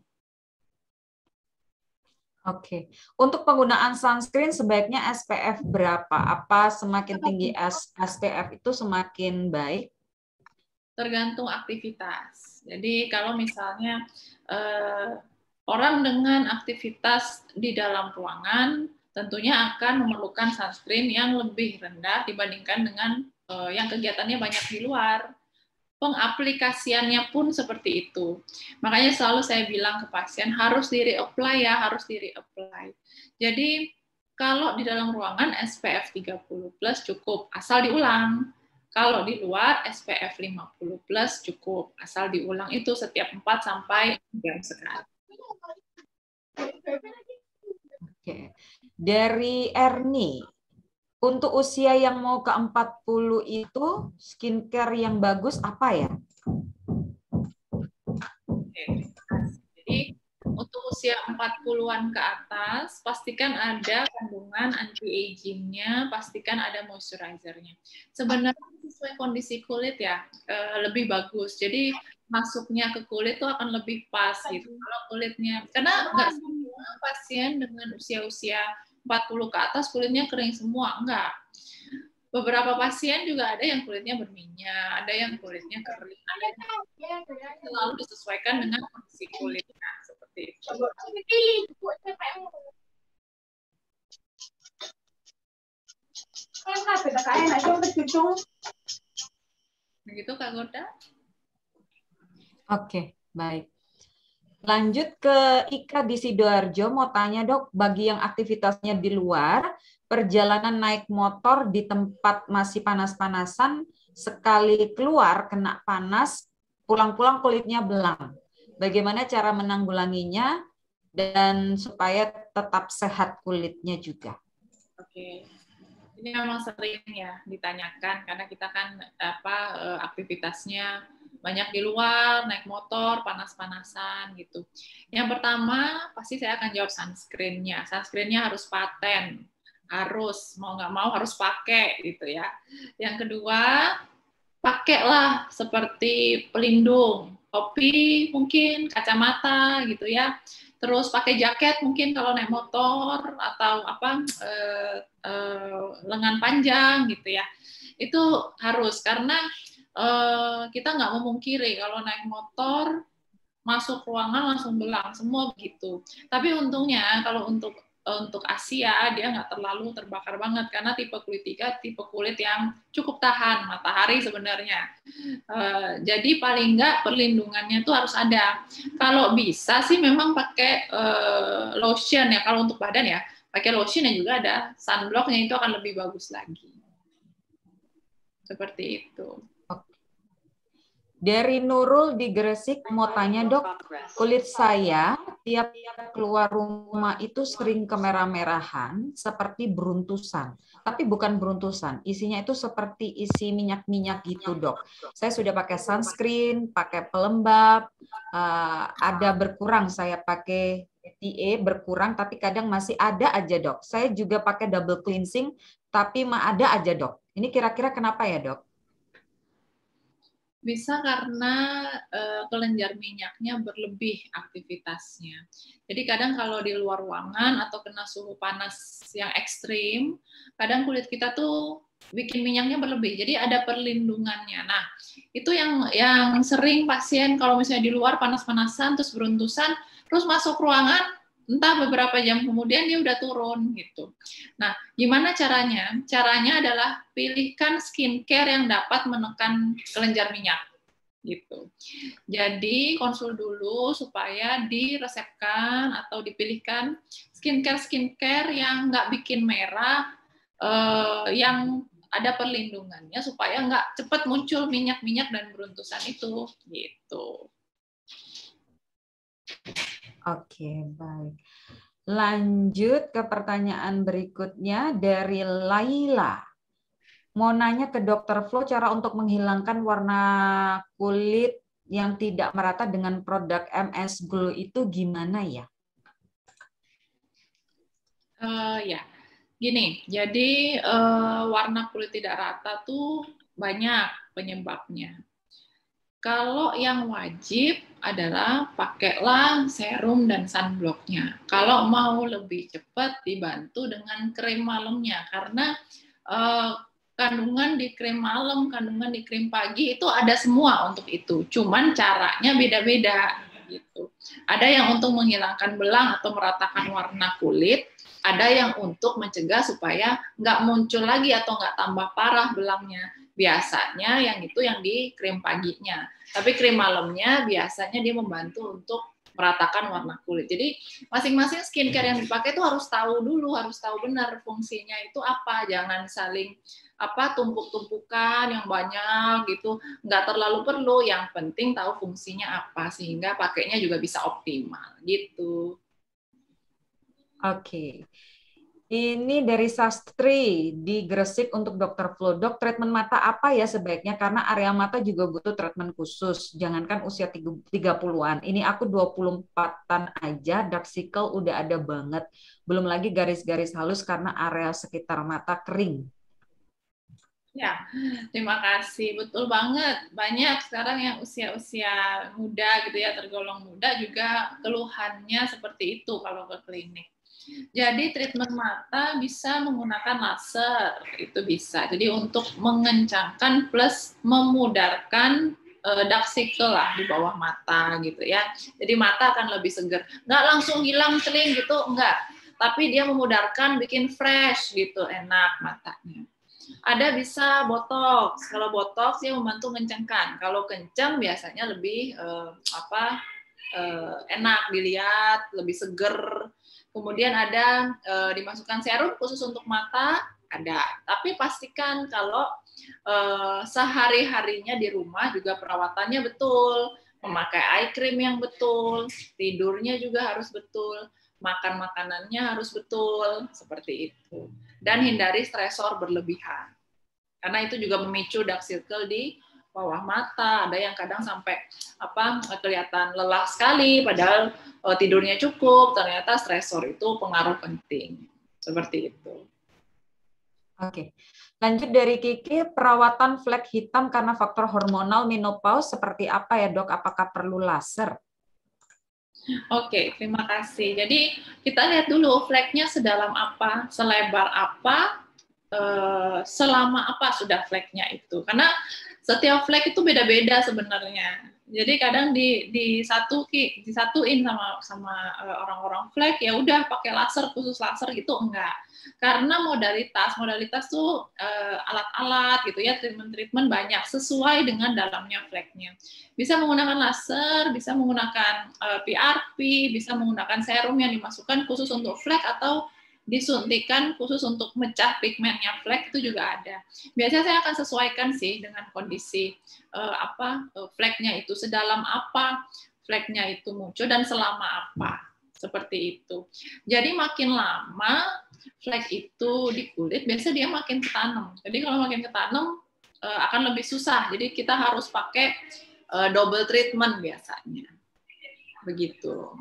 A: Oke, untuk penggunaan sunscreen sebaiknya SPF berapa? Apa semakin tinggi SPF itu semakin baik?
D: Tergantung aktivitas. Jadi kalau misalnya orang dengan aktivitas di dalam ruangan tentunya akan memerlukan sunscreen yang lebih rendah dibandingkan dengan yang kegiatannya banyak di luar. Pengaplikasiannya pun seperti itu. Makanya selalu saya bilang ke pasien harus di-reapply ya, harus di-reapply. Jadi kalau di dalam ruangan SPF 30+ cukup, asal diulang. Kalau di luar SPF 50+ cukup, asal diulang itu setiap 4 sampai 6 jam sekali.
A: Oke. Dari Erni, untuk usia yang mau ke 40 itu skincare yang bagus apa ya?
D: Jadi untuk usia 40-an ke atas, pastikan ada kandungan anti-aging-nya, pastikan ada moisturizer-nya. Sebenarnya sesuai kondisi kulit ya, lebih bagus. Jadi masuknya ke kulit itu akan lebih pas gitu. Kalau kulitnya, karena nggak semua pasien dengan usia-usia 40 ke atas kulitnya kering semua, enggak. Beberapa pasien juga ada yang kulitnya berminyak, ada yang kulitnya kering, ada yang selalu disesuaikan dengan kondisi kulitnya seperti itu. Begitu Kak Gorda?
A: Oke, baik. Lanjut ke Ika di Sidoarjo, mau tanya dok, bagi yang aktivitasnya di luar, perjalanan naik motor di tempat masih panas-panasan, sekali keluar kena panas, pulang-pulang kulitnya belang. Bagaimana cara menanggulanginya dan supaya tetap sehat kulitnya juga?
D: Oke. Ini memang sering ya ditanyakan karena kita kan aktivitasnya banyak di luar, naik motor, panas-panasan gitu. Yang pertama pasti saya akan jawab sunscreen-nya. Sunscreen-nya harus paten, harus mau nggak mau harus pakai gitu ya. Yang kedua, pakailah seperti pelindung, topi mungkin, kacamata gitu ya. Terus pakai jaket mungkin kalau naik motor atau lengan panjang gitu ya. Itu harus karena kita nggak memungkiri kalau naik motor masuk ruangan langsung belang semua begitu. Tapi untungnya kalau untuk Asia dia nggak terlalu terbakar banget karena tipe kulit 3 tipe kulit yang cukup tahan matahari sebenarnya. Jadi paling nggak perlindungannya itu harus ada. Kalau bisa sih memang pakai lotion ya kalau untuk badan ya. Pakai lotion yang juga ada sunblocknya itu akan lebih bagus lagi. Seperti itu.
A: Dari Nurul di Gresik mau tanya dok, kulit saya tiap keluar rumah itu sering kemerah-merahan seperti beruntusan. Tapi bukan beruntusan, isinya itu seperti isi minyak-minyak gitu dok. Saya sudah pakai sunscreen, pakai pelembab, ada berkurang saya pakai ETA berkurang, tapi kadang masih ada aja dok. Saya juga pakai double cleansing, tapi ada aja dok. Ini kira-kira kenapa ya dok?
D: Bisa karena kelenjar minyaknya berlebih aktivitasnya. Jadi kadang kalau di luar ruangan atau kena suhu panas yang ekstrim, kadang kulit kita tuh bikin minyaknya berlebih. Jadi ada perlindungannya. Nah, itu yang sering pasien kalau misalnya di luar panas-panasan terus beruntusan, terus masuk ruangan entah beberapa jam kemudian dia udah turun gitu. Nah, gimana caranya? Caranya adalah pilihkan skincare yang dapat menekan kelenjar minyak gitu. Jadi konsul dulu supaya diresepkan atau dipilihkan skincare yang nggak bikin merah, yang ada perlindungannya supaya nggak cepat muncul minyak-minyak dan beruntusan itu gitu.
A: Oke, baik. Lanjut ke pertanyaan berikutnya dari Laila. Mau nanya ke Dr. Flo, cara untuk menghilangkan warna kulit yang tidak merata dengan produk MS Glow itu gimana ya?
D: Ya, gini. Jadi warna kulit tidak rata tuh banyak penyebabnya. Kalau yang wajib adalah pakailah serum dan sunblocknya. Kalau mau lebih cepat dibantu dengan krim malamnya karena kandungan di krim malam, kandungan di krim pagi itu ada semua untuk itu. Cuman caranya beda-beda gitu. Ada yang untuk menghilangkan belang atau meratakan warna kulit, Ada yang untuk mencegah supaya nggak muncul lagi atau nggak tambah parah belangnya. Biasanya yang itu yang di krim paginya. Tapi krim malamnya biasanya dia membantu untuk meratakan warna kulit. Jadi masing-masing skincare yang dipakai itu harus tahu dulu, harus tahu benar fungsinya itu apa. Jangan saling tumpuk-tumpukan yang banyak gitu, nggak terlalu perlu. Yang penting tahu fungsinya apa sehingga pakainya juga bisa optimal gitu.
A: Oke. Ini dari Sastri di Gresik untuk Dokter Flu. Dok, treatment mata apa ya sebaiknya? Karena area mata juga butuh treatment khusus. Jangankan usia 30-an. Ini aku 24-an aja, dark circle udah ada banget. Belum lagi garis-garis halus karena area sekitar mata kering.
D: Ya, terima kasih. Betul banget. Banyak sekarang yang usia-usia muda gitu ya, tergolong muda juga keluhannya seperti itu kalau ke klinik. Jadi treatment mata bisa menggunakan laser, itu bisa. Jadi untuk mengencangkan plus memudarkan dark circle lah di bawah mata gitu ya. Jadi mata akan lebih segar. Nggak langsung hilang celing gitu, enggak. Tapi dia memudarkan, bikin fresh gitu, enak matanya. Ada bisa botox. Kalau botox dia membantu mengencangkan. Kalau kencang biasanya lebih enak dilihat, lebih seger. Kemudian ada dimasukkan serum khusus untuk mata, ada. Tapi pastikan kalau sehari-harinya di rumah juga perawatannya betul, memakai eye cream yang betul, tidurnya juga harus betul, makan makanannya harus betul, seperti itu. Dan hindari stresor berlebihan. Karena itu juga memicu dark circle di bawah mata, ada yang kadang sampai kelihatan lelah sekali, padahal tidurnya cukup, ternyata stresor itu pengaruh penting. Seperti itu.
A: Oke. Lanjut dari Kiki, perawatan flek hitam karena faktor hormonal menopause seperti apa ya dok? Apakah perlu laser?
D: Oke, terima kasih. Jadi kita lihat dulu fleknya sedalam apa, selebar apa, selama apa sudah fleknya itu. Karena setiap flek itu beda-beda sebenarnya. Jadi kadang disatuin sama orang-orang flek, ya udah pakai laser, khusus laser gitu, enggak. Karena modalitas tuh alat-alat gitu ya, treatment banyak sesuai dengan dalamnya fleknya. Bisa menggunakan laser, bisa menggunakan PRP, bisa menggunakan serum yang dimasukkan khusus untuk flek atau disuntikan khusus untuk mecah pigmennya flek, itu juga ada. Biasanya saya akan sesuaikan sih dengan kondisi fleknya itu, sedalam apa fleknya itu muncul dan selama apa, seperti itu. Jadi makin lama flek itu di kulit, biasanya dia makin ketanam. Jadi kalau makin ketanam akan lebih susah. Jadi kita harus pakai double treatment biasanya. Begitu.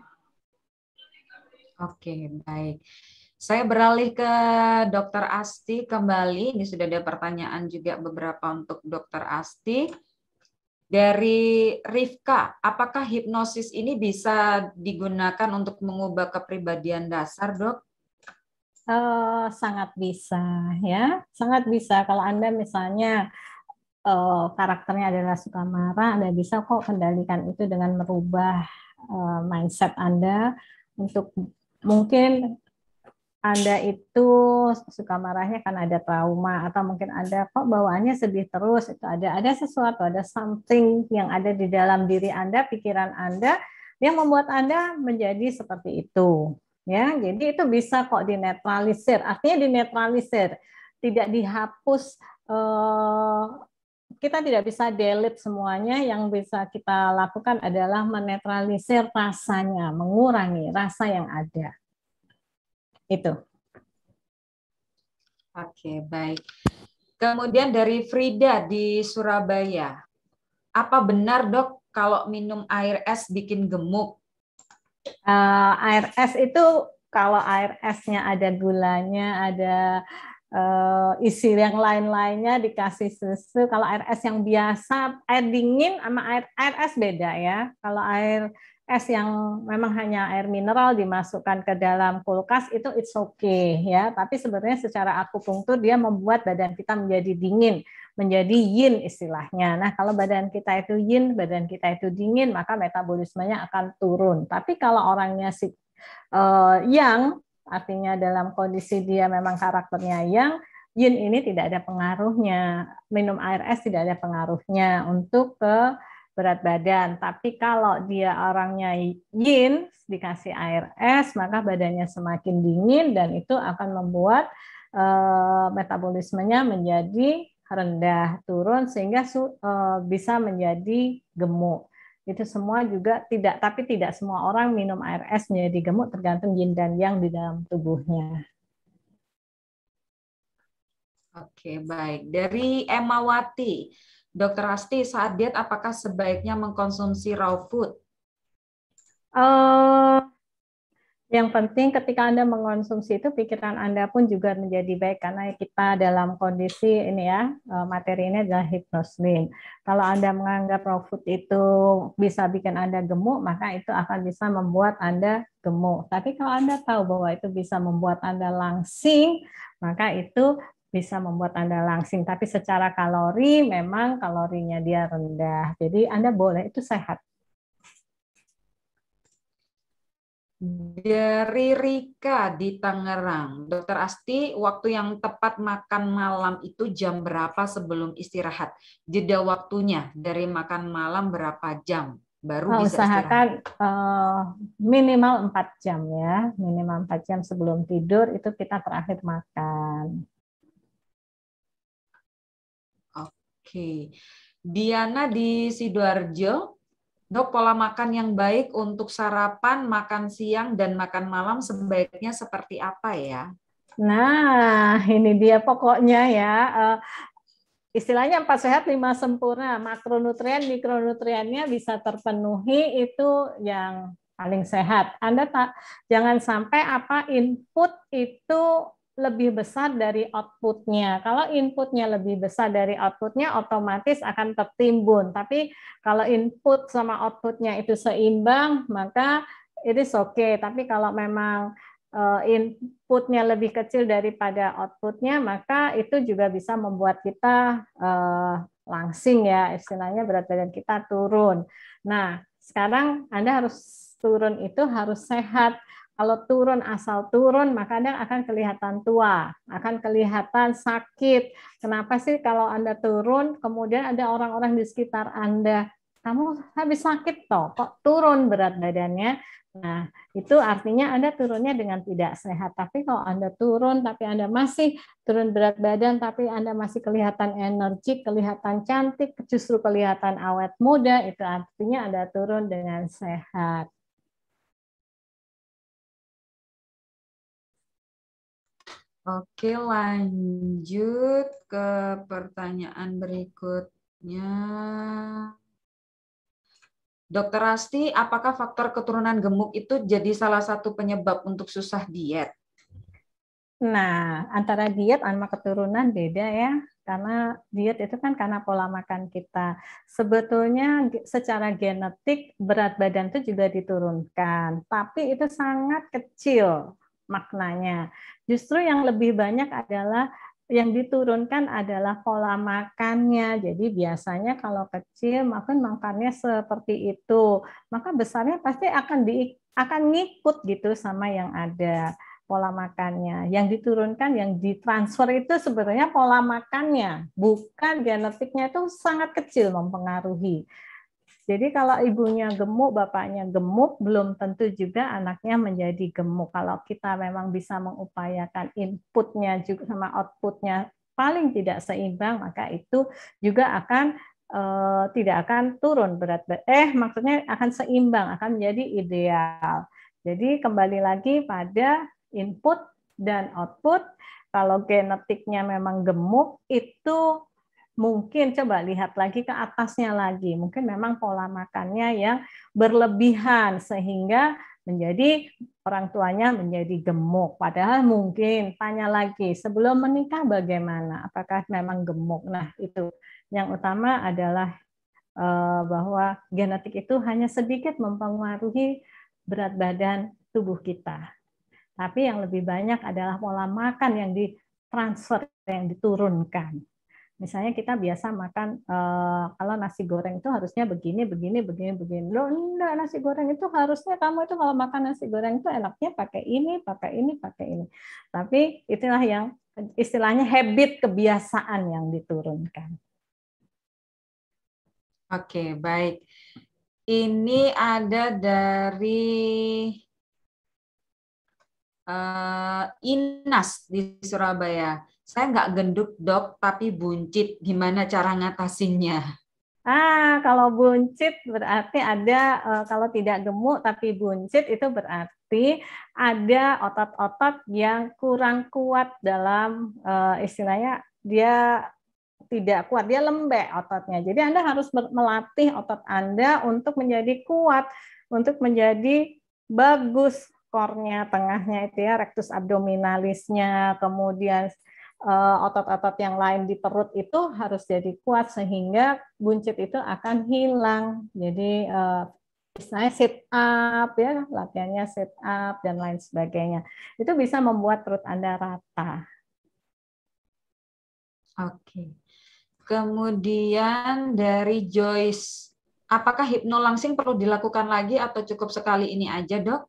A: Oke, baik. Saya beralih ke Dr. Asti kembali. Ini sudah ada pertanyaan juga beberapa untuk Dr. Asti. Dari Rifka, apakah hipnosis ini bisa digunakan untuk mengubah kepribadian dasar, dok?
E: Sangat bisa, ya. Sangat bisa. Kalau Anda misalnya karakternya adalah suka marah, Anda bisa kok kendalikan itu dengan merubah mindset Anda untuk mungkin Anda itu suka marahnya kan ada trauma, atau mungkin Anda kok bawaannya sedih terus, itu ada sesuatu, ada something yang ada di dalam diri Anda, pikiran Anda yang membuat Anda menjadi seperti itu. Ya, jadi itu bisa kok dinetralisir. Artinya dinetralisir, tidak dihapus. Kita tidak bisa delete semuanya. Yang bisa kita lakukan adalah menetralisir rasanya, mengurangi rasa yang ada. Itu.
A: Oke, baik. Kemudian dari Frida di Surabaya. Apa benar, dok, kalau minum air es bikin gemuk?
E: Air es itu kalau air esnya ada gulanya, ada isi yang lain-lainnya, dikasih susu. Kalau air es yang biasa, air dingin sama air es beda ya. Kalau air es yang memang hanya air mineral dimasukkan ke dalam kulkas itu it's okay ya. Tapi sebenarnya secara akupunktur dia membuat badan kita menjadi dingin, menjadi yin istilahnya. Nah, kalau badan kita itu yin, badan kita itu dingin, maka metabolismenya akan turun. Tapi kalau orangnya yang artinya dalam kondisi dia memang karakternya yang yin ini tidak ada pengaruhnya. Minum air es tidak ada pengaruhnya untuk ke berat badan. Tapi kalau dia orangnya yin, dikasih air es, maka badannya semakin dingin dan itu akan membuat metabolismenya menjadi rendah, turun sehingga bisa menjadi gemuk. Itu semua juga tidak, tapi tidak semua orang minum air es menjadi gemuk, tergantung yin dan yang di dalam tubuhnya.
A: Oke, baik. Dari Emawati, Dokter Asti, saat diet apakah sebaiknya mengkonsumsi raw food?
E: Yang penting ketika Anda mengkonsumsi itu, pikiran Anda pun juga menjadi baik, karena kita dalam kondisi ini ya, materi ini adalah hypnoslim. Kalau Anda menganggap raw food itu bisa bikin Anda gemuk, maka itu akan bisa membuat Anda gemuk. Tapi kalau Anda tahu bahwa itu bisa membuat Anda langsing, maka itu bisa membuat Anda langsing. Tapi secara kalori, memang kalorinya dia rendah. Jadi Anda boleh, itu sehat.
A: Dari Rika di Tangerang, Dokter Asti, waktu yang tepat makan malam itu jam berapa sebelum istirahat? Jeda waktunya dari makan malam berapa jam baru bisa
E: usahakan
A: istirahat?
E: Minimal 4 jam ya, minimal 4 jam sebelum tidur itu kita terakhir makan.
A: Oke, Diana di Sidoarjo. Dok, pola makan yang baik untuk sarapan, makan siang, dan makan malam sebaiknya seperti apa ya?
E: Nah, ini dia pokoknya ya. Istilahnya 4 sehat 5 sempurna. Makronutrien, mikronutriennya bisa terpenuhi, itu yang paling sehat. Anda jangan sampai input itu lebih besar dari outputnya. Kalau inputnya lebih besar dari outputnya, otomatis akan tertimbun. Tapi kalau input sama outputnya itu seimbang, maka it is okay. Tapi kalau memang inputnya lebih kecil daripada outputnya, maka itu juga bisa membuat kita langsing ya, istilahnya berat badan kita turun. Nah, sekarang Anda harus turun itu harus sehat. Kalau turun asal turun, maka Anda akan kelihatan tua, akan kelihatan sakit. Kenapa sih kalau Anda turun, kemudian ada orang-orang di sekitar Anda, kamu habis sakit toh, kok turun berat badannya? Nah, itu artinya Anda turunnya dengan tidak sehat. Tapi kalau Anda turun, tapi Anda masih turun berat badan, tapi Anda masih kelihatan energik, kelihatan cantik, justru kelihatan awet muda, itu artinya Anda turun dengan sehat.
A: Oke, lanjut ke pertanyaan berikutnya. Dokter Asti, apakah faktor keturunan gemuk itu jadi salah satu penyebab untuk susah diet?
E: Nah, antara diet sama keturunan beda ya, karena diet itu kan karena pola makan kita. Sebetulnya secara genetik berat badan itu juga diturunkan, tapi itu sangat kecil maknanya. Justru yang lebih banyak adalah yang diturunkan adalah pola makannya. Jadi biasanya kalau kecil makannya seperti itu, maka besarnya pasti akan ngikut gitu sama yang ada pola makannya. Yang diturunkan, yang ditransfer itu sebenarnya pola makannya, bukan genetiknya, itu sangat kecil mempengaruhi. Jadi kalau ibunya gemuk, bapaknya gemuk, belum tentu juga anaknya menjadi gemuk. Kalau kita memang bisa mengupayakan inputnya juga sama outputnya paling tidak seimbang, maka itu juga akan tidak akan turun berat badan. Maksudnya akan seimbang, akan menjadi ideal. Jadi kembali lagi pada input dan output. Kalau genetiknya memang gemuk, itu mungkin coba lihat lagi ke atasnya lagi. Mungkin memang pola makannya yang berlebihan sehingga menjadi orang tuanya menjadi gemuk. Padahal mungkin tanya lagi sebelum menikah bagaimana? Apakah memang gemuk? Nah, itu yang utama adalah bahwa genetik itu hanya sedikit mempengaruhi berat badan tubuh kita. Tapi yang lebih banyak adalah pola makan yang ditransfer, yang diturunkan. Misalnya kita biasa makan, kalau nasi goreng itu harusnya begini, begini, begini, begini. Loh, enggak, nasi goreng itu harusnya kamu itu kalau makan nasi goreng itu enaknya pakai ini, pakai ini, pakai ini. Tapi itulah yang istilahnya habit, kebiasaan yang diturunkan.
A: Oke, baik. Ini ada dari Inas di Surabaya. Saya nggak gendut, Dok, tapi buncit. Gimana cara ngatasinnya?
E: Kalau buncit berarti ada, kalau tidak gemuk tapi buncit itu berarti ada otot-otot yang kurang kuat dalam, istilahnya dia tidak kuat, dia lembek ototnya. Jadi Anda harus melatih otot Anda untuk menjadi kuat, untuk menjadi bagus core-nya, tengahnya itu ya, rectus abdominalisnya, kemudian otot-otot yang lain di perut itu harus jadi kuat sehingga buncit itu akan hilang. Jadi misalnya sit up ya, latihannya sit up dan lain sebagainya. Itu bisa membuat perut Anda rata.
A: Oke. Kemudian dari Joyce, apakah hipnolangsing perlu dilakukan lagi atau cukup sekali ini aja, Dok?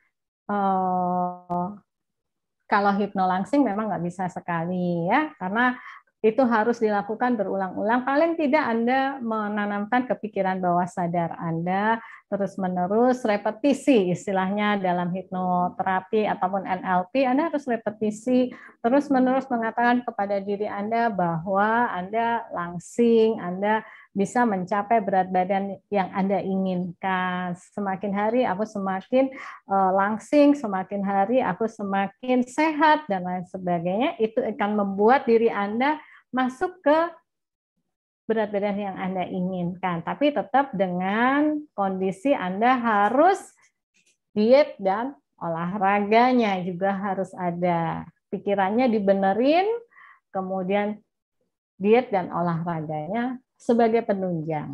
E: Kalau hipnolangsing memang nggak bisa sekali ya, karena itu harus dilakukan berulang-ulang. Paling tidak Anda menanamkan kepikiran bawah sadar Anda terus-menerus, repetisi istilahnya dalam hipnoterapi ataupun NLP, Anda harus repetisi terus-menerus mengatakan kepada diri Anda bahwa Anda langsing, Anda bisa mencapai berat badan yang Anda inginkan. Semakin hari aku semakin langsing, semakin hari aku semakin sehat, dan lain sebagainya. Itu akan membuat diri Anda masuk ke berat badan yang Anda inginkan. Tapi tetap dengan kondisi Anda harus diet dan olahraganya juga harus ada. Pikirannya dibenerin, kemudian diet dan olahraganya sebagai penunjang.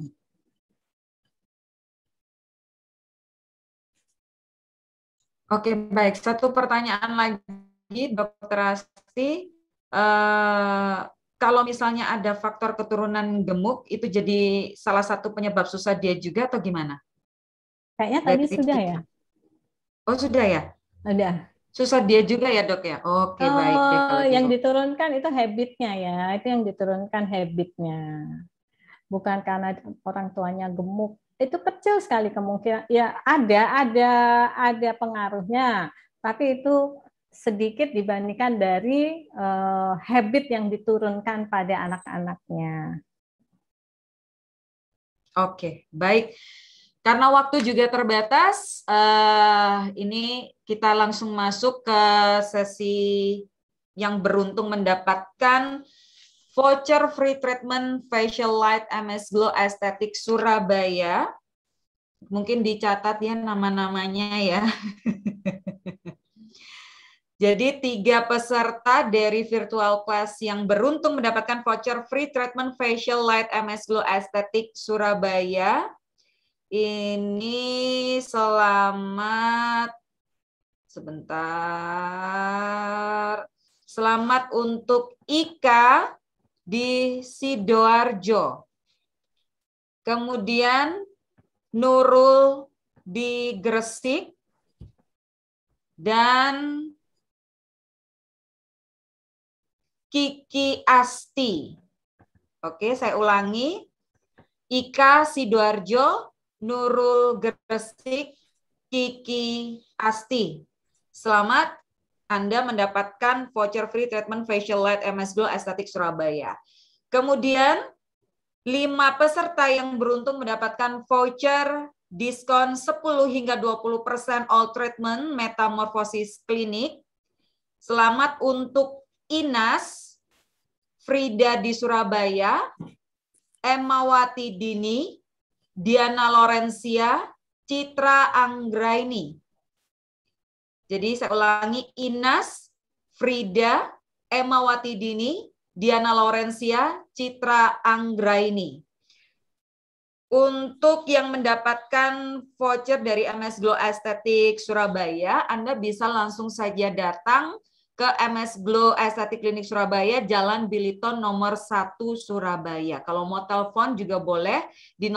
A: Oke, baik. Satu pertanyaan lagi, Dokter Asti. Kalau misalnya ada faktor keturunan gemuk, itu jadi salah satu penyebab susah diet juga atau gimana?
E: Kayaknya tadi sudah ya?
A: Oh, sudah ya?
E: Udah.
A: Susah diet juga ya, Dok ya? Oke, baik deh kalau
E: Yang
A: gitu.
E: diturunkan itu habitnya ya, itu yang diturunkan habitnya. Bukan karena orang tuanya gemuk. Itu kecil sekali kemungkinan. Ya ada pengaruhnya, tapi itu sedikit dibandingkan dari habit yang diturunkan pada anak-anaknya.
A: Oke, baik. Karena waktu juga terbatas, ini kita langsung masuk ke sesi yang beruntung mendapatkan voucher free treatment facial light MS Glow Aesthetic Surabaya. Mungkin dicatat ya nama-namanya ya. Jadi 3 peserta dari virtual class yang beruntung mendapatkan voucher free treatment facial light MS Glow Aesthetic Surabaya. Ini selamat, sebentar. Selamat untuk Ika di Sidoarjo. Kemudian Nurul di Gresik. Dan Kiki Asti. Oke, saya ulangi. Ika Sidoarjo, Nurul Gresik, Kiki Asti. Selamat, Anda mendapatkan voucher free treatment facial light MS Glow Aesthetic Surabaya. Kemudian 5 peserta yang beruntung mendapatkan voucher diskon 10 hingga 20% all treatment metamorfosis klinik. Selamat untuk Inas, Frida di Surabaya, Emawati Dini, Diana Lorencia, Citra Anggraini. Jadi saya ulangi, Inas, Frida, Emawati Dini, Diana Lorencia, Citra Anggraini. Untuk yang mendapatkan voucher dari MS Glow Aesthetic Surabaya, Anda bisa langsung saja datang ke MS Glow Estetik Klinik Surabaya, Jalan Biliton nomor 1 Surabaya. Kalau mau telepon juga boleh di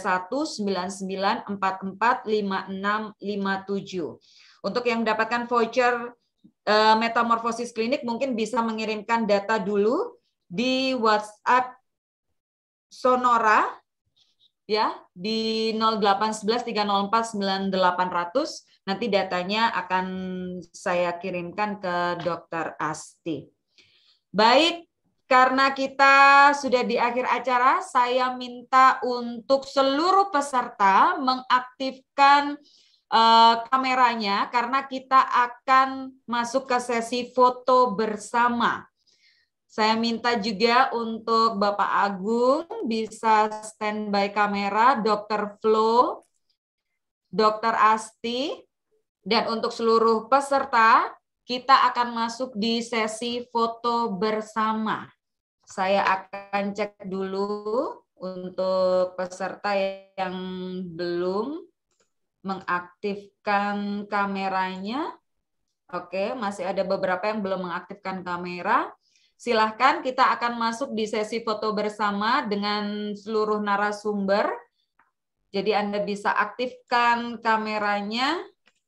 A: 031-9944-5657. Untuk yang mendapatkan voucher Metamorfosis Klinik mungkin bisa mengirimkan data dulu di WhatsApp Sonora ya di 0811-304-9800. Nanti datanya akan saya kirimkan ke Dr. Asti. Baik, karena kita sudah di akhir acara, saya minta untuk seluruh peserta mengaktifkan kameranya karena kita akan masuk ke sesi foto bersama. Saya minta juga untuk Bapak Agung bisa standby kamera, Dr. Flo, Dr. Asti, dan untuk seluruh peserta, kita akan masuk di sesi foto bersama. Saya akan cek dulu untuk peserta yang belum mengaktifkan kameranya. Oke, masih ada beberapa yang belum mengaktifkan kamera. Silahkan, kita akan masuk di sesi foto bersama dengan seluruh narasumber. Jadi Anda bisa aktifkan kameranya.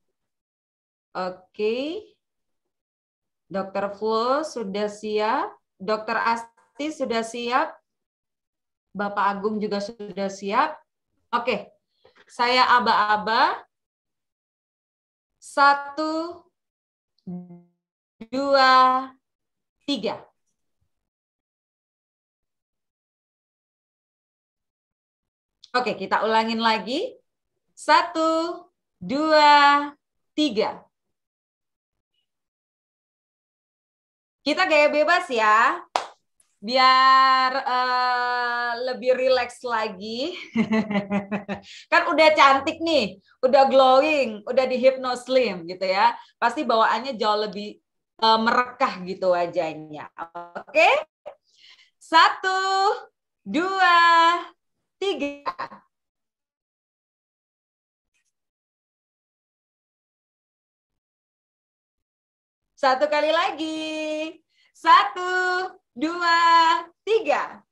A: Oke. Dr. Flo sudah siap. Dr. Asti sudah siap. Bapak Agung juga sudah siap. Oke. Saya aba-aba. 1, 2, 3. Oke, kita ulangin lagi. 1, 2, 3. Kita gaya bebas ya, biar lebih rileks lagi. Kan udah cantik nih, udah glowing, udah di Hypnoslim gitu ya. Pasti bawaannya jauh lebih merekah gitu wajahnya. Oke? 1, 2, 3. Satu kali lagi. 1, 2, 3.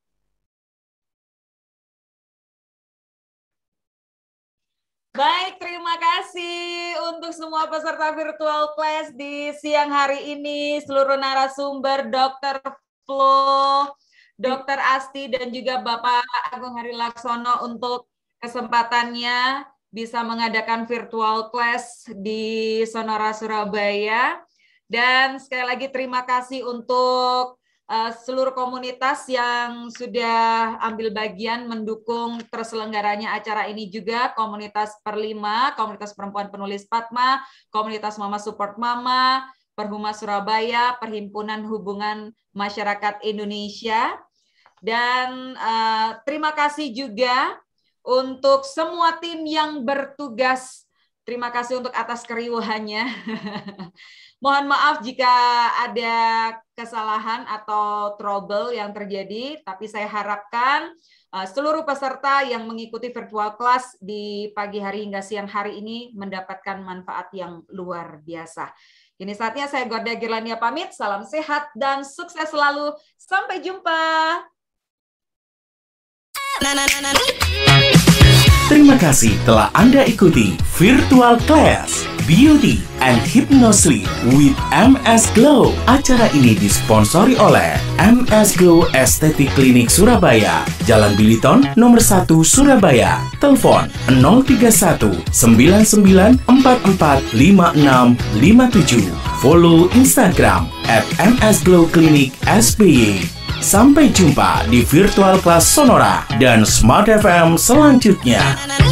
A: Baik, terima kasih untuk semua peserta virtual class di siang hari ini, seluruh narasumber, Dr. Flo, Dr. Asti, dan juga Bapak Agung Hari Laksono untuk kesempatannya bisa mengadakan virtual class di Sonora, Surabaya. Dan sekali lagi terima kasih untuk seluruh komunitas yang sudah ambil bagian mendukung terselenggaranya acara ini juga, komunitas Perlima, komunitas perempuan penulis Padma, komunitas Mama Support Mama, Perhumas Surabaya, Perhimpunan Hubungan Masyarakat Indonesia, dan terima kasih juga untuk semua tim yang bertugas. Terima kasih untuk atas keriuhannya. Mohon maaf jika ada kesalahan atau trouble yang terjadi, tapi saya harapkan seluruh peserta yang mengikuti virtual class di pagi hari hingga siang hari ini mendapatkan manfaat yang luar biasa. Kini saatnya saya Gorda Girlania pamit, salam sehat dan sukses selalu. Sampai jumpa.
B: Terima kasih telah Anda ikuti Virtual Class Beauty and Hypnoslim with MS Glow. Acara ini disponsori oleh MS Glow Estetik Klinik Surabaya, Jalan Biliton nomor 1 Surabaya. Telepon 031 99445657. Follow Instagram @msglowklinik_sby. Sampai jumpa di virtual kelas Sonora dan Smart FM selanjutnya.